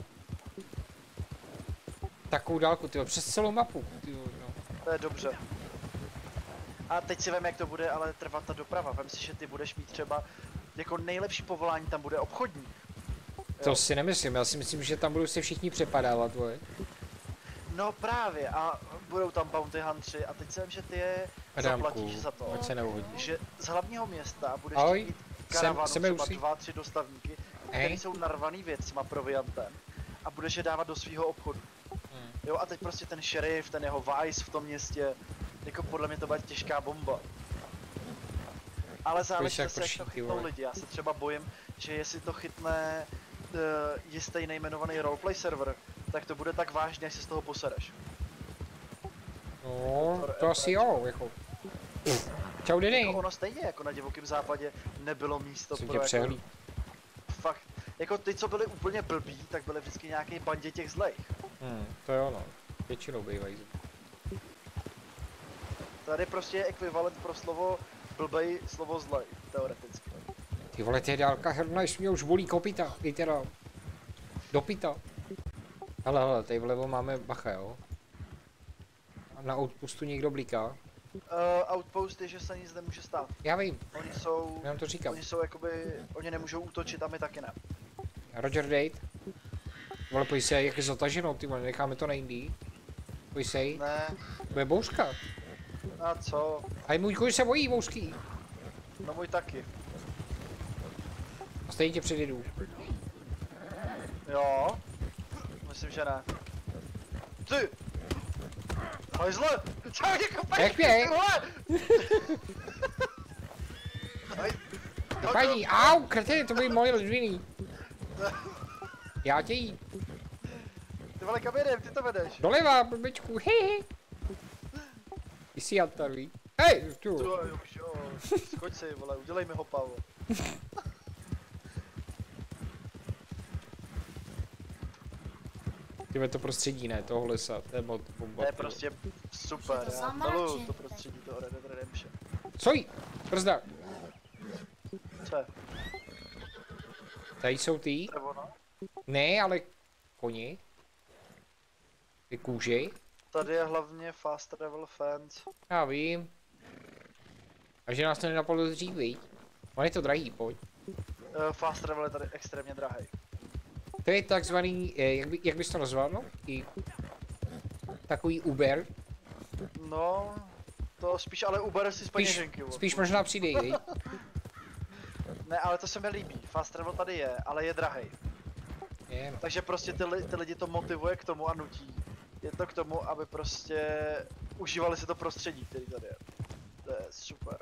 Takovou dálku, tyjo, přes celou mapu. Tyjo, no. To je dobře. A teď si vem, jak to bude ale trvat ta doprava. Vem si, že ty budeš mít třeba jako nejlepší povolání tam bude obchodník. To si nemyslím, já si myslím, že tam budou se všichni přepadávat, tvoje. No právě, a budou tam bounty huntři a teď si vem, že ty je zaplatíš za to, že z hlavního města budeš mít karavanu třeba 2-3 dostavníky, které jsou narvaný věcma proviantem a budeš je dávat do svého obchodu. Jo a teď prostě ten šerif, ten jeho vice v tom městě, jako podle mě to bude těžká bomba. Ale záleží zase, jak to chytnou lidi, já se třeba bojím, že jestli to chytne jistý nejmenovaný roleplay server, tak to bude tak vážně, až se z toho posereš. No, to asi jo, jako. Čau, Denny. Jako ono stejně jako na divokém západě nebylo místo jsem pro jako... Fakt, jako ty, co byli úplně blbí, tak byly vždycky nějaký bandě těch zlejch. To jo no, většinou bývají. Tady prostě je ekvivalent pro slovo blbej, slovo zlej, teoreticky. Ty vole, to je dálka hrna, mě už bolí kopita, i teda. Dopita. Hele, tady vlevo máme bacha, jo. A na outpostu někdo bliká. Outpost je, že se nic nemůže stát. Já vím. Oni jsou, já to říkám. Oni jsou jakoby, oni nemůžou útočit a my taky ne. Roger Date. Vole, pojď se, jak je zataženo, ty vole, necháme to na jindy. Pojď se, Ne, bude bouřka. a co? A můj kůň se bojí bouřky. No můj taky. A stejně tě předjedu. Jo? Myslím, že ne. Ty! Hajzle! Čau, jako Jak je? Paní, au, krtě, to byly moje ledviny. Já tě jí. Ty vole, kam jedem, ty to vedeš. Doleva, blbečku, hehe. Ty jsi jantarový. Hej, tu. To už jo, skoč si, vole, udělej mi ho, Pavlo. Tyhle to prostředí, ne, toho lesa, to je mod bomba. To je prostě super, To já zamračí. miluju to prostředí toho Red Dead Redemption. Co jí? Brzda. Co je? Tady jsou ty? To je ono? Ne, ale koni. Ty kůži. Tady je hlavně fast travel fence. Já vím. A že nás to nenapadlo dřív, viď? On je to drahý, pojď. Fast travel je tady extrémně drahý. To je takzvaný, jak bys to nazval, no? Takový Uber. No, to spíš ale Uber si z peněženky. Spíš možná přidej, viď? Ne, ale to se mi líbí. Fast travel tady je, ale je drahý. Je, no. Takže prostě ty lidi to motivuje k tomu a nutí. Je to k tomu, aby prostě užívali si to prostředí, který tady je. To je super.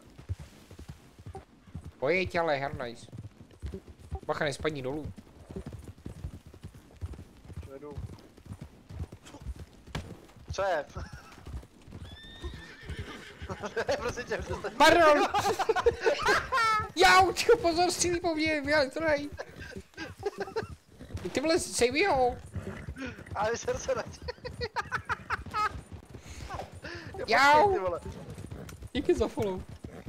Pojď, ale hernajs. Bacha, nespadni dolů. Jedu. Co je? Prosím tě, přestaň. Pardon! Jau, ticho, pozor, střílí po mně, já to najít. Ty vole, sejmi ho. Ale srdce na tě. Jau. Ty vole. Díky za follow.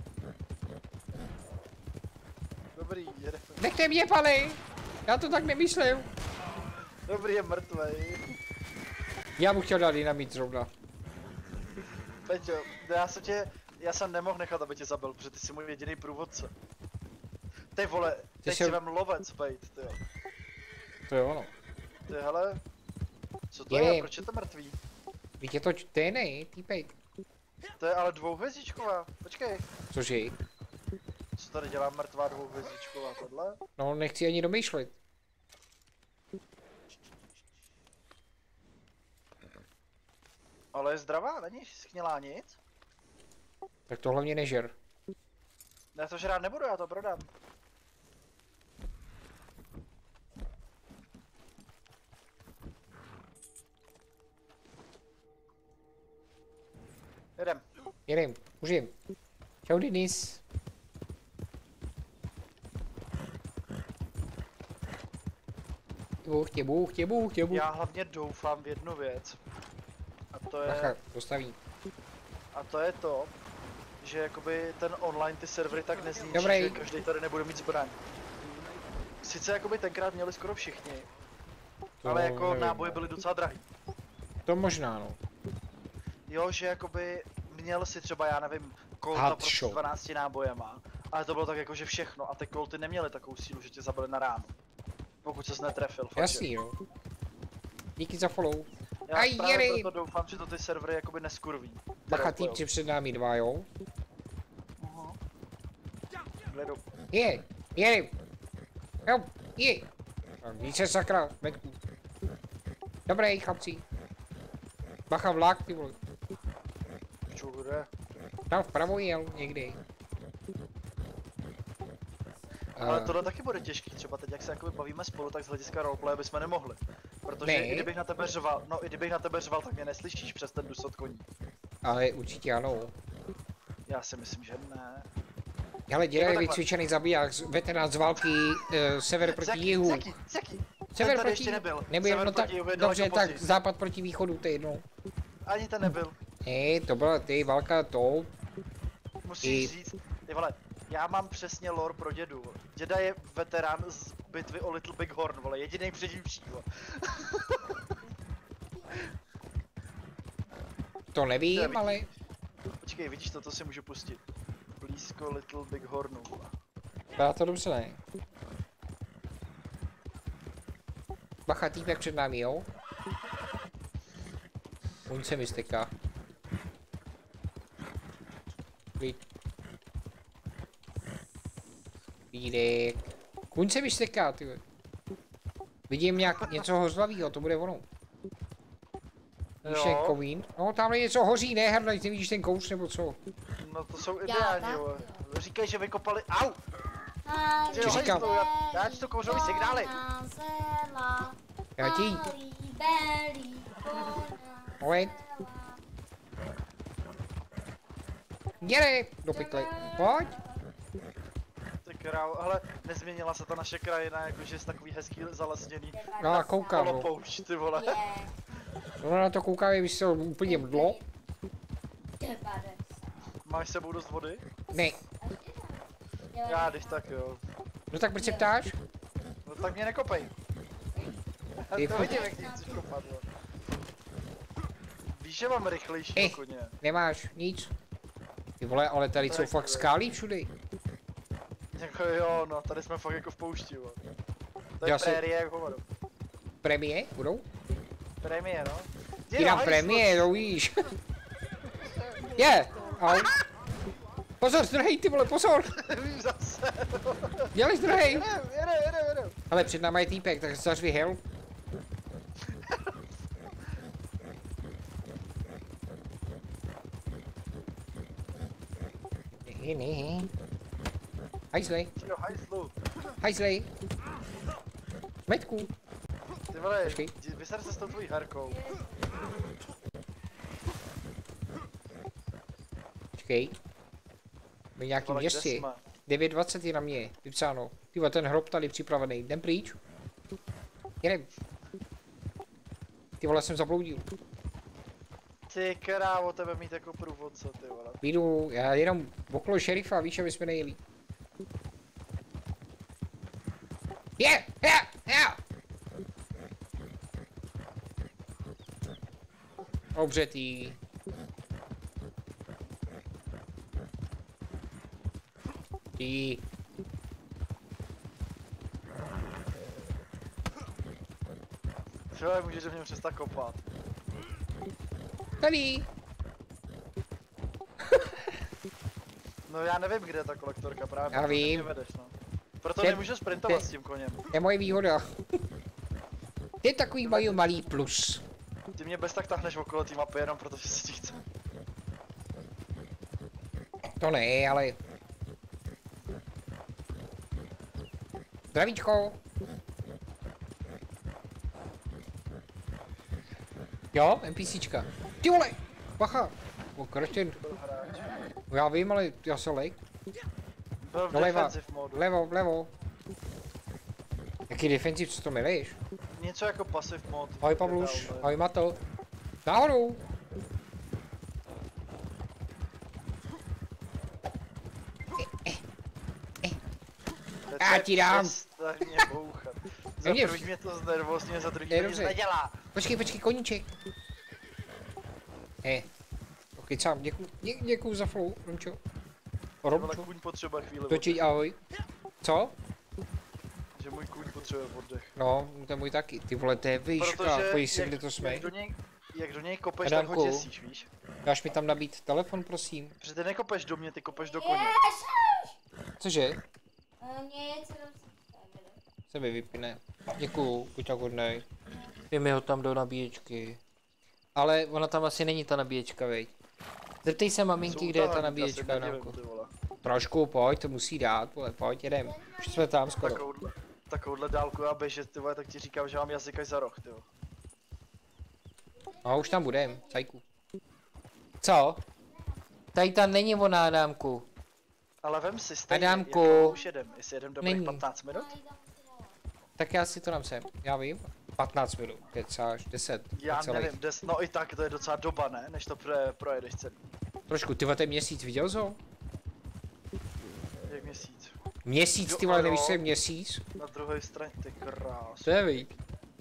Dobrý, jede. Nechte mě, pane. Já to tak nemyslím. Dobrý, je mrtvej. Já mu chtěl dát dynamit zrovna. Peťo, já jsem nemohl nechat, aby tě zabil, protože ty jsi můj jediný průvodce. Ty vole, teď si vem lovec, bejt, ty jo. To je ono. Ty hele, co to Je. je, proč je to mrtvý? Víte to, ne, týpek. To je ale dvouhvězdičková, počkej. Cože? Co tady dělá mrtvá dvouhvězdičková, tohle? No, nechci ani domýšlet. Ale je zdravá, není schnilá nic? Tak to hlavně nežer. Já to žrát nebudu, já to prodám. Jedem, užijem. Čau, Denis. Bůh. Já hlavně doufám v jednu věc. A to je... Bacha, dostaví. A to je to, že jakoby ten online ty servery tak nezničí, Dobrý. že každý tady nebude mít zbraň. Sice jakoby tenkrát měli skoro všichni, To ale jako nevím, náboje no. byly docela drahý. To možná, no. Jo, že jakoby měl si třeba, já nevím, kolta Hot prostě s shot. 12 nábojema, ale to bylo tak jako, že všechno a ty kolty neměly takovou sílu, že tě zabili na ránu. Pokud ses netrefil, fakt. Jasný, no. Díky za follow. Já Aj, právě jedej. proto doufám, že to ty servery jakoby neskurví. Bacha, týpci před námi dva, jo. Hledu. Jedem. Jo, více sakra, metku. Dobrý, chlapci. Bacha, vlak, ty vole. Čude. Tam vpravo jel někdy. Ale tohle taky bude těžký, třeba teď jak se jakoby bavíme spolu, tak z hlediska roleplay bychom nemohli. Protože Ne. i kdybych na tebe řval, no i kdybych na tebe řval, tak mě neslyšíš přes ten dusot koní. Ale určitě ano. Já si myslím, že ne. Hele, děda je takhle. vycvičený zabiják, veterán z války, sever proti jihu. Jaký? Sever tady proti ještě nebyl. Nebyl, Sever no tak, proti jihu je dobře, daleko tak později. západ proti východu, to je jedno. Ani ten nebyl. Ne, to byla ty válka to. Musíš říct, ty vole, já mám přesně lore pro dědu. Děda je veterán z bitvy o Little Big Horn, vole, jediný přeživší, vole. To nevím, vidíš. ale Počkej, vidíš to si můžu pustit. Blízko Little Big Hornu, vole. byla to dobře, ne? Bacha, týpek před námi, jo? On se mi steká. Pídek. Kuň se mi steká, ty. Vidím něco hořlavýho, to bude ono. Víš ten komín? No, tamhle něco hoří, ne, Hrdla, nevidíš ten kouř nebo co? No to jsou ideální, jo. Říkají, že vykopali, au! Co říkám? Já ti to kouřový signály. Já ti. Pojď. Jde, do pytle, pojď. Ty krávo, ale nezměnila se ta naše krajina, jakože je takový hezký zalesněný. No, koukám, no. Polopoušť, ty vole. No, na to koukám, víš co, úplně mdlo. Máš s sebou dost vody? Ne. Já, když tak jo. No tak proč se ptáš? No tak mě nekopej. To vidím, jak ti chceš kopat, jo. Víš, že mám rychlejší koně. Nemáš nic. Ty vole, ale tady jsou fakt skály všude. Jako jo, no, tady jsme fakt jako v poušti, jo. To je prérie, jak hovado. Prémie? Budou? Prémie, no. Ti dám prémie, no víš. Je, au. Pozor, zdrhej, ty vole, pozor. Víš zase. Dělej zdrhej. Jedem. Ale před náma je týpek, tak zařvi hel. Ne. Hajzlej. Hajzlej. Metku. Ty vole, vyser se s tou tvojí herkou. Počkej. My nějaký městě. 9:20 je na mě, vypsáno. Ty vole, ten hrob tady připravený, jdem pryč. Jedem. Ty vole, jsem zabloudil. Ty krávo, tebe mít jako průvodce, ty vole. Jdu, já jenom okolo šerifa, víš, aby jsme nejeli. Je! Obřetý. Ty. Člověk můžeš do něm přestat kopat. Tady. No já nevím, kde je ta kolektorka právě. Já vím. Vedeš, no. Proto nemůžu sprintovat s tím koněm. Je moje výhoda. To je takový malý plus. Ty mě bez tak tahneš okolo té mapy jenom protože si ti chce. To ne, ale... Zdravíčko. Jo, NPCčka. Ty vole! Bacha! O, kreštěn. Já vím, ale já se lej. Byl v Doleva. defensive modu. Vlevo. Jaký defensiv, co to milíš? Něco jako passive mod. Ahoj Pavluš, ahoj Mato. Nahoru! Já ti dám. Tak mě bouchat. Za první mě to znervozňuje, za druhý mě nic nedělá. Počkej, koníček. Ok, sám, děkuju za follow, Romčo. Romčo. Kůň potřebuje chvíli oddech. Ahoj. Co? Že můj kůň potřebuje oddech. No, to je můj taky. Ty vole, to je výška, pojď si, kde to jsme. Jak do něj kopeš, tak ho děsíš, víš? Dáš mi tam nabít telefon, prosím? Protože ty nekopeš do mě, ty kopeš do koně. Cože? Se mi vypne. Děkuju, buď tak hodnej. Dej mi ho tam do nabíječky. Ale ona tam asi není ta nabíječka, veď. Zeptej se maminky, kde je ta nabíječka, Námko. Trošku, pojď, to musí dát, vole, pojď, jedem. Už jsme tam skoro. Takovouhle dálku a běžet, ty vole, tak ti říkám, že mám jazyk až za roh, ty vole. No, už tam budem, cajku. Co? Tady tam není ona, Adámku. Ale vem si stejně, Adámku. už jedem, jestli jedem dobrých 15 minut? Tak já si to dám sem, já vím. 15 minut, kecáš, 10. Já nevím, no i tak, to je docela doba, ne? Než to projedeš celý. Trošku, ty ten měsíc, viděl jsi ho? Jak měsíc? Měsíc, ty vole, nevíš, co je měsíc? Na druhé straně, ty krás. To je vík.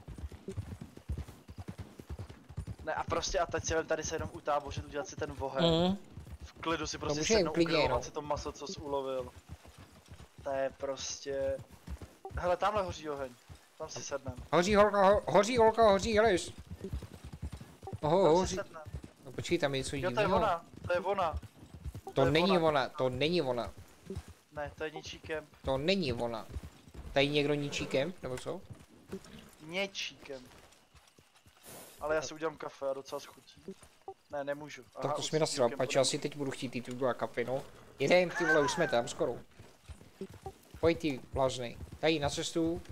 Ne a prostě a teď si vem tady se jenom utábořit, udělat si ten oheň. V klidu si prostě sednout, ugrilovat si to maso, co jsi ulovil. To je prostě... Hele, tamhle hoří oheň. Tam si sednem. Hoří holka, hoří holka, hoří, heleš. Oho, Tam si hoří. sednem. No počkej, tam je něco Jo, to je divného. ona, to je ona. To je není ona. ona, to není ona. Ne, to je ničí kemp. To není ona. Tady někdo ničí kemp, nebo co? Něčí kemp. Ale já si udělám kafe a docela schutí. Ne, nemůžu. Tak to už jsi mi si nasral, kempu pač já si teď budu chtít jít tu a kafe, no. Jedem, ty vole, už jsme tam skoro. Pojď ty, bláznej. Tady na cestu.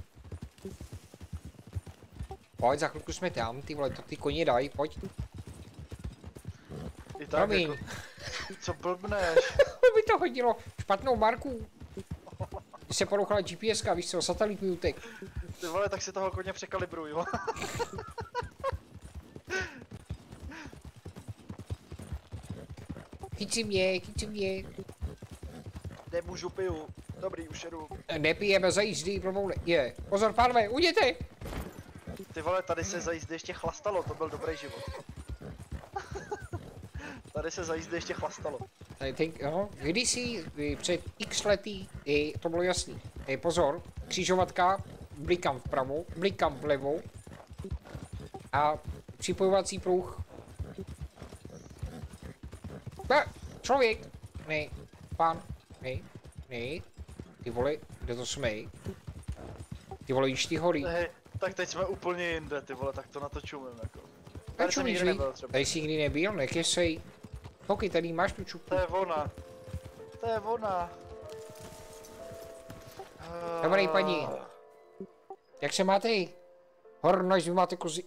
Pojď, za chvilku jsme tam, ty vole, to ty koně daj, pojď. I tak Promiň. jako, co blbneš? By to hodilo špatnou marku. Když se porouchala GPSka, víš co, satelit mi utek. Ty vole, tak si toho koně překalibruj, jo. Chyť si mě, chyť si mě. Nemůžu, piju. Dobrý, už jedu. Nepijeme za jízdy, promlouvne. Je, pozor, pánové, uděte! Ty vole, tady se za jízdy ještě chlastalo, to byl dobrý život. Tady se za jízdy ještě chlastalo. No, kdysi před x lety, to bylo jasný. Pozor, křižovatka, blikám vpravo, blikám vlevo. A připojovací pruh. Člověk! Ne, pán, ne. Ty vole, kde to jsme? Ty vole, jíš ty hory. Hej, tak teď jsme úplně jinde, ty vole, tak to na to čumím, jako. Tak Tady jsem nikdy nebyl třeba. Tady jsi nikdy nebyl, nekesej. Hoky, tady máš tu čupu. To je ona. To je ona. Dobrý, paní. Jak se máte? Horno, vy máte kozy...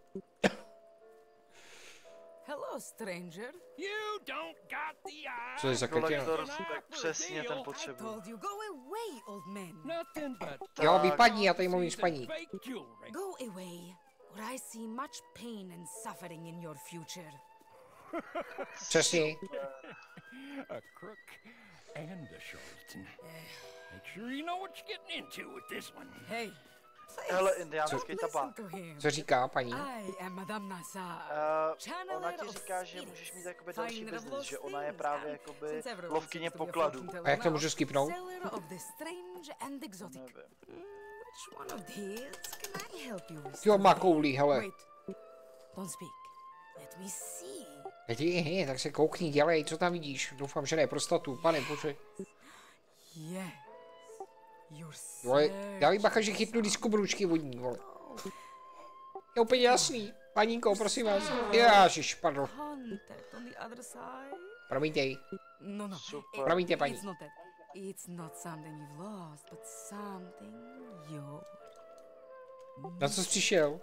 Hello, stranger. You don't got the eye. Co je za kretina? Kolektor, tak přesně ten I potřebuji. told you, go away, old man. Nothing but Jo, vy paní, já tady mluvím s paní. fake jewelry. Go away, or I see much pain and suffering in your future. Přesně. A crook and a charlatan. Make sure you know what you're getting into with this one. Hey, Hele, please, indiánský listen tabák. to him. Co říká paní? I am Madame Nassar. Ona ti říká, že můžeš mít jakoby další business, že ona je právě jakoby lovkyně pokladů. A jak to můžu skipnout? Seller of the strange and exotic. Nevím. Which one of these can I help you with? Jo, má koulí, hele. Wait, don't speak. Let me see. Tak se koukni, dělej, co tam vidíš? Doufám, že ne prostatu, pane bože. Yes. You're Vole, dávej bacha, že chytnu disku bručky vodní, vole. Je úplně jasný. Paninko, prosím vás. Ježiš, pardon. Contact on the other side. Promiňte. No. Super. Promiňte, paní. It's not that. It's not something you've lost, but something you're. Na co jsi přišel?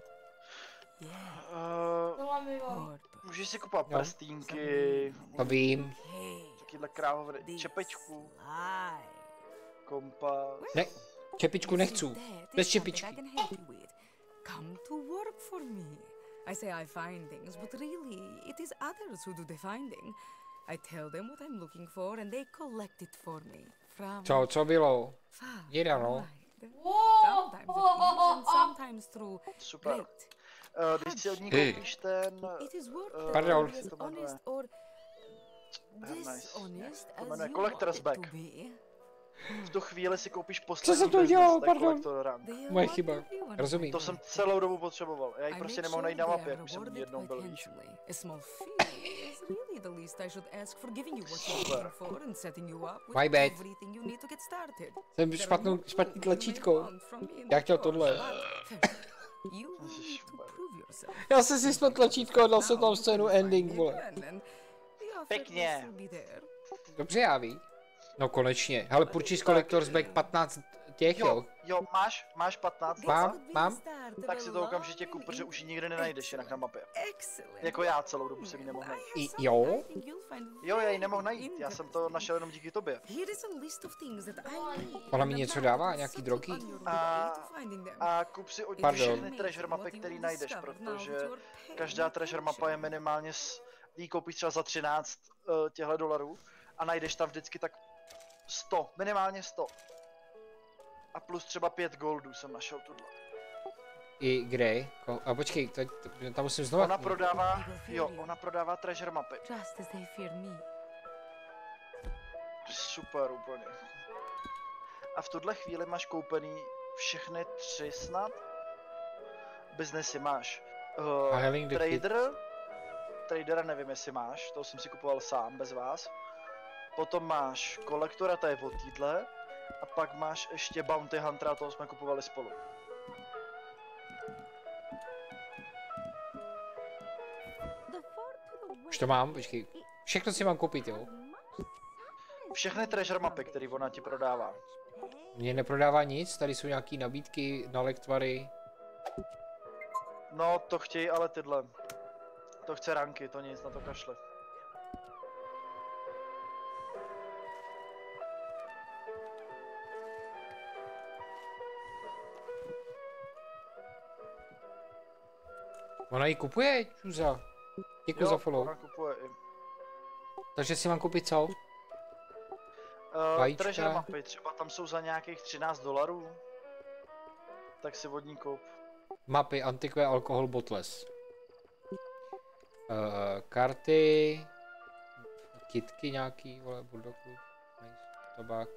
To mám mimo. Můžeš si kupovat Jo. prstínky, To vím. takyhle krávové, čepečku, kompas. Ne, čepičku nechci. Bez čepičky. Come to work for me. I say I find things, but really it is others who do the finding. I tell them what I'm looking for and they collect it for me. From Co bylo? far Jeda, no. wide. Wow. Sometimes with ease and sometimes through Super. great. Když si od ní Hej. koupíš ten... It is worth Pardon. it to be as honest or dishonest To as jmenuje you Collector's want it Bag. to be. V tu chvíli si koupíš poslední jsem to business, udělal, to je pardon? Collector Rank. They are Moje chyba. wonderful. Rozumím. To jsem celou dobu potřeboval. Já ji I prostě make nemohu najít sure na they mapě, are jak už jsem rewarded jednou quite byl, víš. handsomely. A small fee is really the least I should ask for giving you what you're looking for and setting you up with My bad. everything you need to get started. Jsem There are špatný multiple tlačítko. things you may want from me in Já the chtěl course, tohle. but first, you need to prove yourself. Já jsem si spal tlačítko a dal jsem tam scénu ending, vole. Pěkně. Dobře, já ví. No konečně. Hele, Purchase Collector's Bag 15 těch, jo. Jo, máš 15. Mám. Tak si to okamžitě kup, protože už ji nikdy nenajdeš jinak na mapě. Excellent. Jako já celou dobu jsem ji nemohl najít. Jo? Jo, já ji nemohl najít, já jsem to našel jenom díky tobě. Here is a list of things that I need. Ona mi něco dává, nějaký drogy? A kup si od ní Pardon. všechny treasure mapy, který najdeš, protože každá treasure mapa je minimálně jí koupíš třeba za 13 těchto dolarů a najdeš tam vždycky tak 100, minimálně 100. A plus třeba 5 goldů jsem našel tuhle. I kde? A počkej, tam musím znovu. Ona prodává treasure mapy. Just as they fear me. Super úplně. A v tuhle chvíli máš koupený všechny 3 snad. Biznesy máš. Tradera nevím, jestli máš, to jsem si kupoval sám, bez vás. Potom máš kolektora, to je od týdle. A pak máš ještě Bounty Huntera, toho jsme kupovali spolu. Už to mám, počkej. Všechno si mám koupit, jo? Všechny treasure mapy, které ona ti prodává. Mně neprodává nic, tady jsou nějaký nabídky na lektvary. No, to chtějí ale tyhle. To chce ranky, to nic, na to kašle. Ona ji kupuje, čuza. Děkuji za follow. Ona kupuje i. Takže si mám koupit co? Treasure mapy, třeba tam jsou za nějakých $13. Tak si vodní koup. Mapy, antiqué, alkohol, bottles. Karty. Kitky nějaký, vole, bulldogů. Nice. Tabák.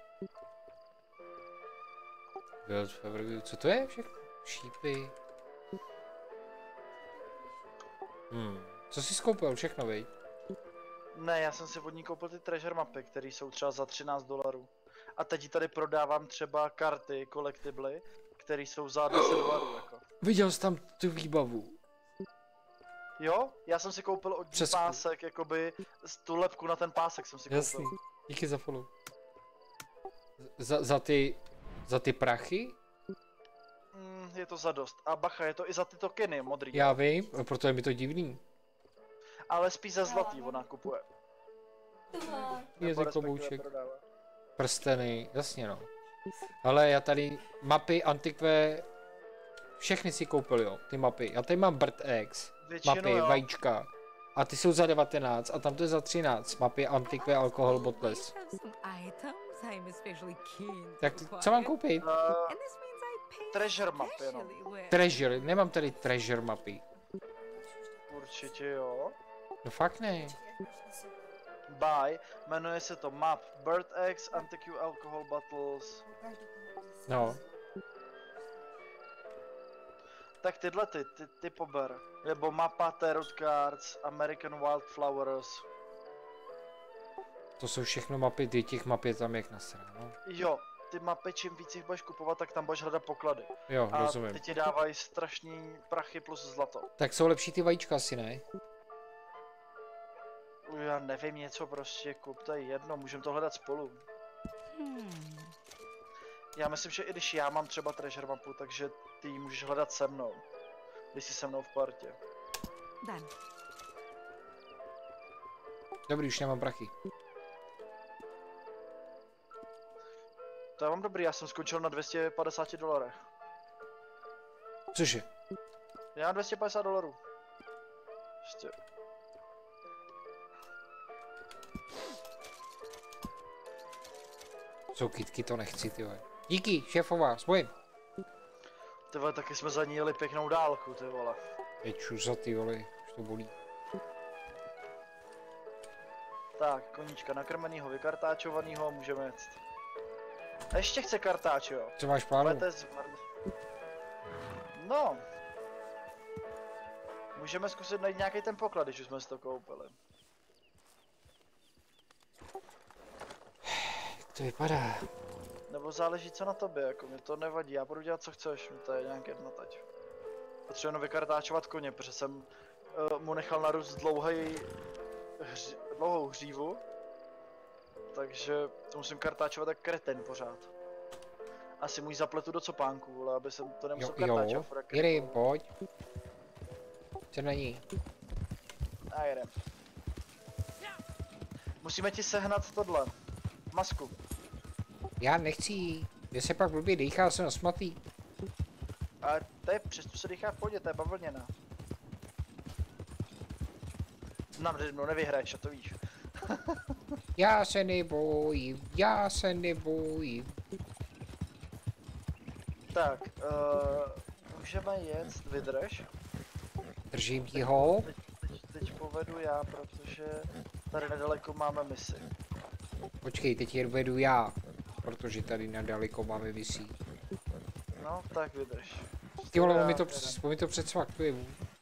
Co to je všechno? Šípy. Co jsi skoupil? Všechno, viď? Ne, já jsem si vodní koupil ty treasure mapy, které jsou třeba za $13. A teď tady prodávám třeba karty, collectibly, které jsou za $10 jako. Viděl jsi tam tu výbavu? Jo, já jsem si koupil od pásek, jakoby tu lepku na ten pásek jsem si koupil. Jasný, díky za follow. Za ty prachy? Je to za dost. A bacha, je to i za ty tokeny modrý. Já vím, proto je mi to divný. Ale spíš za zlatý ona kupuje. Je to klobouček. Prsteny, jasně no. Ale já tady mapy, antiqué, všechny si koupil, jo, ty mapy. Já tady mám Bird Eggs, mapy, jo. vajíčka. A ty jsou za 19 a tam to je za 13. Mapy, antiqué, alkohol, bottles. Tak co mám koupit? Treasure mapy, no. Treasure, nemám tady treasure mapy. Určitě jo. No fakt ne. Buy, jmenuje se to map Bird Eggs, Antiquity Alcohol Bottles. No. Tak tyhle ty pober. Nebo mapa Tarot Cards, American Wildflowers. To jsou všechno mapy, těch map je tam jak nasráno. Jo, ty mapy, čím víc jich budeš kupovat, tak tam budeš hledat poklady. Jo, a rozumím. A ty ti dávají strašný prachy plus zlato. Tak jsou lepší ty vajíčka asi, ne? Já nevím, něco prostě kup, to je jedno, můžeme to hledat spolu. Já myslím, že i když já mám třeba treasure mapu, takže ty ji můžeš hledat se mnou. Když jsi se mnou v partě. Dobrý, už nemám prachy. To já mám dobrý, já jsem skončil na $250. Cože? Já mám $250. Ještě. Jsou kytky, to nechci, ty vole. Díky, šéfová, spojím. Ty vole, taky jsme za ní jeli pěknou dálku, ty vole. Je čuza, ty vole, už to bolí. Tak, koníčka nakrmenýho, vykartáčovanýho, můžeme jet. A ještě chce kartáč, jo. Co máš plánu? No. Můžeme zkusit najít nějaký ten poklad, když už jsme si to koupili. Jak to vypadá? Nebo záleží co na tobě, jako mě to nevadí, já budu dělat co chceš, mi to je nějak jedno teď. Potřebuji jenom vykartáčovat koně, protože jsem mu nechal narůst dlouhou hřívu. Takže to musím kartáčovat jak kreten pořád. Asi mu ji zapletu do copánku, ale aby jsem to nemusel kartáčovat. Jo, Jiri, pojď. Co na ní? A jedem. Musíme ti sehnat tohle. Masku. Já nechci. Mě se pak blbě dýchá, jsem nasmatý. Ale to je, přesto se dýchá v pohodě, to je bavlněná. No nevyhraješ, a to víš. Já se nebojím, já se nebojím. Tak, můžeme jet, vydrž. Držím ti ho. Teď povedu já, protože tady nedaleko máme misi. Počkej, teď je vedu já. Protože tady nedaleko máme misi. No, tak vydrž. Ty vole, on mi to předsvaktuje.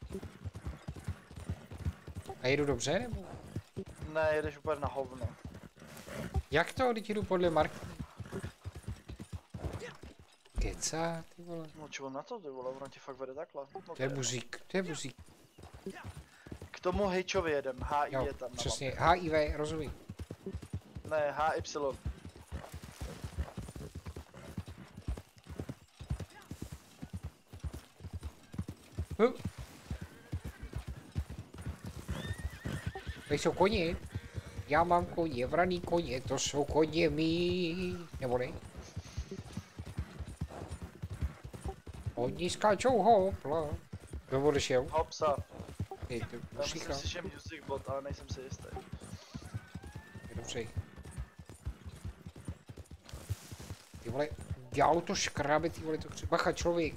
A jedu dobře, nebo? Ne, jedeš úplně na hovno. Jak to? Teď jdu podle Marky. Keca, ty vole. No čo na to, ty vole, ono ti fakt vede takhle. No, To je buzík, to je buzík. K tomu Hitchovi jedem, HI Jo, je tam. přesně, HIV, rozumím. Ne, HY. To jsou koně. Já mám koně, vraný koně, to jsou koně mý. Nebo ne? Oni skáčou hopla. Kdo odešel? Hopsa. Je to Já musíka. myslím si, že music bot, ale nejsem si jistý. Je dobře. Ty vole, dělalo to škrábe, ty vole, to chce. Bacha, člověk.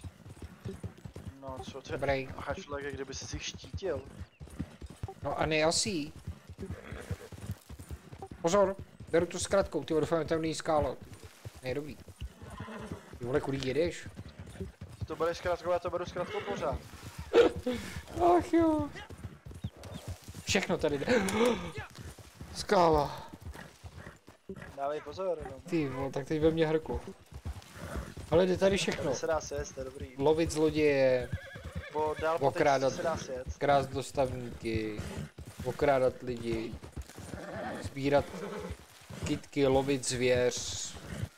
No co to je? Dobrý. Aha, člověk, jak kdyby si štítil. No a ne asi. Pozor, beru tu zkratkou, ty vole, doufám, tam není skála. Ne, dobrý. Ty vole, kudy jedeš? To bereš zkrátkou, já to beru zkrátkou pořád. Ach jo. Všechno tady jde. Skála. Dávej pozor, no. Ty vole, tak teď ve mně hrku. Ale jde tady všechno. Tady se dá sjest, to je dobrý. Lovit zloděje, Bo dál po okrádat, se dá sjet. krást dostavníky, okrádat lidi, sbírat kytky, lovit zvěř,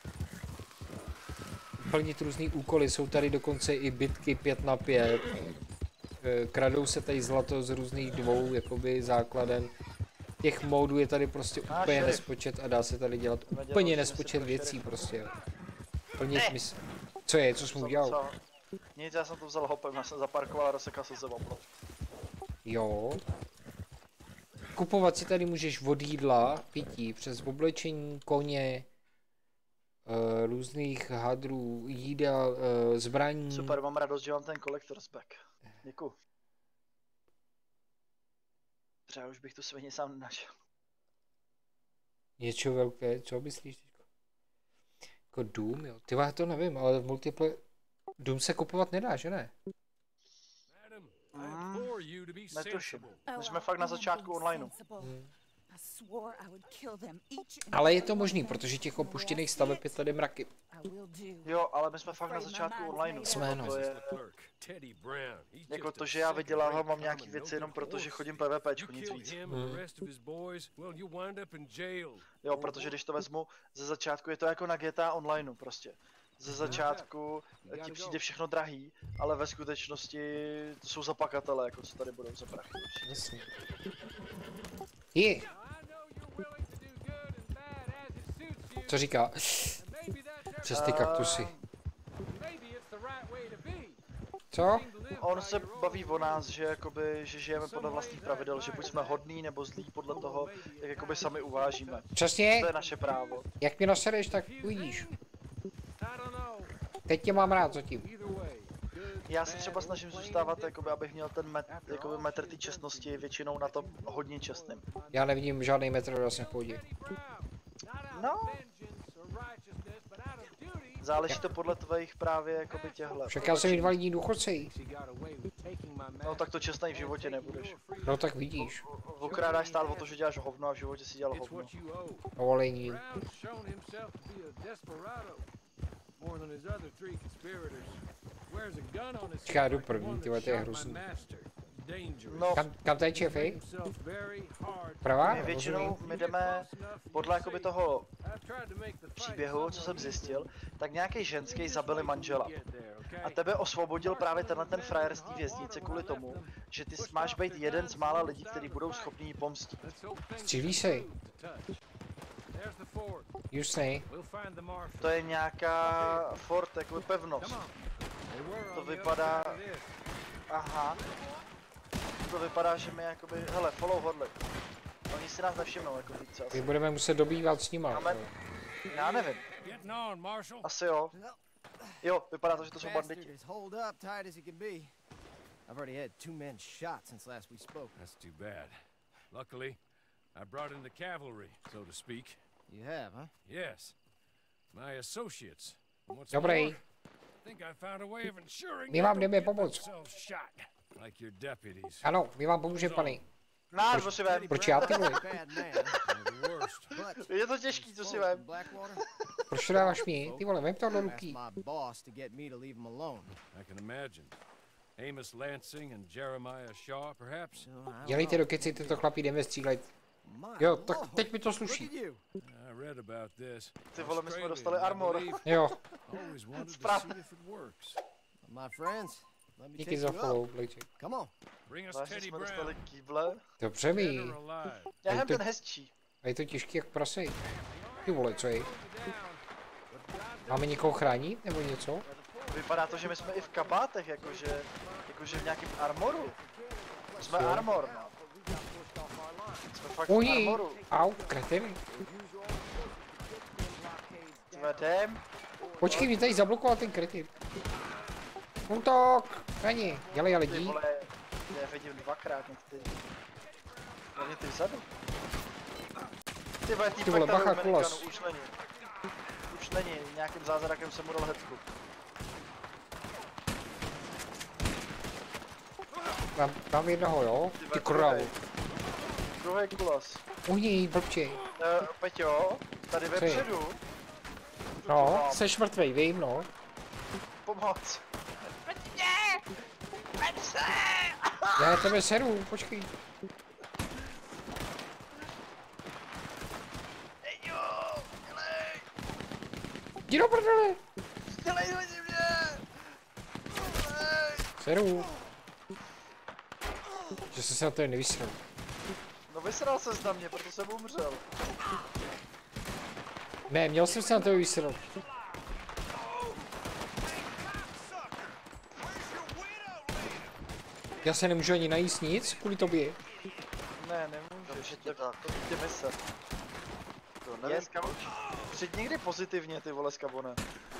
plnit různý úkoly, jsou tady dokonce i bitky 5 na 5. Kradou se tady zlato z různých dvou jakoby základen. Těch módů je tady prostě úplně nespočet a dá se tady dělat úplně nespočet věcí prostě. Plnit mis... Co je, co jsi mu udělal? Nic, já jsem to vzal hopem, já jsem zaparkoval a rozsekal jsem se oplo. Jo. Kupovat si tady můžeš od jídla, pití, přes oblečení, koně, různých hadrů, jídel, zbraní. Super, mám radost, že mám ten collector's bag. Děkuju. Třeba už bych tu svině sám nenašel. Něco velké, co myslíš teďko? Jako Doom, jo? Ty já to nevím, ale v multiplayer... Doom se kupovat nedá, že ne? Netuším. My jsme fakt na začátku onlineu. Ale je to možný, protože těch opuštěných staveb je tady mraky. Jo, ale my jsme fakt na začátku onlineu. Jsme, no. To je... Jako to, že já vydělávám, mám nějaký věci jenom proto, že chodím PvPčku, nic víc. Jo, protože když to vezmu, ze začátku je to jako na GTA onlineu prostě. Ze začátku ti přijde všechno drahý, ale ve skutečnosti to jsou zapakatele, jako co tady budou za prachy. Jasně. Je. Co říká? Přes ty kaktusy. Co? On se baví o nás, že jakoby, že žijeme podle vlastních pravidel, že buď jsme hodný nebo zlí podle toho, jak jakoby sami uvážíme. Přesně. To je naše právo. Jak mě nasereš, tak uvidíš. Teď tě mám rád zatím. Já se třeba snažím zůstávat, jakoby, abych měl ten metr té čestnosti, většinou na to hodně čestným. Já nevidím žádný metr, já jsem v pohodě. No. Záleží to podle tvých právě jakoby těhle. Však já jsem invalidní důchodce. No tak to čestnej v životě nebudeš. No tak vidíš. Okrádáš stát o to, že děláš hovno a v životě si dělal hovno. Ovolení. Čeká, jdu první, tyhle, to je hrozný. No, kam tady čefej? Pravá? my většinou my jdeme podle jakoby toho příběhu, co jsem zjistil, tak nějaký ženský zabili manžela. A tebe osvobodil právě tenhle ten frajer z té věznice kvůli tomu, že ty máš být jeden z mála lidí, kteří budou schopni jí pomstit. Střílí se. Jusnej. To je nějaká fort, jako pevnost. To vypadá... Aha. To vypadá, že my jakoby... Hele, follow hodle. Oni si nás nevšimnou, jako víc asi. My budeme muset dobývat s nima. Já nevím. Asi jo. Jo, vypadá to, že to jsou banditi. I've already had 2 men shot since last we spoke. That's too bad. Luckily, I brought in the cavalry, so to speak. You have, huh? Yes. My associates. And what's Dobrý. more, My vám jdeme pomoct. Ano, my vám pomůžeme, pane. Náš, co si vem. Proč já, ty vole? Je to těžký, co si vem. Proč to dáváš mi? Ty vole, vem to do ruky. Amos Lansing and Jeremiah Shaw, perhaps? Dělejte do keci, tyto chlapi, jdeme střílet. Jo, tak teď mi to sluší. Ty vole, my jsme dostali armor. Jo. Správně. Díky za follow, Blejček. Vážně jsme dostali kýble. Dobře mi. Já jsem ten hezčí. A je to těžký jak prasej. Ty vole, co je? Máme někoho chránit, nebo něco? Vypadá to, že my jsme i v kabátech, jakože v nějakém armoru. Jsme armor, no. Jsme fakt v armoru. Au, kretiny. Jdem. Počkej, mě tady zablokoval ten kretin. Útok! Na ně, dělej lidi. Ty vole, já vidím dvakrát některý. Hlavně ty vzadu. Ty vole, bacha, kulas. Už není, nějakým zázrakem jsem mu dal hecku. Tam jednoho, jo? Ty krávu. Druhý kulas. Uhni, blbčej. Peťo, tady vepředu. No, seš mrtvej, vím, no. Pomoc. Já tebe seru, počkej. Jdi do prdele! Dělej mě! Seru. Že jsi se na to nevysral. No vysral ses na mě, proto jsem umřel. Ne, měl jsem se na to vysrat. Já se nemůžu ani najíst nic kvůli tobě. Ne, nemůžu, jdeme se. Přijď někdy pozitivně, ty vole, Skabone.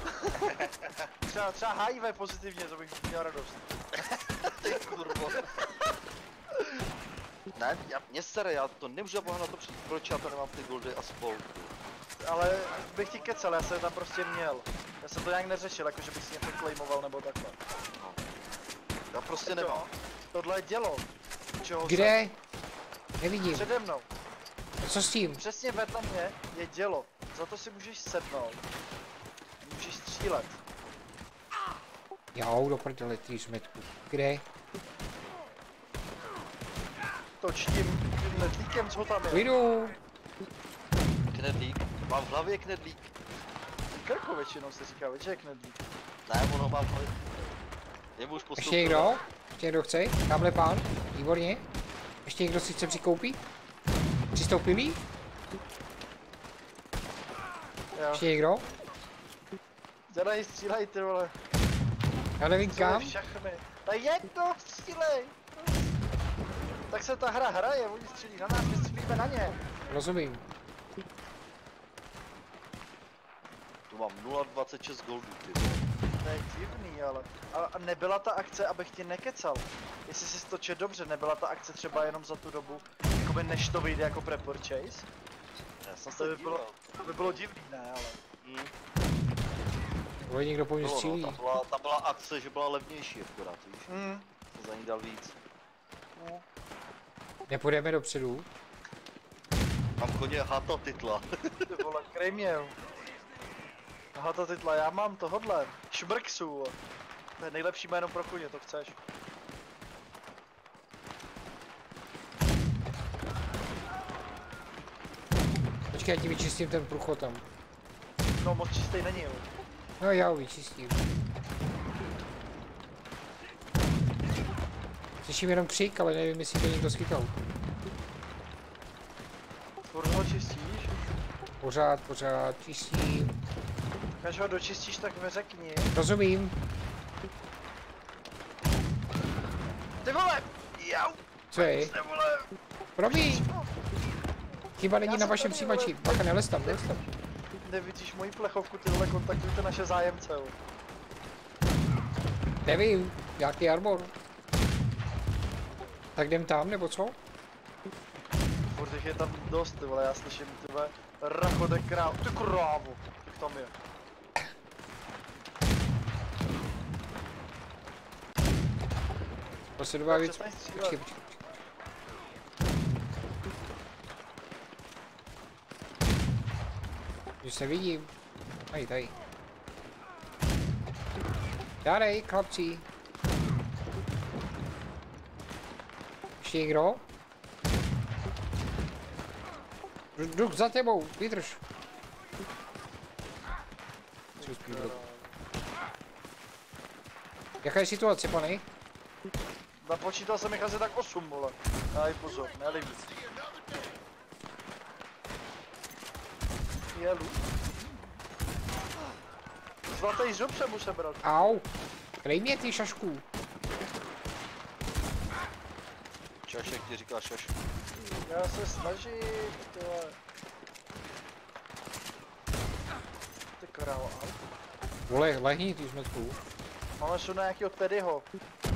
třeba HIV pozitivně, to bych měl radost. Ty kurvo. Ne, mě sere, já to nemůžu na to přijít, proč já to nemám ty goldy a spol. Ale bych ti kecal, já jsem tam prostě měl. Já jsem to nějak neřešil, jakože bych si něco claimoval nebo takhle. No. Já prostě nemám. Tohle je dělo. Čeho kde? Nevidím. Přede mnou. A co s tím? Přesně vedle mě je dělo. Za to si můžeš sednout. Můžeš střílet. Jo, do prdele, ty zmetku. Kde? Toč tím knedlíkem, co tam je. Vyjdu. Knedlík? Mám v hlavě knedlík. Krko většinou se říká, že je knedlík. Ne, ono mám v hlavě. Jemu už Ještě někdo? Ještě někdo chce? Tamhle pán? Výborně. Ještě někdo si chce přikoupit? Přistoupilý? Jo. Ještě někdo? Dělej, střílej, ty vole. Já nevím kam. Všechny. Tak jedno, střílej. Tak se ta hra hraje, oni střílí na nás, my střílíme na ně. Rozumím. Tu mám 0,26 goldů, ty vole. To je divný, ale. A nebyla ta akce, abych ti nekecal. Jestli jsi to čet dobře, nebyla ta akce třeba jenom za tu dobu, jakoby než to vyjde jako pre-purchase? Já jsem To by bylo divný, ne, ale. Bude někdo po mně střílí. No, ta byla akce, že byla levnější akorát, víš? Jsem za ní dal víc. Nepůjdeme dopředu. Mám koně hata titla. Ty vole, krej mě. Hata titla, já mám tohodle. Šmrksu. To je nejlepší jméno pro koně, to chceš. Počkej, já ti vyčistím ten průchod tam. No moc čistý není, jo. No já ho vyčistím. Slyším jenom křik, ale nevím, jestli to někdo schytal. Furt ho čistíš? Pořád čistím. Až ho dočistíš, tak mi řekni. Rozumím. Ty vole! Jau! Co je? Ty vole! Promiň! Chyba není na vašem přijímači. Bacha, nelez tam. Nevidíš moji plechovku, ty vole, kontaktujte naše zájemce, jo. Nevím, jaký arbor. Tak jdem tam, nebo co? Furt jich je tam dost, ty vole, já slyším, ty vole, rachode kráv, ty krávu, tak tam je. To se dobá víc. Přestaň střílet. Počkej, počkej. Už se vidím. Tady. Dárej, chlapci. Ještě někdo? Jdu za tebou, vydrž. Jaká je situace, pane? Napočítal jsem jich asi tak 8, vole. Daj pozor, nelíbí. Jelu. Zlatý zub se mu sebrat. Au. Dej mě ty šašku. Čašek ti říká šašku. Já se snažím, tyhle. Ty krávo, Vole, lehni ty zmetku. máme šel na nějakýho Teddyho.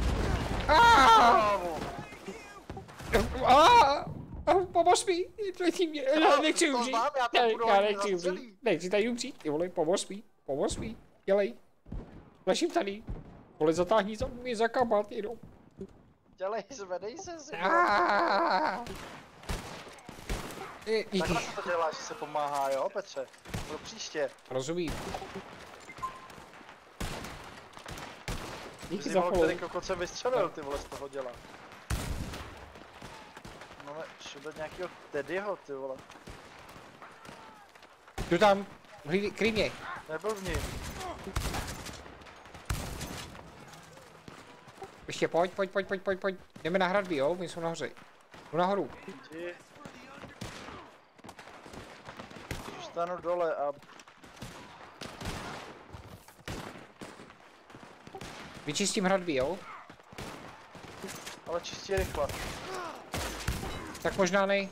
Pomož mi, já nechci umřít. Já nechci umřít. Nechci tady umřít, ty vole, pomož mi, dělej. Ležím tady. Vole, zatáhni mi za kabát, jenom. Dělej, zvedej se si. Takhle se to dělá, že se pomáhá, jo, Petře? Pro příště. Rozumím. Díky Jsi za mohl, follow. který kokot se vystřelil, ty vole, z toho dělá. Máme všude nějakýho Teddyho, ty vole. Jdu tam, kryj mě. Nebyl v ní. Ještě pojď. Jdeme na hradby, jo, my jsou nahoře. Jdu nahoru. Jdi. Zůstanu dole a... Vyčistím hradby, jo? Ale čistě rychle. Tak možná nej.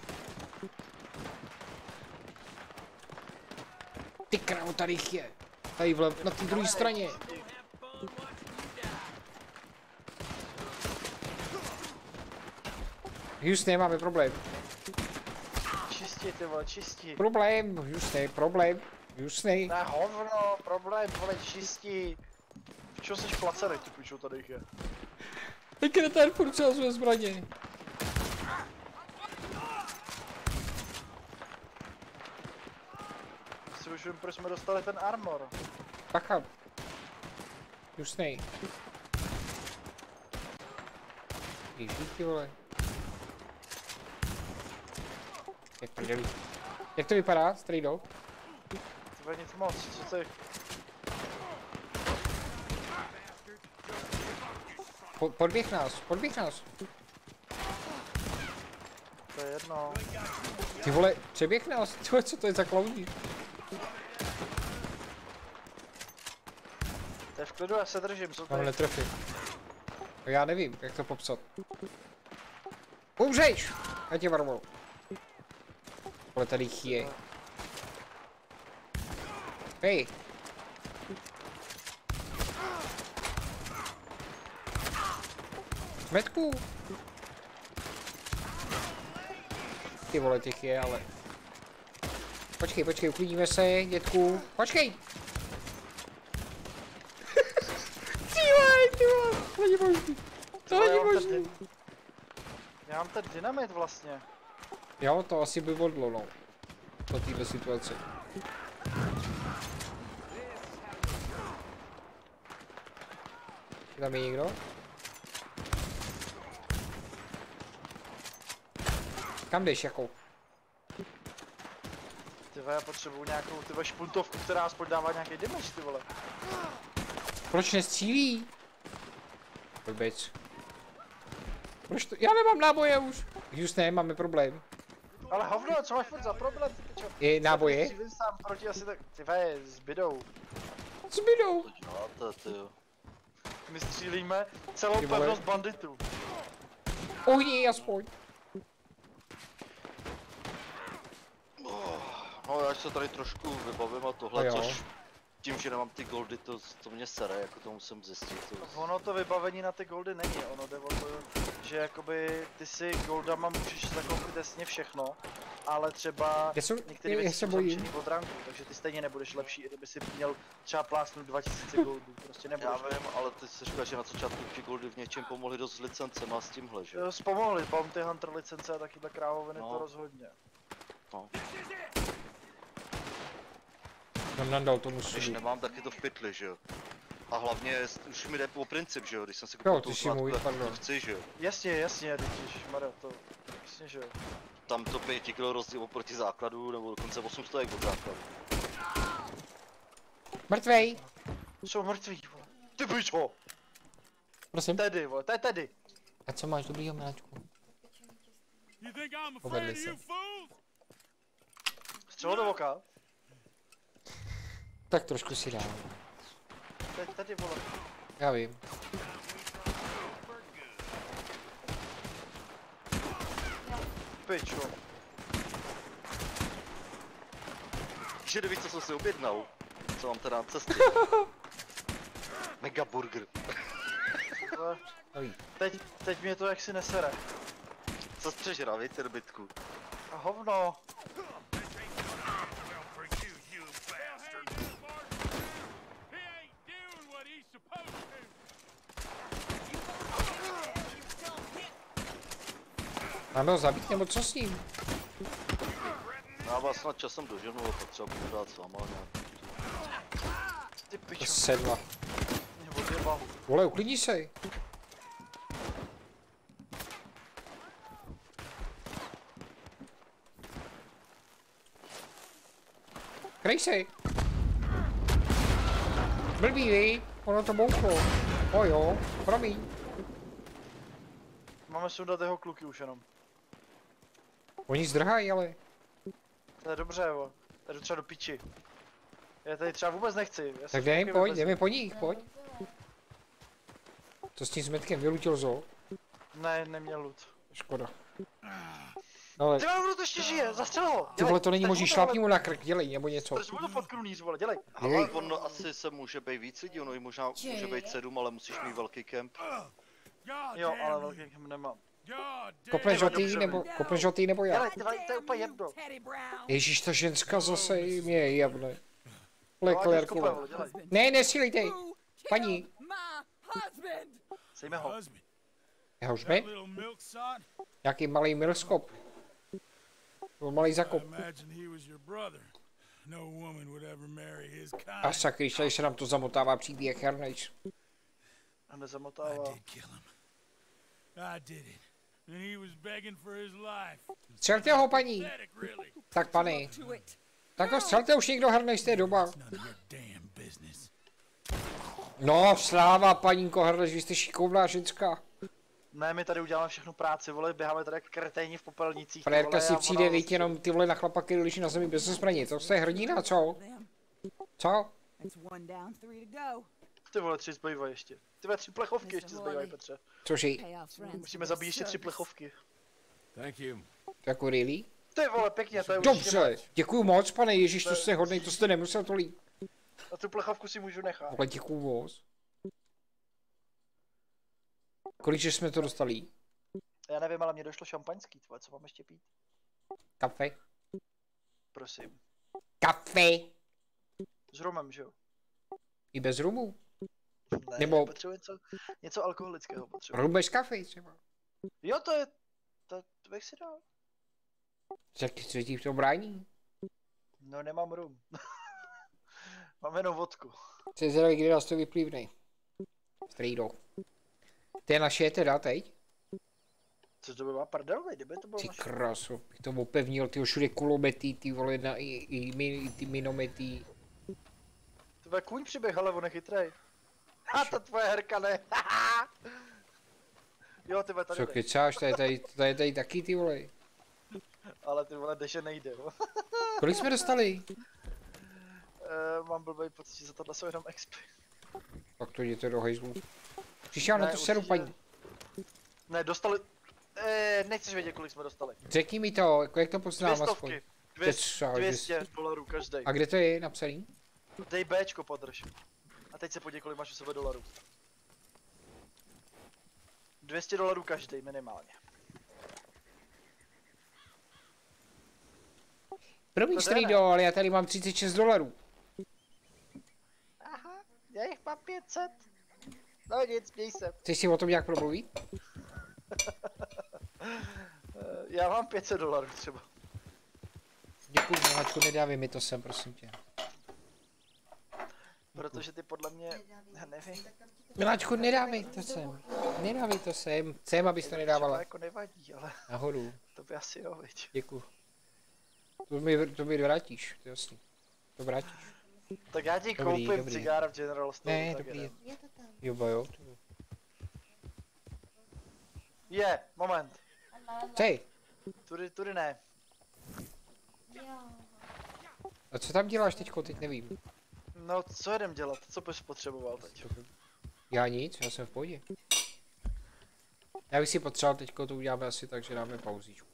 Ty krávo, tady jich je. Tady vlev, na té druhé straně. Houston, máme problém. Čistě, ty vole, čistí. Problém, Houston. Ne, hovno, problém, vole, čistí. V čem jsi placený, ty pičo, tady jich je. Sekretár furt své zbraně. Si už vím, proč jsme dostali ten armor. Bacha. Houston. Ježíš, ty vole. Jak to vypadá, strejdo? To je nic moc, co ty... Podběh nás. To je jedno. Ty vole, přeběh nás, tyhle, co to je za klauní? To je v klidu, já se držím, co to Mám je? netrefy. Já nevím, jak to popsat. Umřeš! Já tě varuju. Vole, tady jich je. Hej! Metku! Ty vole, těch je, ale... Počkej, uklidíme se, dětku. Počkej! Ty vole, není možný. To není možný. Já mám ten dynamit vlastně. Jo, to asi by vodlo, no. Do této situace. Tam je někdo? Kam jdeš, jako? Tyve, já potřebuju nějakou tyve špuntovku, která aspoň dává nějaký damage, ty vole. Proč nestřílí? Blbec. Proč to? Já nemám náboje už. Just ne, máme problém. Ale hovno, co máš furt za problém, ty pičo? Je náboje? Střílím sám proti asi tak, tyve, s bydou. S bydou? To děláte, tyjo. My střílíme celou pevnost banditů. Ohni, aspoň. No já se tady trošku vybavím a tohle, což tím, že nemám ty goldy, to mě sere, jako to musím zjistit. Ono to vybavení na ty goldy není, ono jde o to, že jakoby ty si goldama můžeš zakoupit jasně všechno, ale třeba některé věci jsou bojím. zamčený od ranku, takže ty stejně nebudeš lepší, i kdyby si měl třeba plásnout 2000 goldů, prostě nebudeš. Já vím, ale ty si říkáš, že na začátku ty goldy v něčem pomohly dost s licencema s tímhle, že? Jo, zpomohli, Bounty Hunter licence a takyhle krávoviny, to rozhodně. No. Tam nadal tomu Když sudu. nemám, tak je to v pytli, že jo? A hlavně, už mi jde o princip, že jo? Když jsem si Jo, koupil ty jsi můj, tak pardon. to chci, že jo? Jasně, ježišmarja, to jasně, že jo. Tam to 5 kg rozdíl oproti základu, nebo dokonce 800 od základu. Mrtvej! Jsou mrtví, vole. Ty pičo! Prosím. Tedy, vole, to je tedy. A co máš dobrýho, Miláčku? Povedli se. Střelo do oka. Tak trošku si dám. Teď tady, vole. Já vím. Pičo. Že nevíš, co jsem si objednal. Co mám teda na cestě. Mega burger. Teď mě to jaksi nesere. Co jsi přežral, víte, bytku? A hovno. Mám ho zabít, nebo co s ním? Já vás snad časem doženu, ale potřeba budu dát s váma nějak. Ty pičo. Sedla. Mě odjebal. Vole, uklidni se. Krej se. Blbý, vy. Ono to bouchlo. Jo, promiň. Máme sundat jeho kluky už jenom. Oni zdrhají, ale. To je dobře, jo. Já jdu třeba do piči. Já tady třeba vůbec nechci. Tak jdeme po nich, pojď. Co s tím zmetkem vylutil zo? Ne, neměl loot. Škoda. Ale... Ty mám to ještě žije, zastřel ho! Ty vole, to není možný, šlápni mu na krk, dělej, nebo něco. Proč mu to fotku níž, vole, dělej. Ale ono asi se může být víc lidí, ono možná může být 7, ale musíš mít velký kemp. Jo, ale velký kemp nemám. Kopneš ho ty nebo já? Dělej, to je úplně jedno. Ježíš, ta ženská zase mě je jebne. Leklerku. Ne, nesílejte. Paní. Sejme ho. Jeho žmen? Nějaký malý milskop. Byl malý zakop. A sakry, tady se nám to zamotává příběh Hernage. A nezamotává. Střelte ho, paní. Tak, pane. Tak ho střelte už někdo, Hernage, z té doba. No, sláva, panínko Hernage, vy jste šikovná ženská. Ne, my tady uděláme všechnu práci, vole, běháme tady jak kreténi v popelnicích. Frérka si přijde, víte, jenom ty vole na chlapa, který leží na zemi bez zbraně. To jste hrdina, co? Co? Ty vole, 3 zbývají ještě. Ty vole, 3 plechovky ještě zbývají, Petře. Cože? Musíme zabít ještě 3 plechovky. Thank you. Jako really? Ty vole, pěkně, to je už. Dobře, děkuju moc, pane Ježíš, to jste hodnej, to jste nemusel tolik. A tu plechovku si můžu nechat. Ale děkuju moc. Kolikže jsme to dostali? Já nevím, ale mně došlo šampaňský, tvoje, co mám ještě pít? Kafe? Prosím. Kafe! S rumem, že jo? I bez rumu? Ne, nebo... potřebuji něco alkoholického potřebuji. Rum bez kafe třeba. Jo, to je... To bych si dal. Co ti v tom brání? No, nemám rum. Mám jenom vodku. Jsi zvědavý, kdy nás to vyplývne. Strejdo. To je naše teda teď? Co to byla prdel, kdyby to bylo Ty naše. krasu, bych to opevnil, ty všude kulomety, ty vole, ty minomety. Tvoje kůň přiběh, ale on je chytrej. A ta tvoje herka ne. Jo, ty vole, tady Co kecáš, to je tady taky, ty vole. Ale ty vole, deše nejde, jo. Kolik jsme dostali? Mám blbej pocit, že za tohle jsou jenom XP. Tak to jděte do hejzlu. Přišel na to seru, paní. Ne, dostali... nechceš vědět, kolik jsme dostali. Řekni mi to, jak to poznám aspoň. 200 dolarů každý. A kde to je napsaný? Dej Bčko, podrž. A teď se podívej, kolik máš u sebe dolarů. 200 dolarů každý minimálně. Promiň, To strýdo, jde, ne? ale já tady mám $36. Aha, já jich mám 500. No nic, měj se. Chceš si o tom nějak promluvit? Já mám $500 třeba. Děkuji, Miláčku, nedávej mi to sem, prosím tě. Protože ty podle mě, já nevím. Miláčku, nedávej to sem. Nedávej to sem. Chcem, abys to nedávala. Třeba jako nevadí, ale Nahoru. to by asi jo, viď. Děkuji. To mi vrátíš, to je jasný. To vrátíš. Tak já ti Dobrý, koupím dobrý. cigára v General Store. Ne, tak dobrý. jedem. Je to tam. Jo. Je, moment. Hej, Tudy ne. Jo. a co tam děláš teďko, teď nevím. No, co jedem dělat? Co bys potřeboval teď? Já nic, já jsem v pohodě. Já bych si potřeboval teďko, to uděláme asi tak, že dáme pauzičku.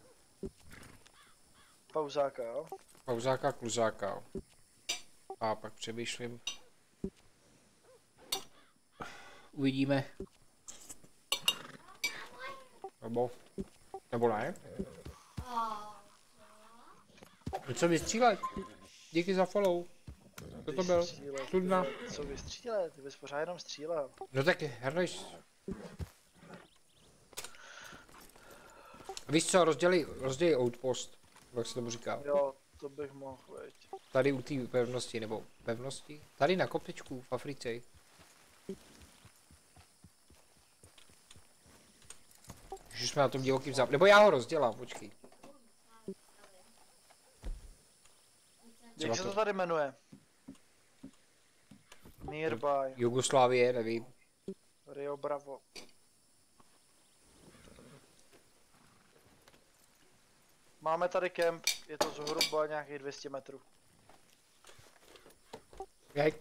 Pauzáka, jo? Pauzáka, kluzáka. A pak přemýšlím. Uvidíme. Nebo ne? Co vystřílet? Díky za follow. Co to byl? Studna. Co vystřílet? Ty bys pořád jenom střílel. No tak hrneš. Víš co, rozdělí outpost, jak se tomu říká. Jo, to bych mohl, veď. Tady u té pevnosti, nebo pevnosti? Tady na kopečku v Africe. Že jsme na tom divokým západě. Nebo já ho rozdělám, počkej. Jak se to tady jmenuje? Nearby. Jugoslávie, nevím. Rio Bravo. Máme tady kemp, je to zhruba nějakých 200 metrů. Jak?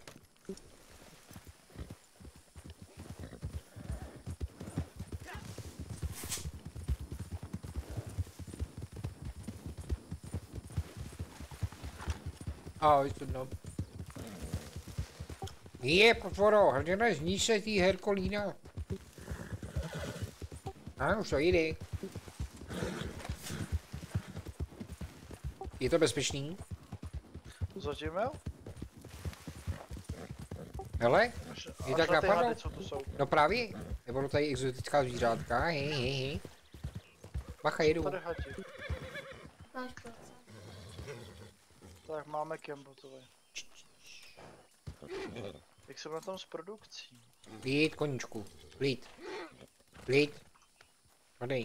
Ahoj, studno. Je, potvoro, hrdina zníž se tý Herkolína. Ano, už to jde. Je to bezpečný? Zatím jo? Hele, je Až tak na ty napadlo? hady, co tu jsou. No právě, nebo tady exotická zvířátka, hej. Bacha, jedu. Tady hati. Máš procent. Tak máme kemp hotový. Jak jsem na tom s produkcí? Klid, koníčku, klid. Hodej.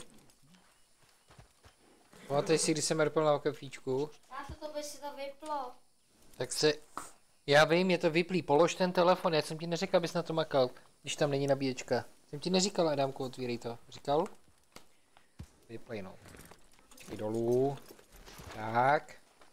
Pamatuješ si, když jsem rpl na kefíčku? Táto, to by si to vyplo. Tak se... Já vím, je to vyplý, polož ten telefon, já jsem ti neřekl, abys na to makal, když tam není nabíječka. Jsem ti neříkal, Adamku, otvírej to. Říkal? Vyplej, no. Počkej dolů. Tak.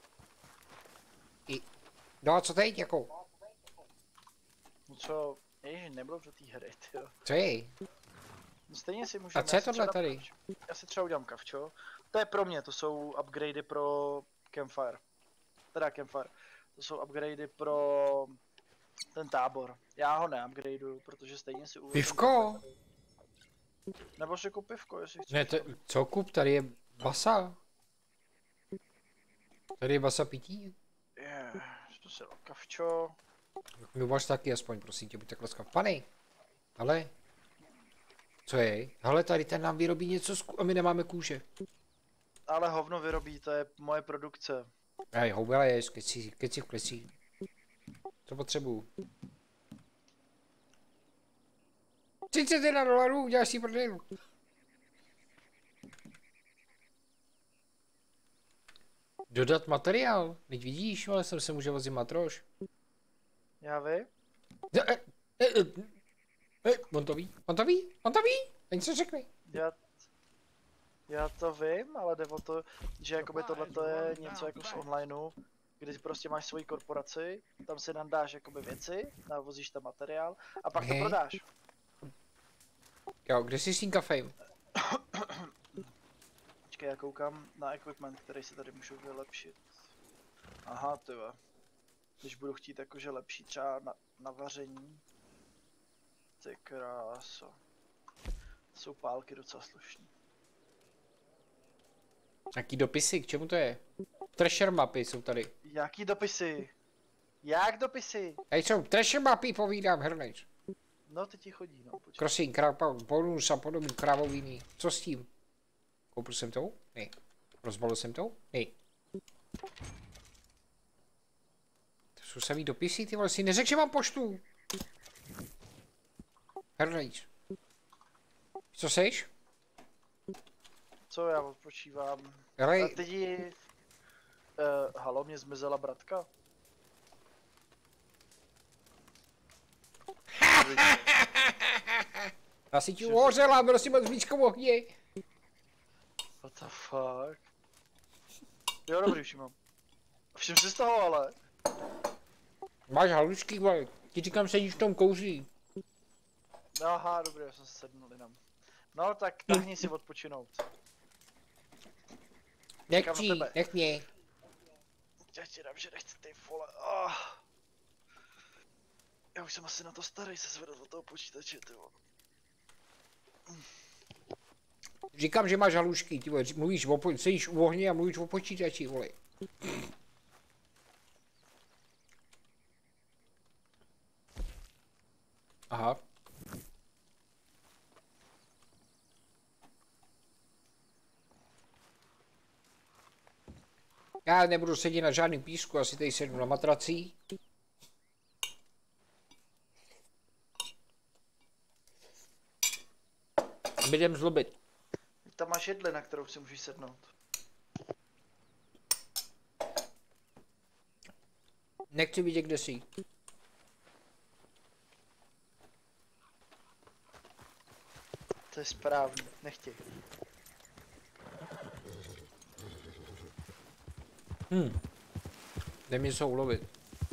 No a co teď, jako? No co, ježiš, nebylo do té hry, tyjo. Co je? No stejně si můžeme... A co je tohle tady? Já si třeba udělám kavčo. To je pro mě, to jsou upgradey pro Campfire. Teda Campfire. To jsou upgradey pro ten tábor. Já ho neupgradeuju, protože stejně si uvědomím. Pivko? Nebo si kup pivko, jestli chceš. Ne, co kup, tady je basa. Tady je basa pití. Je, to se kavčo. Mi uvaž taky aspoň, prosím tě, buď takhle skapanej. Ale... Co je? Hele, tady ten nám vyrobí něco a my nemáme kůže. Ale hovno vyrobí, to je moje produkce. Hej, houbele je, keci v kleci. Co potřebuju? $31, uděláš si prdel. Dodat materiál? Teď vidíš, ale jsem se může vozit matroš. Já vím. On to ví? Ani se řekne. Já to vím, ale jde o to, že jakoby tohle je něco jako z onlineu, kdy prostě máš svoji korporaci, tam si nandáš jakoby věci, navozíš tam materiál a pak to prodáš. Jo, kde jsi s tím kafem? Počkej, já koukám na equipment, který si tady můžu vylepšit. Aha, tyhle. Když budu chtít jakože lepší třeba na vaření. Ty kráso. Jsou pálky docela slušný. Jaký dopisy, k čemu to je? Treasure mapy jsou tady. Jaký dopisy? Jak dopisy? Tady jsou treasure mapy, povídám, Hrnejř. No, ty ti chodí, no, počkej. Crossing, bonus a podobný, krávovíny. Co s tím? Koupil jsem to? Ne. Rozbalil jsem to? Ne. To jsou samý dopisy, ty vole, si neřekl, že mám poštu. Hrnejř. Co seš? Co, já odpočívám. Hele. A teď halo, mě zmizela bratka. Já si ti uhořela, byl si moc blízko v ohně. What the fuck? Jo, dobrý, všimám. Všim si z toho, ale. Máš halušky, vole. Ti říkám, sedíš v tom kouří. Aha, dobrý, já jsem se sednul jinam. No, tak tahni si odpočinout. Nech mě. Já ti dám, že nechci ty vole. Oh. Já už jsem asi na to starý se zvedat od toho počítače, ty vole. Říkám, že máš halušky, ty vole. Mluvíš sedíš u ohně a mluvíš o počítači, vole. Aha. Já nebudu sedět na žádným písku, asi tady sednu na matrací. Jdem zlobit. Tam máš jedle, na kterou si můžeš sednout. Nechci vidět, kde jsi. To je správný, nechtěj. Jde mě co ulovit.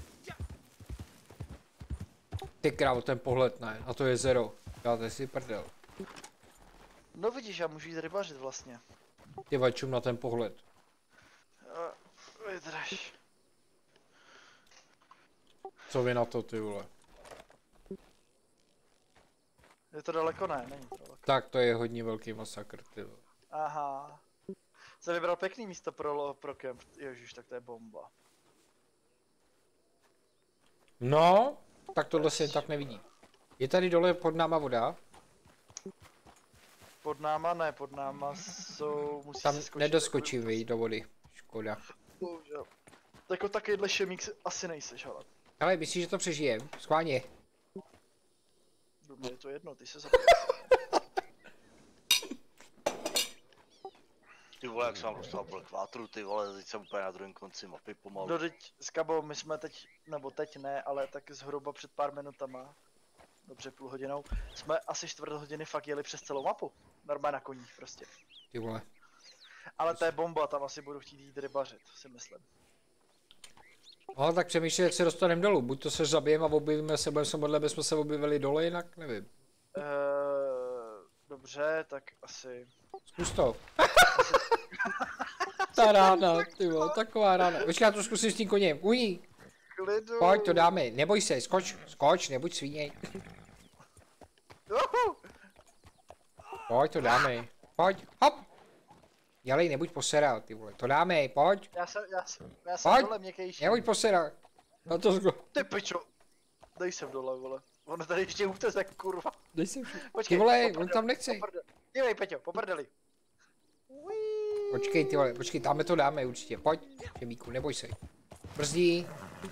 Ty krávo, ten pohled ne, a to je zero. Dáte si prdel. No vidíš, já můžu jít rybařit vlastně. Ty vačům na ten pohled. Vydrž. Co vy na to, ty vole? Je to daleko, ne? Není to daleko. Tak to je hodně velký masakr, ty vole. Aha. Jsem vybral pěkný místo pro kemp. Ježiš, tak to je bomba. No, tak tohle se tak nevidí. Je tady dole pod náma voda? Pod náma ne, pod náma jsou... Musí Tam se skočit nedoskočím, vy, do vody. Škoda. Bohužel. Jako takovýhle šemík asi nejseš, ale. Ale myslíš, že to přežijem? Schválně. Mně je to jedno, ty se zapomněl. Ty vole, jak jsem dostal Black Wateru, ty vole, teď jsem úplně na druhém konci mapy pomalu. No teď, s Kabou, my jsme teď, nebo teď ne, ale tak zhruba před pár minutama, dobře půl hodinou, jsme asi 4 hodiny fakt jeli přes celou mapu. Normálně na koních prostě. Ty vole. Ale to je bomba, tam asi budu chtít jít rybařit, si myslím. No tak přemýšlím, jak se dostaneme dolů. Buď to se zabijeme a objevíme se, budeme se modlit, aby jsme se objevili dole, jinak nevím. Dobře, tak asi... Zkus to. Ta rána, ty vole, taková rána. Počkej, já to zkusím s tím koněm. Ují. Klidu. Pojď, to dáme, neboj se, skoč, nebuď svíněj. Pojď, to dáme. Pojď, hop. Dělej, nebuď poseral, ty vole, to dáme, pojď. Já jsem Pojď. dole měkkejší. Nebuď poseral. Na to zgo. Ty pičo. Dej sem dole, vole. Ono tady ještě uteze, kurva. Dej sem. Počkej, Ty vole, poprdeli, on tam nechce. Dívej, Peťo, poprdeli. Počkej, ty vole, počkej, tam to dáme určitě, pojď, Šemíku, neboj se. Brzdí.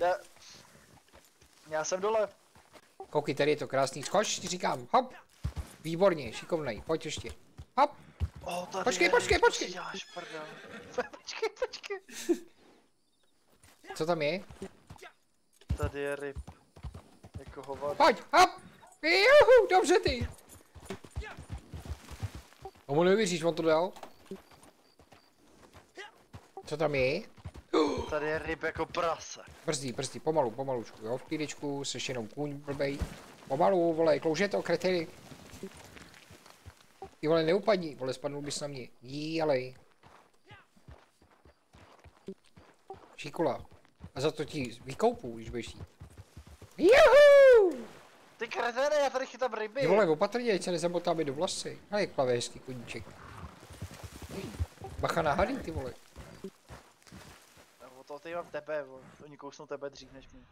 Já jsem dole. Koukej, tady je to krásný, skoč, ti říkám, hop. Výborně, šikovnej, pojď ještě. Hop. Počkej. Děláš, pardon. Počkej. Co tam je? Tady je ryb. Jako hovado. Pojď, hop. Juhu, dobře ty. Tomu nevěříš, on to dal. Co tam je? Tady je ryb jako prase. Brzdí, pomalučku, jo, v klídečku, seš jenom kůň blbej. Pomalu, vole, klouže to, kretiny. Ty vole, neupadni, vole, spadnul bys na mě. Jíjalej. Šíkula. A za to ti vykoupu, když budeš jít. Juhu! Ty kreténe, já tady chytám ryby. Ty vole, opatrně, ať se nezamotáme do vlasy. Ale jak plave hezký koníček. Bacha na hady, ty vole. Nebo to tady mám tebe, vole. Oni kousnou tebe dřív než mě.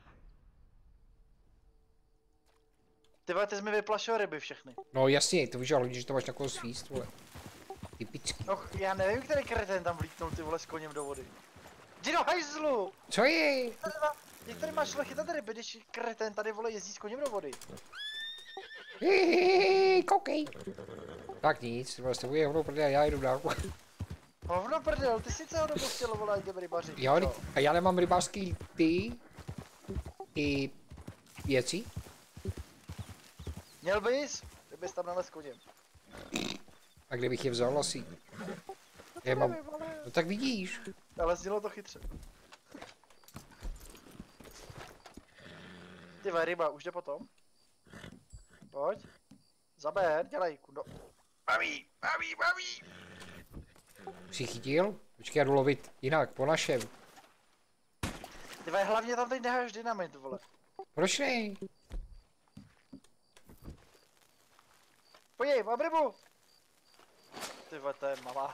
Ty vole, ty jsi mi vyplašil ryby všechny. No jasně, to víš, ale že to máš takovou svíst, vole. Typický. No, já nevím, který kretén tam vlítnul, ty vole, s koněm do vody. Jdi do hajzlu! Co je? Některý máš šlo chytat ryby, když kretén tady, vole, jezdí s koněm do vody. Koukej. Tak nic, vlastně bude hovno prdel, já jdu dál. Hovno prdel, ty si celou dobu chtěl, vole, těm rybaři. Jo, a já nemám rybářský i věci. Měl bys, kdybys tam nalez koněm. A kde bych je vzal asi? Já mám... No tak vidíš. Ale znělo to chytře. Ty vole, ryba, už jde potom. Pojď. Zaber, dělej, kundo. Baví. Jsi chytil? Počkej, já jdu lovit jinak, po našem. Ty vole, hlavně tam teď neháš dynamit, vole. Proč ne? Pojď, mám rybu. Ty vole, to je malá.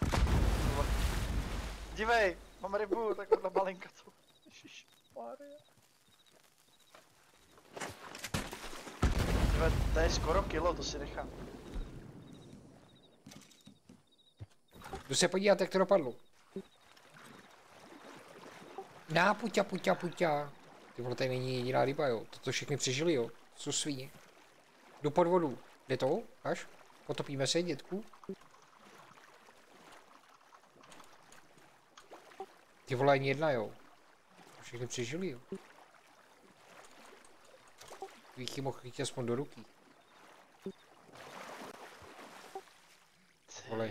Dívej, mám rybu, takovou malinkatou. Ježišmarja. Ty vole, to je skoro kilo, to si nechám. Jdu se podívat, jak to dopadlo. Na, puťa. Ty vole, tady není jediná ryba, jo. Toto všechny přežili, jo. Jsou svíně. Jdu pod vodu. Jde to? Až? Potopíme se, dětku. Ty vole, ani jedna, jo. Všechny přežili, jo. Bych ji mohl chytit aspoň do ruky. Vole.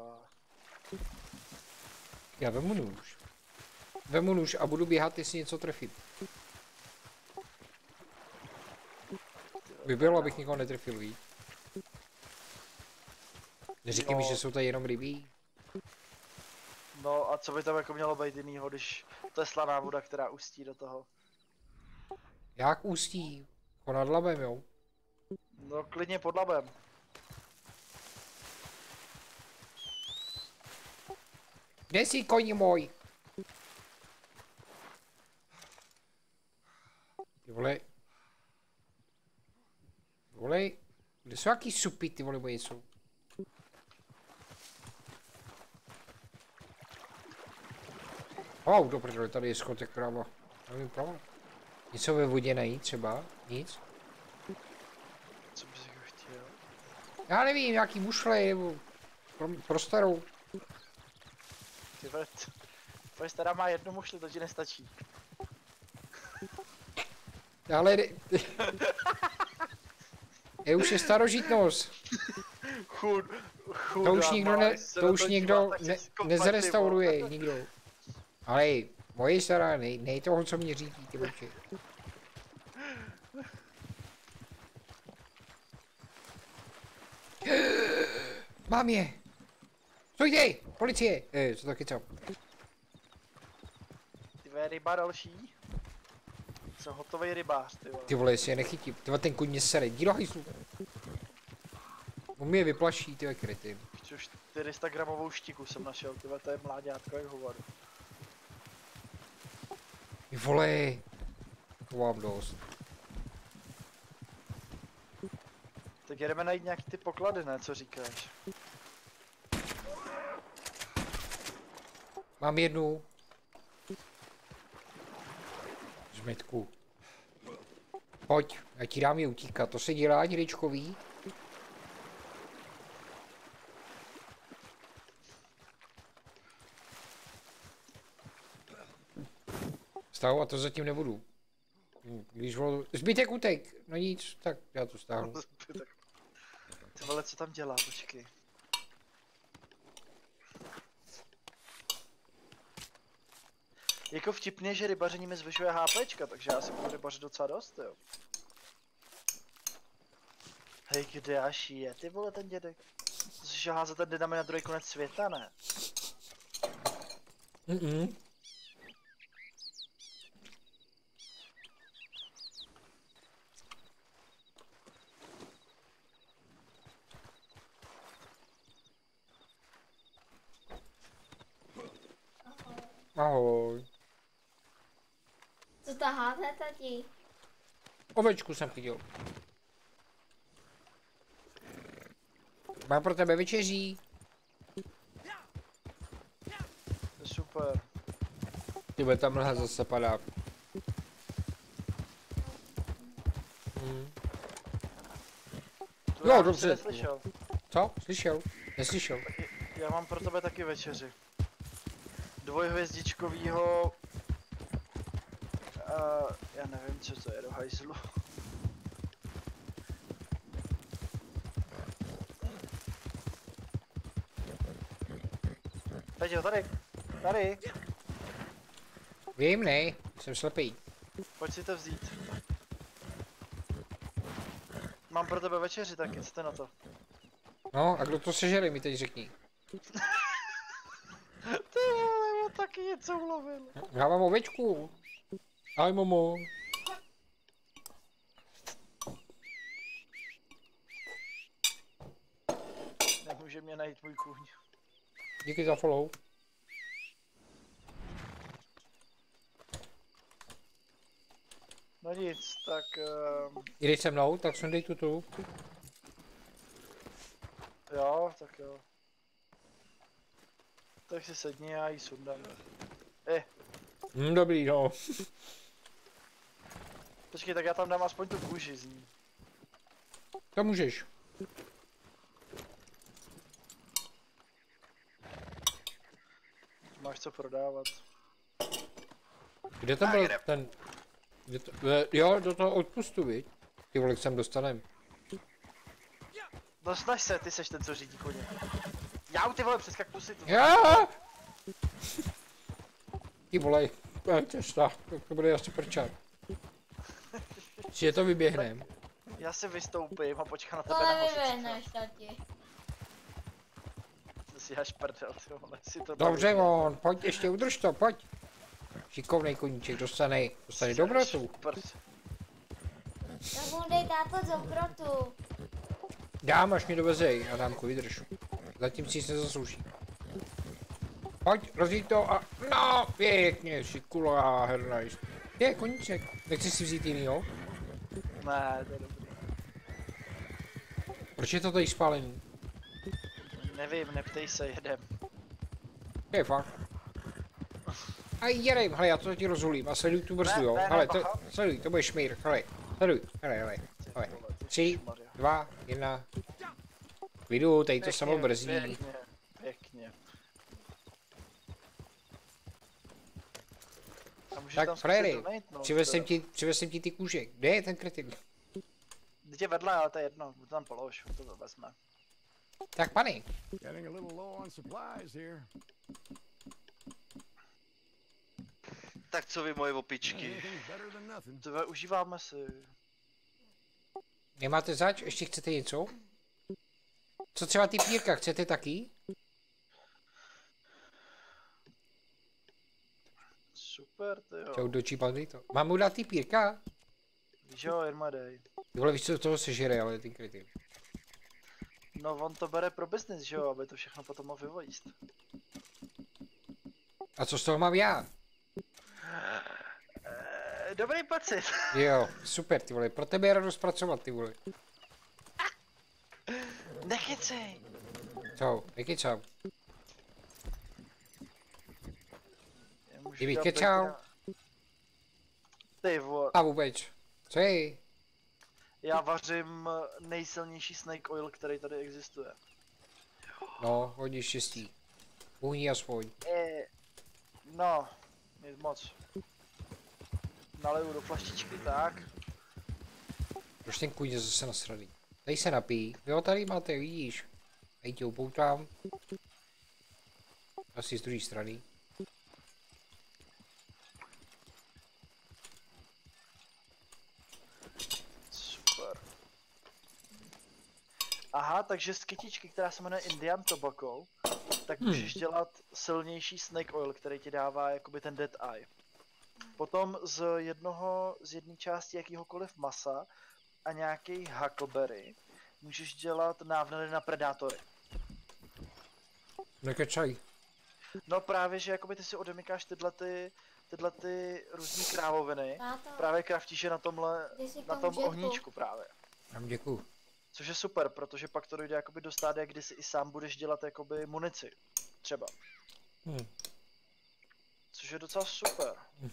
Já vemu nůž. Vemu nůž a budu běhat, jestli něco trefit. By bylo, abych nikoho netrefil, víc. Neříkej mi, že jsou tady jenom rybí. No a co by tam jako mělo být jinýho, když to je slaná voda, která ústí do toho? Jak ústí? Jako nad labem, jo? No klidně pod labem. Kde jsi, koni můj? Ty vole. Vole. Kde jsou jaký supy, ty vole, moje jsou? Do prdele, tady je schod jak kráva. Nevím pravo. Něco ve vodě najít třeba? Nic? Co bys jako chtěl? Já nevím, nějaký mušle nebo pro starou. Ty vole, tvoje stará má jednu mušli, to ti nestačí. Ale... Je už je starožitnost. To už nikdo nezrestauruje, nikdo. Ale moje stará, nej toho, co mě řídí, ty boče. Mám je! Stojte! Policie! Co taky co? Ty vole, ryba další. Jsem hotový rybář, ty vole. Ty vole, jestli je nechytím. Ty vole, ten kuň mě sere. Jdi do hajzlu. On mě je vyplaší, ty vole, kretyn. Už 400 gramovou štiku jsem našel, ty vole, to je mláďátko jak hovado. Ty vole. To mám dost. Tak jdeme najít nějaký ty poklady, ne? Co říkáš? Mám jednu. Zmetku. Pojď, já ti dám je utíkat. To se dělá, dědečkový. Stahu a to zatím nebudu. Když vol... Zbytek utek. No nic, tak já to stáhnu. Ty vole, co tam dělá? Počkej. Jako vtipně, že rybaření mi zvyšuje HPčka, takže já si budu rybařit docela dost, jo. Hej, kde až je, ty vole, ten dědek? To si házet ten dynamit na druhý konec světa, ne? Ahoj. Co taháte, tati? Ovečku jsem chytil. Mám pro tebe večeří. Super. Tyhle tam mlha zase padá. Jo, dobře. Neslyšel. Co? Slyšel? Neslyšel. Já mám pro tebe taky večeři. Dvojhvězdičkovýho... já nevím, co to je do hajzlu. Peťo, tady. Tady. Vím, ne. Jsem slepý. Pojď si to vzít. Mám pro tebe večeři taky, co ty na to? No, a kdo to sežere, mi teď řekni. Ty vole, on taky něco ulovil. Já mám ovečku. Ahoj, momo. Nemůže mě najít můj kůň. Díky za follow. No nic, tak... Jdeš se mnou, tak sundej tu. Jo, tak jo. Tak si sedni, já ji sundám. Dobrý, no. Počkej, tak já tam dám aspoň tu kůži z ní. To můžeš. Máš co prodávat. Kde tam byl ten... Kde to... Jo, do toho odpustu, viď? Ty vole, sem dostanem. No snaž se, ty seš ten, co řídí koně. Já ty vole, přes kaktusy to... Já! Ty vole, těžta, to bude asi prčat. Si je to vyběhnem. Já si vystoupím a počkám na To tebe na nevyvěhneš, tati. To si až prdel, ty vole, si to... Dobře, on, pojď, ještě udrž to, pojď. Šikovnej koníček, dostane dobrotu. Tak mu dej táto dobrotu. Dám, až mě dovezej, Adámku, vydrž. Zatím si se zaslouží. Pojď, rozjít to a... No, pěkně, šikulá, hernajs. Je, koníček, nechci si vzít jinýho? Ne, to je dobrý. Proč je to tady spálený? Nevím, neptej se, jedem. Je fakt. A jedem, hele, já to ti rozhulím a sleduj tu brzdu, jo. Hele, sleduj, to bude šmír, hele, sleduj, hele. 3, 2, 1. Klidu, tady to samo brzdí. Pěkně. Tak, frajery, přivez jsem ti ty kůže. Kde je ten kretin? Teď je vedle, ale to je jedno, buď tam polož, to vezme. Tak, pane. Getting a little low on supplies here. Tak co vy, moje opičky? Tvé užíváme si. Nemáte zač? Ještě chcete něco? Co třeba ty pírka, chcete taky? Super, ty jo. Čau, dočípal to. Mám mu dát ty pírka? Víš jo, jen dej. Ty vole, víš, co toho sežere, ale ty kryty. No on to bere pro business, že jo, aby to všechno potom mohl vyvojíst. A co z toho mám já? Dobrý pocit. Jo, super, ty vole, pro tebe je radost pracovat, ty vole. Nechycej. Co, nekecám. Kdybych kečal. Ty vole. A vůbec. Co je? Já vařím nejsilnější snake oil, který tady existuje. No, hodně štěstí. Uhní aspoň. No, nic moc. Naleju do flaštičky, tak. Proč ten kůň je zase nasraný? Tady se napij. Jo, tady máte, vidíš. Tady tě upoutám. Asi z druhé strany. Super. Aha, takže z kytičky, která se jmenuje Indian Tobacco, tak můžeš dělat silnější snake oil, který ti dává jakoby ten dead eye. Potom z jedné části jakýhokoliv masa a nějaký huckleberry můžeš dělat návnady na predátory. Nekečaj. No právě, že jakoby ty si odemykáš tyhle ty různý krávoviny. Táto, Právě kraftíš je na tomhle, ty si na tom tom jetku. ohníčku právě. Vám děkuju. Což je super, protože pak to dojde jakoby do stádia, kdy si i sám budeš dělat jakoby munici. Třeba. Což je docela super.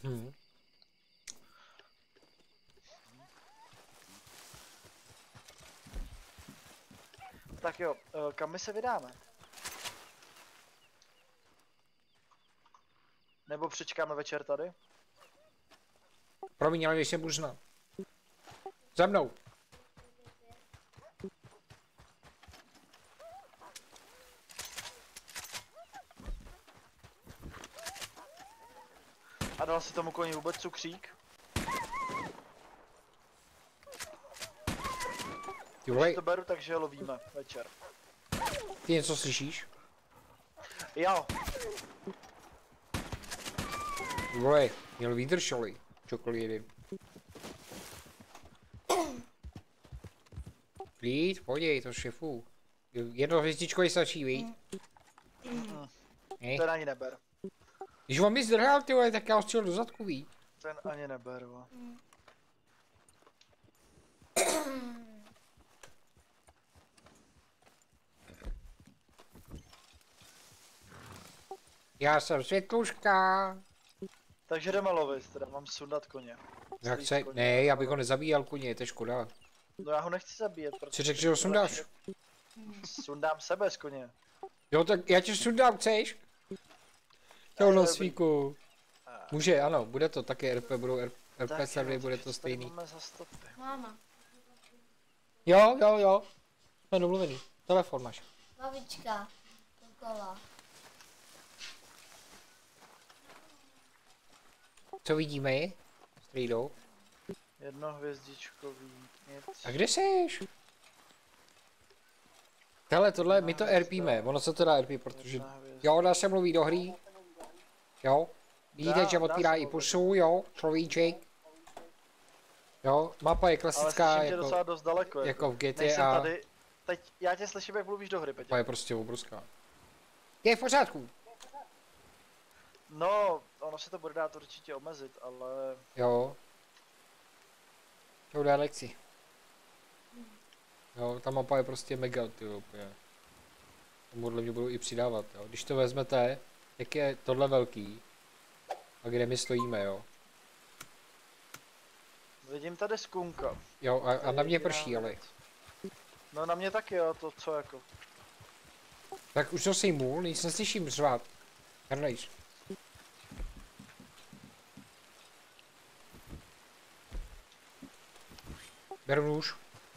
Tak jo, kam my se vydáme? Nebo přečkáme večer tady? Promiň, ale nejsem buřna. Za mnou. A dal si tomu koni vůbec cukřík? Když to beru, takže lovíme večer. Ty něco slyšíš? Jo. Vole, měl vydrželi. Čokoliv jeden. Klid, pojď, to šefu. Jedno hvězdičko stačí, víš? Ten ani neber. Když on mi zdrhal, ty vole, tak já ho střelil do zadku, víš? Ten ani neber, vo. Já jsem světluška. Takže jdeme lovit, teda mám sundat koně. Jak chce, ne, já bych ho nezabíjel koně, to je škoda. No já ho nechci zabíjet, protože... Jsi řekl, že ho sundáš? Sundám sebe z koně. Jo, tak já tě sundám, chceš? Jo, no svíku. Může, ano, bude to taky RP, budou RP servery, bude to stejný. Máma. Jo. Jsme domluvený. Telefon máš. Babička. Dokola. Co vidíme? Strýdou. Jedno hvězdičkový, nic. A kde seš? Hele, tohle, my to RPíme, ono se to dá RP, protože... Jo, dá se mluvit do hry. Jo. Vidíte, že otvírá i pusu, jo, človíček. Jo, mapa je klasická, ale docela dost daleko, jako v GTA. Nejsem tady, teď já tě slyším, jak mluvíš do hry, Peťa. To je prostě obrovská. Je v pořádku. No, ono se to bude dát určitě omezit, ale... Jo. Chtěl dát lekci. Jo, ta mapa je prostě mega, tyjo, úplně. Tomuhle mě budou i přidávat, jo. Když to vezmete, jak je tohle velký, a kde my stojíme, jo. Vidím tady skunka. Jo, a na mě prší, ale. No na mě taky, jo, to co jako. Tak už to sejmu, nic neslyším řvát. Hernejš. Beru nůž.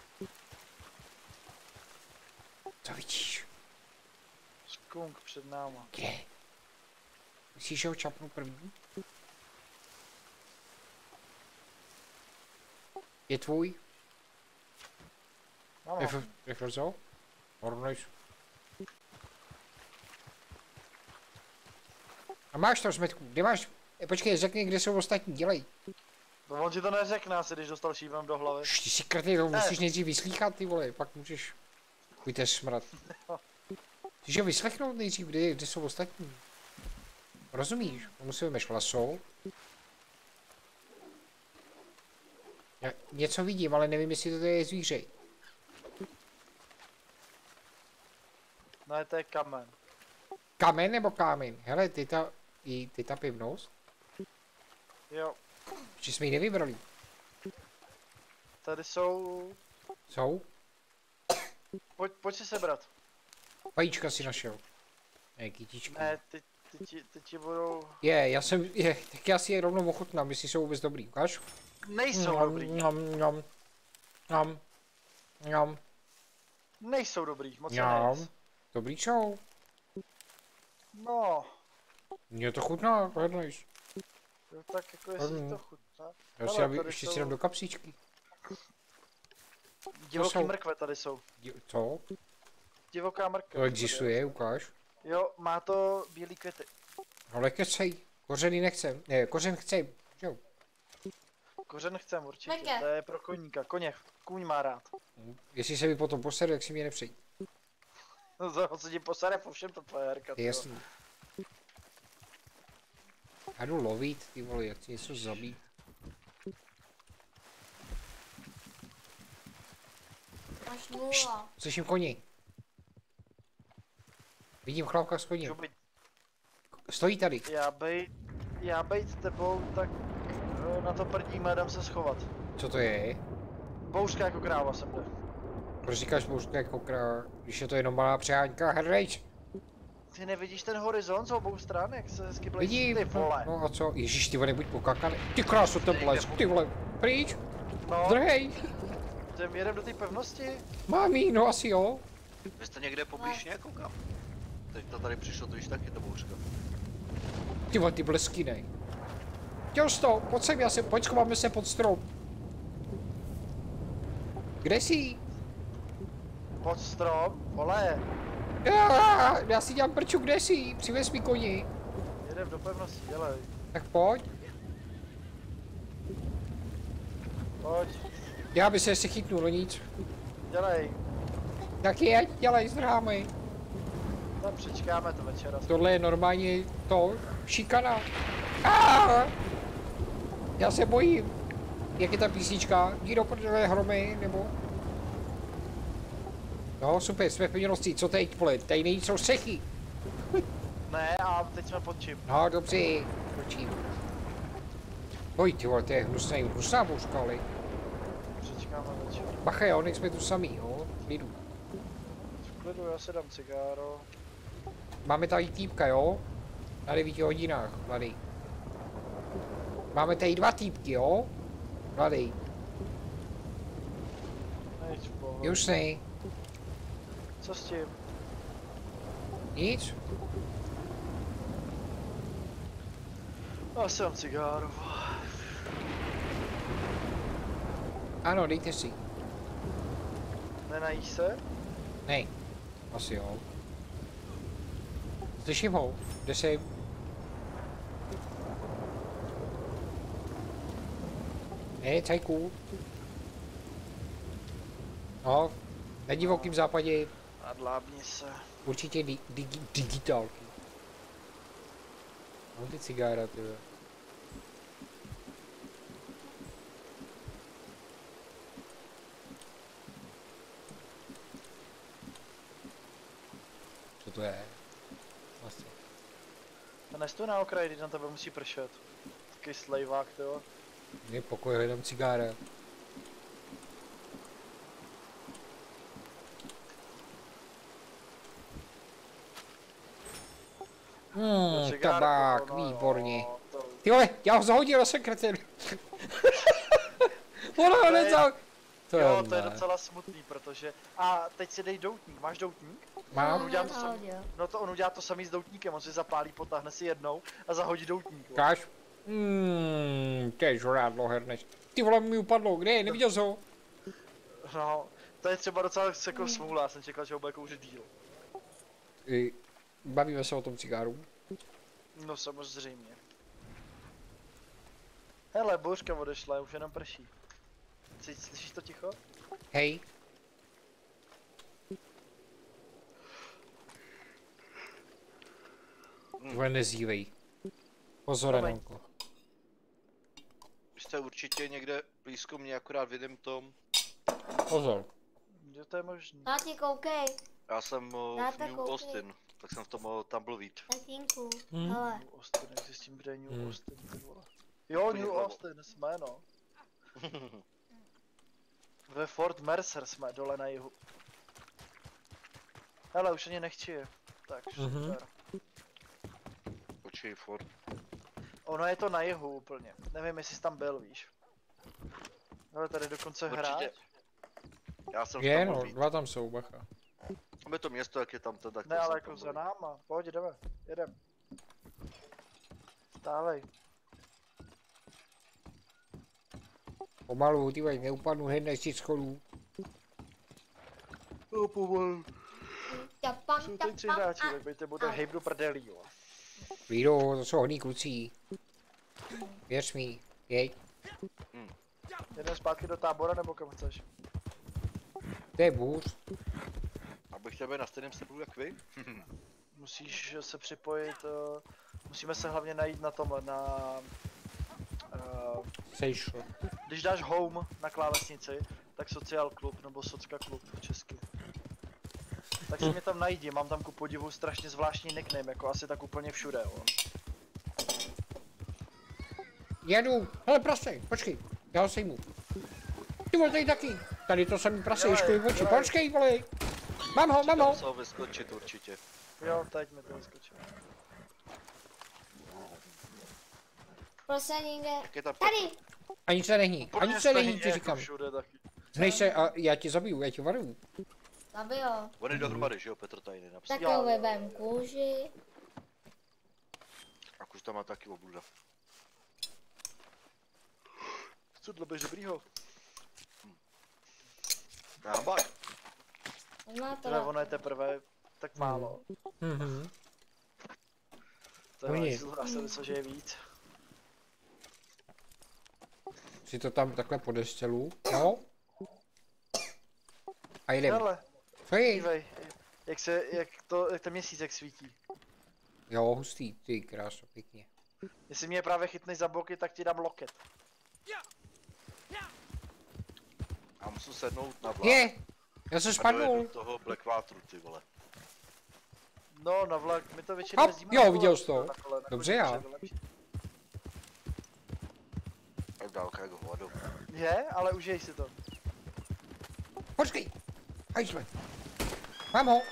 Co vidíš? Skunk před náma. Kde? Myslíš, že ho čapnu první? Je tvůj? Rychle co? Ornejš. A máš to smetku, kde máš? Počkej, řekni, kde jsou ostatní, dělej. No on ti to neřekne asi, když dostal šípem do hlavy. Ty si krtej, to musíš nejdřív vyslíchat, ty vole, pak můžeš. Pojďte smrad. Chceš ho vyslechnout nejdřív, kde jsou ostatní? Rozumíš? Musíme mít laso. Já něco vidím, ale nevím, jestli to je zvíře. No to je kamen. Kamen nebo kámen? Hele, ty ta pivnost? Jo. Že jsme ji nevybrali. Tady jsou... Jsou? Pojď si sebrat. Vajíčka si našel. Ne, kytičky. Ne, ty ti budou... Tak já si je rovnou ochutnám, jestli jsou vůbec dobrý, ukáž? Nejsou dobrý. Nejsou dobrý, moc nejsou. Dobrý jsou. No. Mně to chutná, hledneš. Jo, tak jako jestli to chutná. Já si ještě si dám do kapsičky. Divoký mrkve tady jsou. Co? Divoká mrkve. To existuje, ukáž. Jo, má to bílý květy. Ale kecej, kořeny nechcem. Ne, kořen chcem, jo. Kořen chcem určitě, to je pro koníka. Kůň má rád. Jestli se mi potom poseru, jak si mě nepřeji. No to se ti posere, po všem to tvoje herka. Jasný. Já jdu lovit, ty vole, jak chci něco zabít. Máš 0. Slyším koni. Vidím chlapka s koním. Stojí tady. Já bejt tebou, tak na to prdíme, jdem se schovat. Co to je? Bouřka jako kráva sem jde. Proč říkáš bouřka jako kráva, když je to jenom malá přeháňka, hrdejč? Ty nevidíš ten horizont z obou stran, jak se hezky blíží? Vidím, Ty vole. no a co? Ježíš, ty vole, nebuď pokakaný. Ty krásu, ten blesk, ty vole, pryč. No. Zdrhej. Jedem do té pevnosti? Mám jí, no asi jo. Vy jste někde poblíž koukám. Teď to tady přišlo, to již taky to bouřka. Ty vole, ty blesky nej. Tělsto, pojď sem, pojď schováme se pod strom. Kde jsi? Pod strom? Vole. Já si dělám prču, kde jsi? Přivez mi koni. Jedem do pevnosti, dělej. Tak pojď. Pojď. Já by se ještě chytnul, no nic. Dělej. Tak jeď, dělej, zdráme. Tam přečkáme to večera. Tohle je normálně to, šikana. Já se bojím. Jak je ta písnička? Jdi do prdele hromy, nebo? No super, jsme v pevnosti, co teď, vole? Tady nejsou střechy. Ne, a teď jsme pod čím? No dobře, pod čím? Oj, ty vole, to je hnusná bouřka, ale. Přečkáme večer. Bacha jo, nejsme tu samý, jo, v klidu. V klidu, já si dám cigáro. Máme tady týpka, jo? Na 9 hodinách, mladý. Máme tady 2 týpky, jo? Mladý. Nejď v pohodě. Už ne. Co s tím? Nic? Já si dám cigáro. Ano, dejte si. Nenajíš se? Ne. Asi jo. Slyším ho. Kde jsi? Ne, cajku. No, na divokým západě. Nadlábni se. Určitě digitálky. Mám ty cigára, ty. Co to je? Vlastně. A nestoj na okraji, když na tebe musí pršet. Takový slejvák, tyjo. Je pokoj, hledám cigára. Tabák, výborně. Ty vole, já ho zahodil na sekretér. Ono ho nezal. To je docela smutný, protože... A teď si dej doutník, máš doutník? Mám. On udělá to samý s doutníkem, on si zapálí, potáhne si jednou a zahodí doutník. Káš? To je žrádlo herneš. Ty vole, mi upadlo, kde je, neviděl jsi ho? No, to je třeba docela jako smůla, já jsem čekal, že ho bude kouřit díl. Bavíme se o tom cigáru. No samozřejmě. Hele, bouřka odešla, už jenom prší. Slyšíš to ticho? Hej. Nezívej. Pozor, Renonko. Vy jste určitě někde blízko mě, akorát vidím tom. Pozor. Jo, to je možný. Táti, koukej. Já jsem v New Austin, tak jsem v tom Tumbleweed. Tatínku, hele. New Austin, jak si s tím bude New Austin, ty vole. Jo, New Austin jsme, no. Ve Fort Mercer jsme, dole na jihu. Hele, už ani nechci. Tak, super. Počkej, Fort. Ono je to na jihu úplně. Nevím, jestli jsi tam byl, víš. Ale tady dokonce hráč. Já jsem je, no, 2 tam jsou, bacha. Máme to město, jak je tam to, tak ne, ale jako za náma. Pojď, jdeme, jedem. Stávej. Pomalu, ty vej, neupadnu hned z těch schodů. No, pomalu. Jsou tady 3 hráči, tak bejte, bude hejbnu prdelí, jo. Vído, to jsou hodný kluci. Věř mi, jej. Jdeme zpátky do tábora, nebo kam chceš? To je bůř. Abych chtěl být na stejném serveru jak vy? Musíš se připojit Musíme se hlavně najít na tom, Sejšlo. když dáš home na klávesnici, tak social klub nebo socka klub česky. Tak si mě tam najdi, mám tam ku podivu strašně zvláštní nickname, jako asi tak úplně všude, jo. Jedu, hele prase, počkej, já ho sejmu. Ty vole, tady taky, tady to samý prase, ješkuji v oči, počkej vole. Mám ho. Musel vyskočit určitě. Jo, teď mi to vyskočilo. Prosím, někde. Jak je ta Tady! Ani se nehní, ti říkám. Všude taky. Znej se a já tě zabiju, já tě varuju. Zabilo. Oni dohromady, že jo, Petr tady nenapsal. Tak jo, vem kůži. A už tam má taky obluda. Co dlebeš dobrýho? Já bak. Má to. Tohle ono je teprve tak málo. To je já se myslím, že je víc. Si to tam takhle podestelu, no. A jdem. Hele, Co je? dívej, jak ten měsíc jak svítí. Jo, hustý, ty krása, pěkně. Jestli mě právě chytneš za boky, tak ti dám loket. Já musím sednout na vlak. Je! Já jsem A spadnul. dojedu toho Blackwateru, ty vole. No, na vlak, my to většinou jezdíme. Jo, viděl jsi to. Dobře já. Tak dálka jako hovado. Je, ale užij si to. Počkej! Hajzle. Mám ho.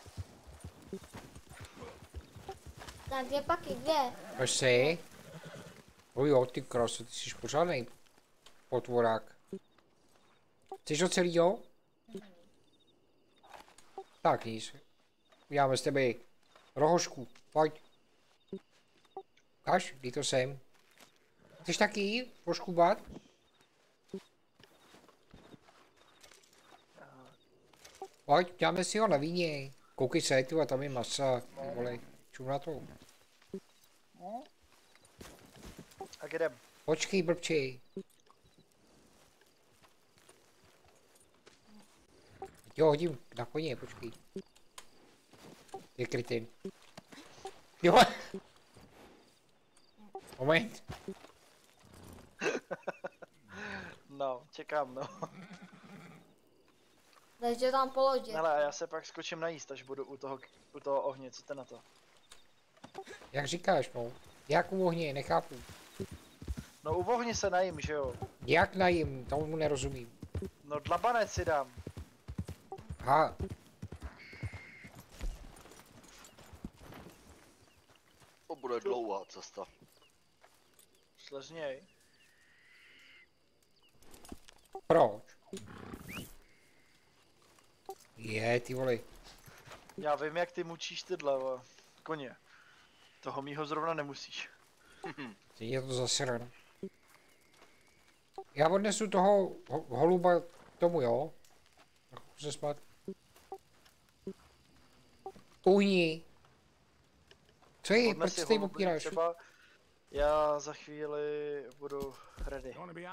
Tak kde paky, kde? Až si. Jo, ty krásu, ty jsi pořádnej potvorák. Chceš ho celýho? Tak nic. Uděláme s tebe rohošku, pojď. Kaž, dej to sem. Chceš taky poškubat? Pojď, děláme si ho na víně. Koukej se, tu a tam je masa, ty vole, čum na to. A jdem. Počkej, blbči. Jo, hodím na koně, počkej. Je krytý. Jo. Moment. No, čekám, no. Takže tam položit. Hele, a já se pak skočím najíst, až budu u toho ohně, co ty na to? Jak říkáš, no? Jak u ohně, nechápu. No u ohně se najím, že jo? Jak najím, tomu nerozumím. No dlabanec si dám. Aha. To bude dlouhá cesta. Slezněj. Proč? Je, ty vole. Já vím, jak ty mučíš tyhle koně. Toho mýho zrovna nemusíš. Ty je to zasran. Já odnesu toho holuba tomu, jo? Trochu se spát. Uhni. Co je, proč se tady opíráš? Třeba já za chvíli budu ready.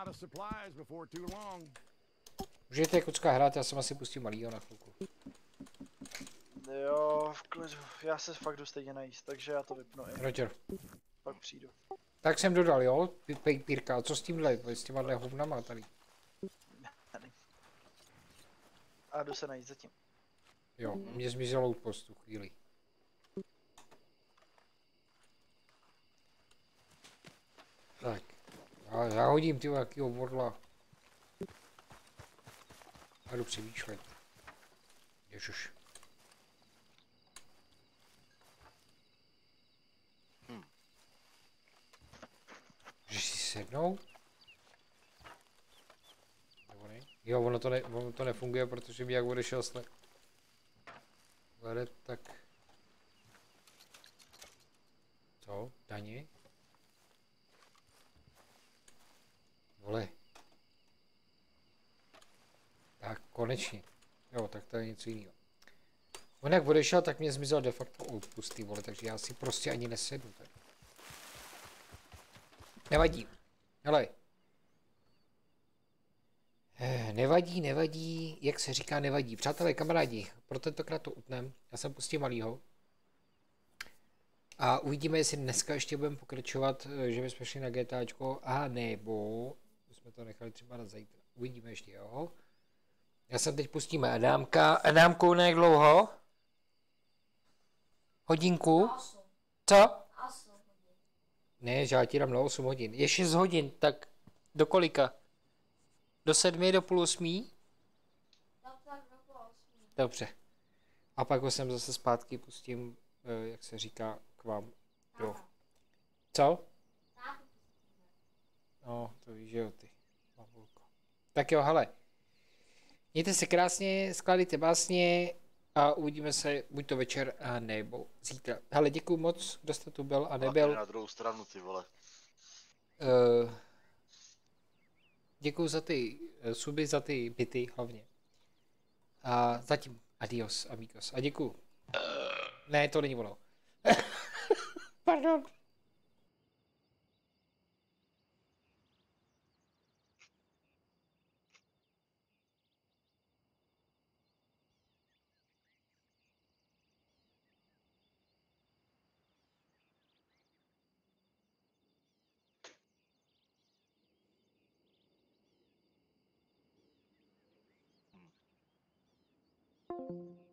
Můžete kucka hrát, já jsem asi pustím malýho na chvilku. Jo, v klidu. Já se fakt jdu stejně najíst, takže já to vypnu. Roger. Pak přijdu. Tak jsem dodal, jo? Pírka, co s tímhle? S těma hovnama tady. A jdu se najít zatím. Jo, mě zmizelo outpost tu chvíli. Tak. Já hodím ty jakýho vodla. A jdu přemýšlet. Ježiš. Můžeš si sednout? Nebo ne? Jo, ono to nefunguje, protože mi jak odešel sled. Vede, tak... Co? Daně? Vole. Tak, konečně. Jo, tak to je něco jiného. On jak odešel, tak mě zmizel de facto outpust, vole, takže já si prostě ani nesednu tady. Nevadí. Hele. Nevadí, jak se říká, nevadí. Přátelé, kamarádi, pro tentokrát to utnem. Já jsem pustil malýho. A uvidíme, jestli dneska ještě budeme pokračovat, že bychom šli na GTAčko, a nebo jsme to nechali třeba na zítra. Uvidíme ještě, jo. Já jsem teď pustíme Adámka. Adámku, na jak dlouho? Hodinku? Co? Ne, že já ti dám na 8 hodin. Je 6 hodin, tak do kolika? Do 7, do půl 8? Dobře. A pak ho sem zase zpátky pustím, jak se říká, k vám. Jo. Co? No, to víš, že jo ty. Babulko. Tak jo, hele. Mějte se krásně, skládejte básně a uvidíme se buď to večer a nebo zítra. Hele, děkuju moc, kdo jste tu byl a nebyl. Na druhou stranu, ty vole. Děkuju za ty suby, za ty byty hlavně. A zatím adios, amigos. A děkuju. Ne, to není ono. Pardon. Hmm.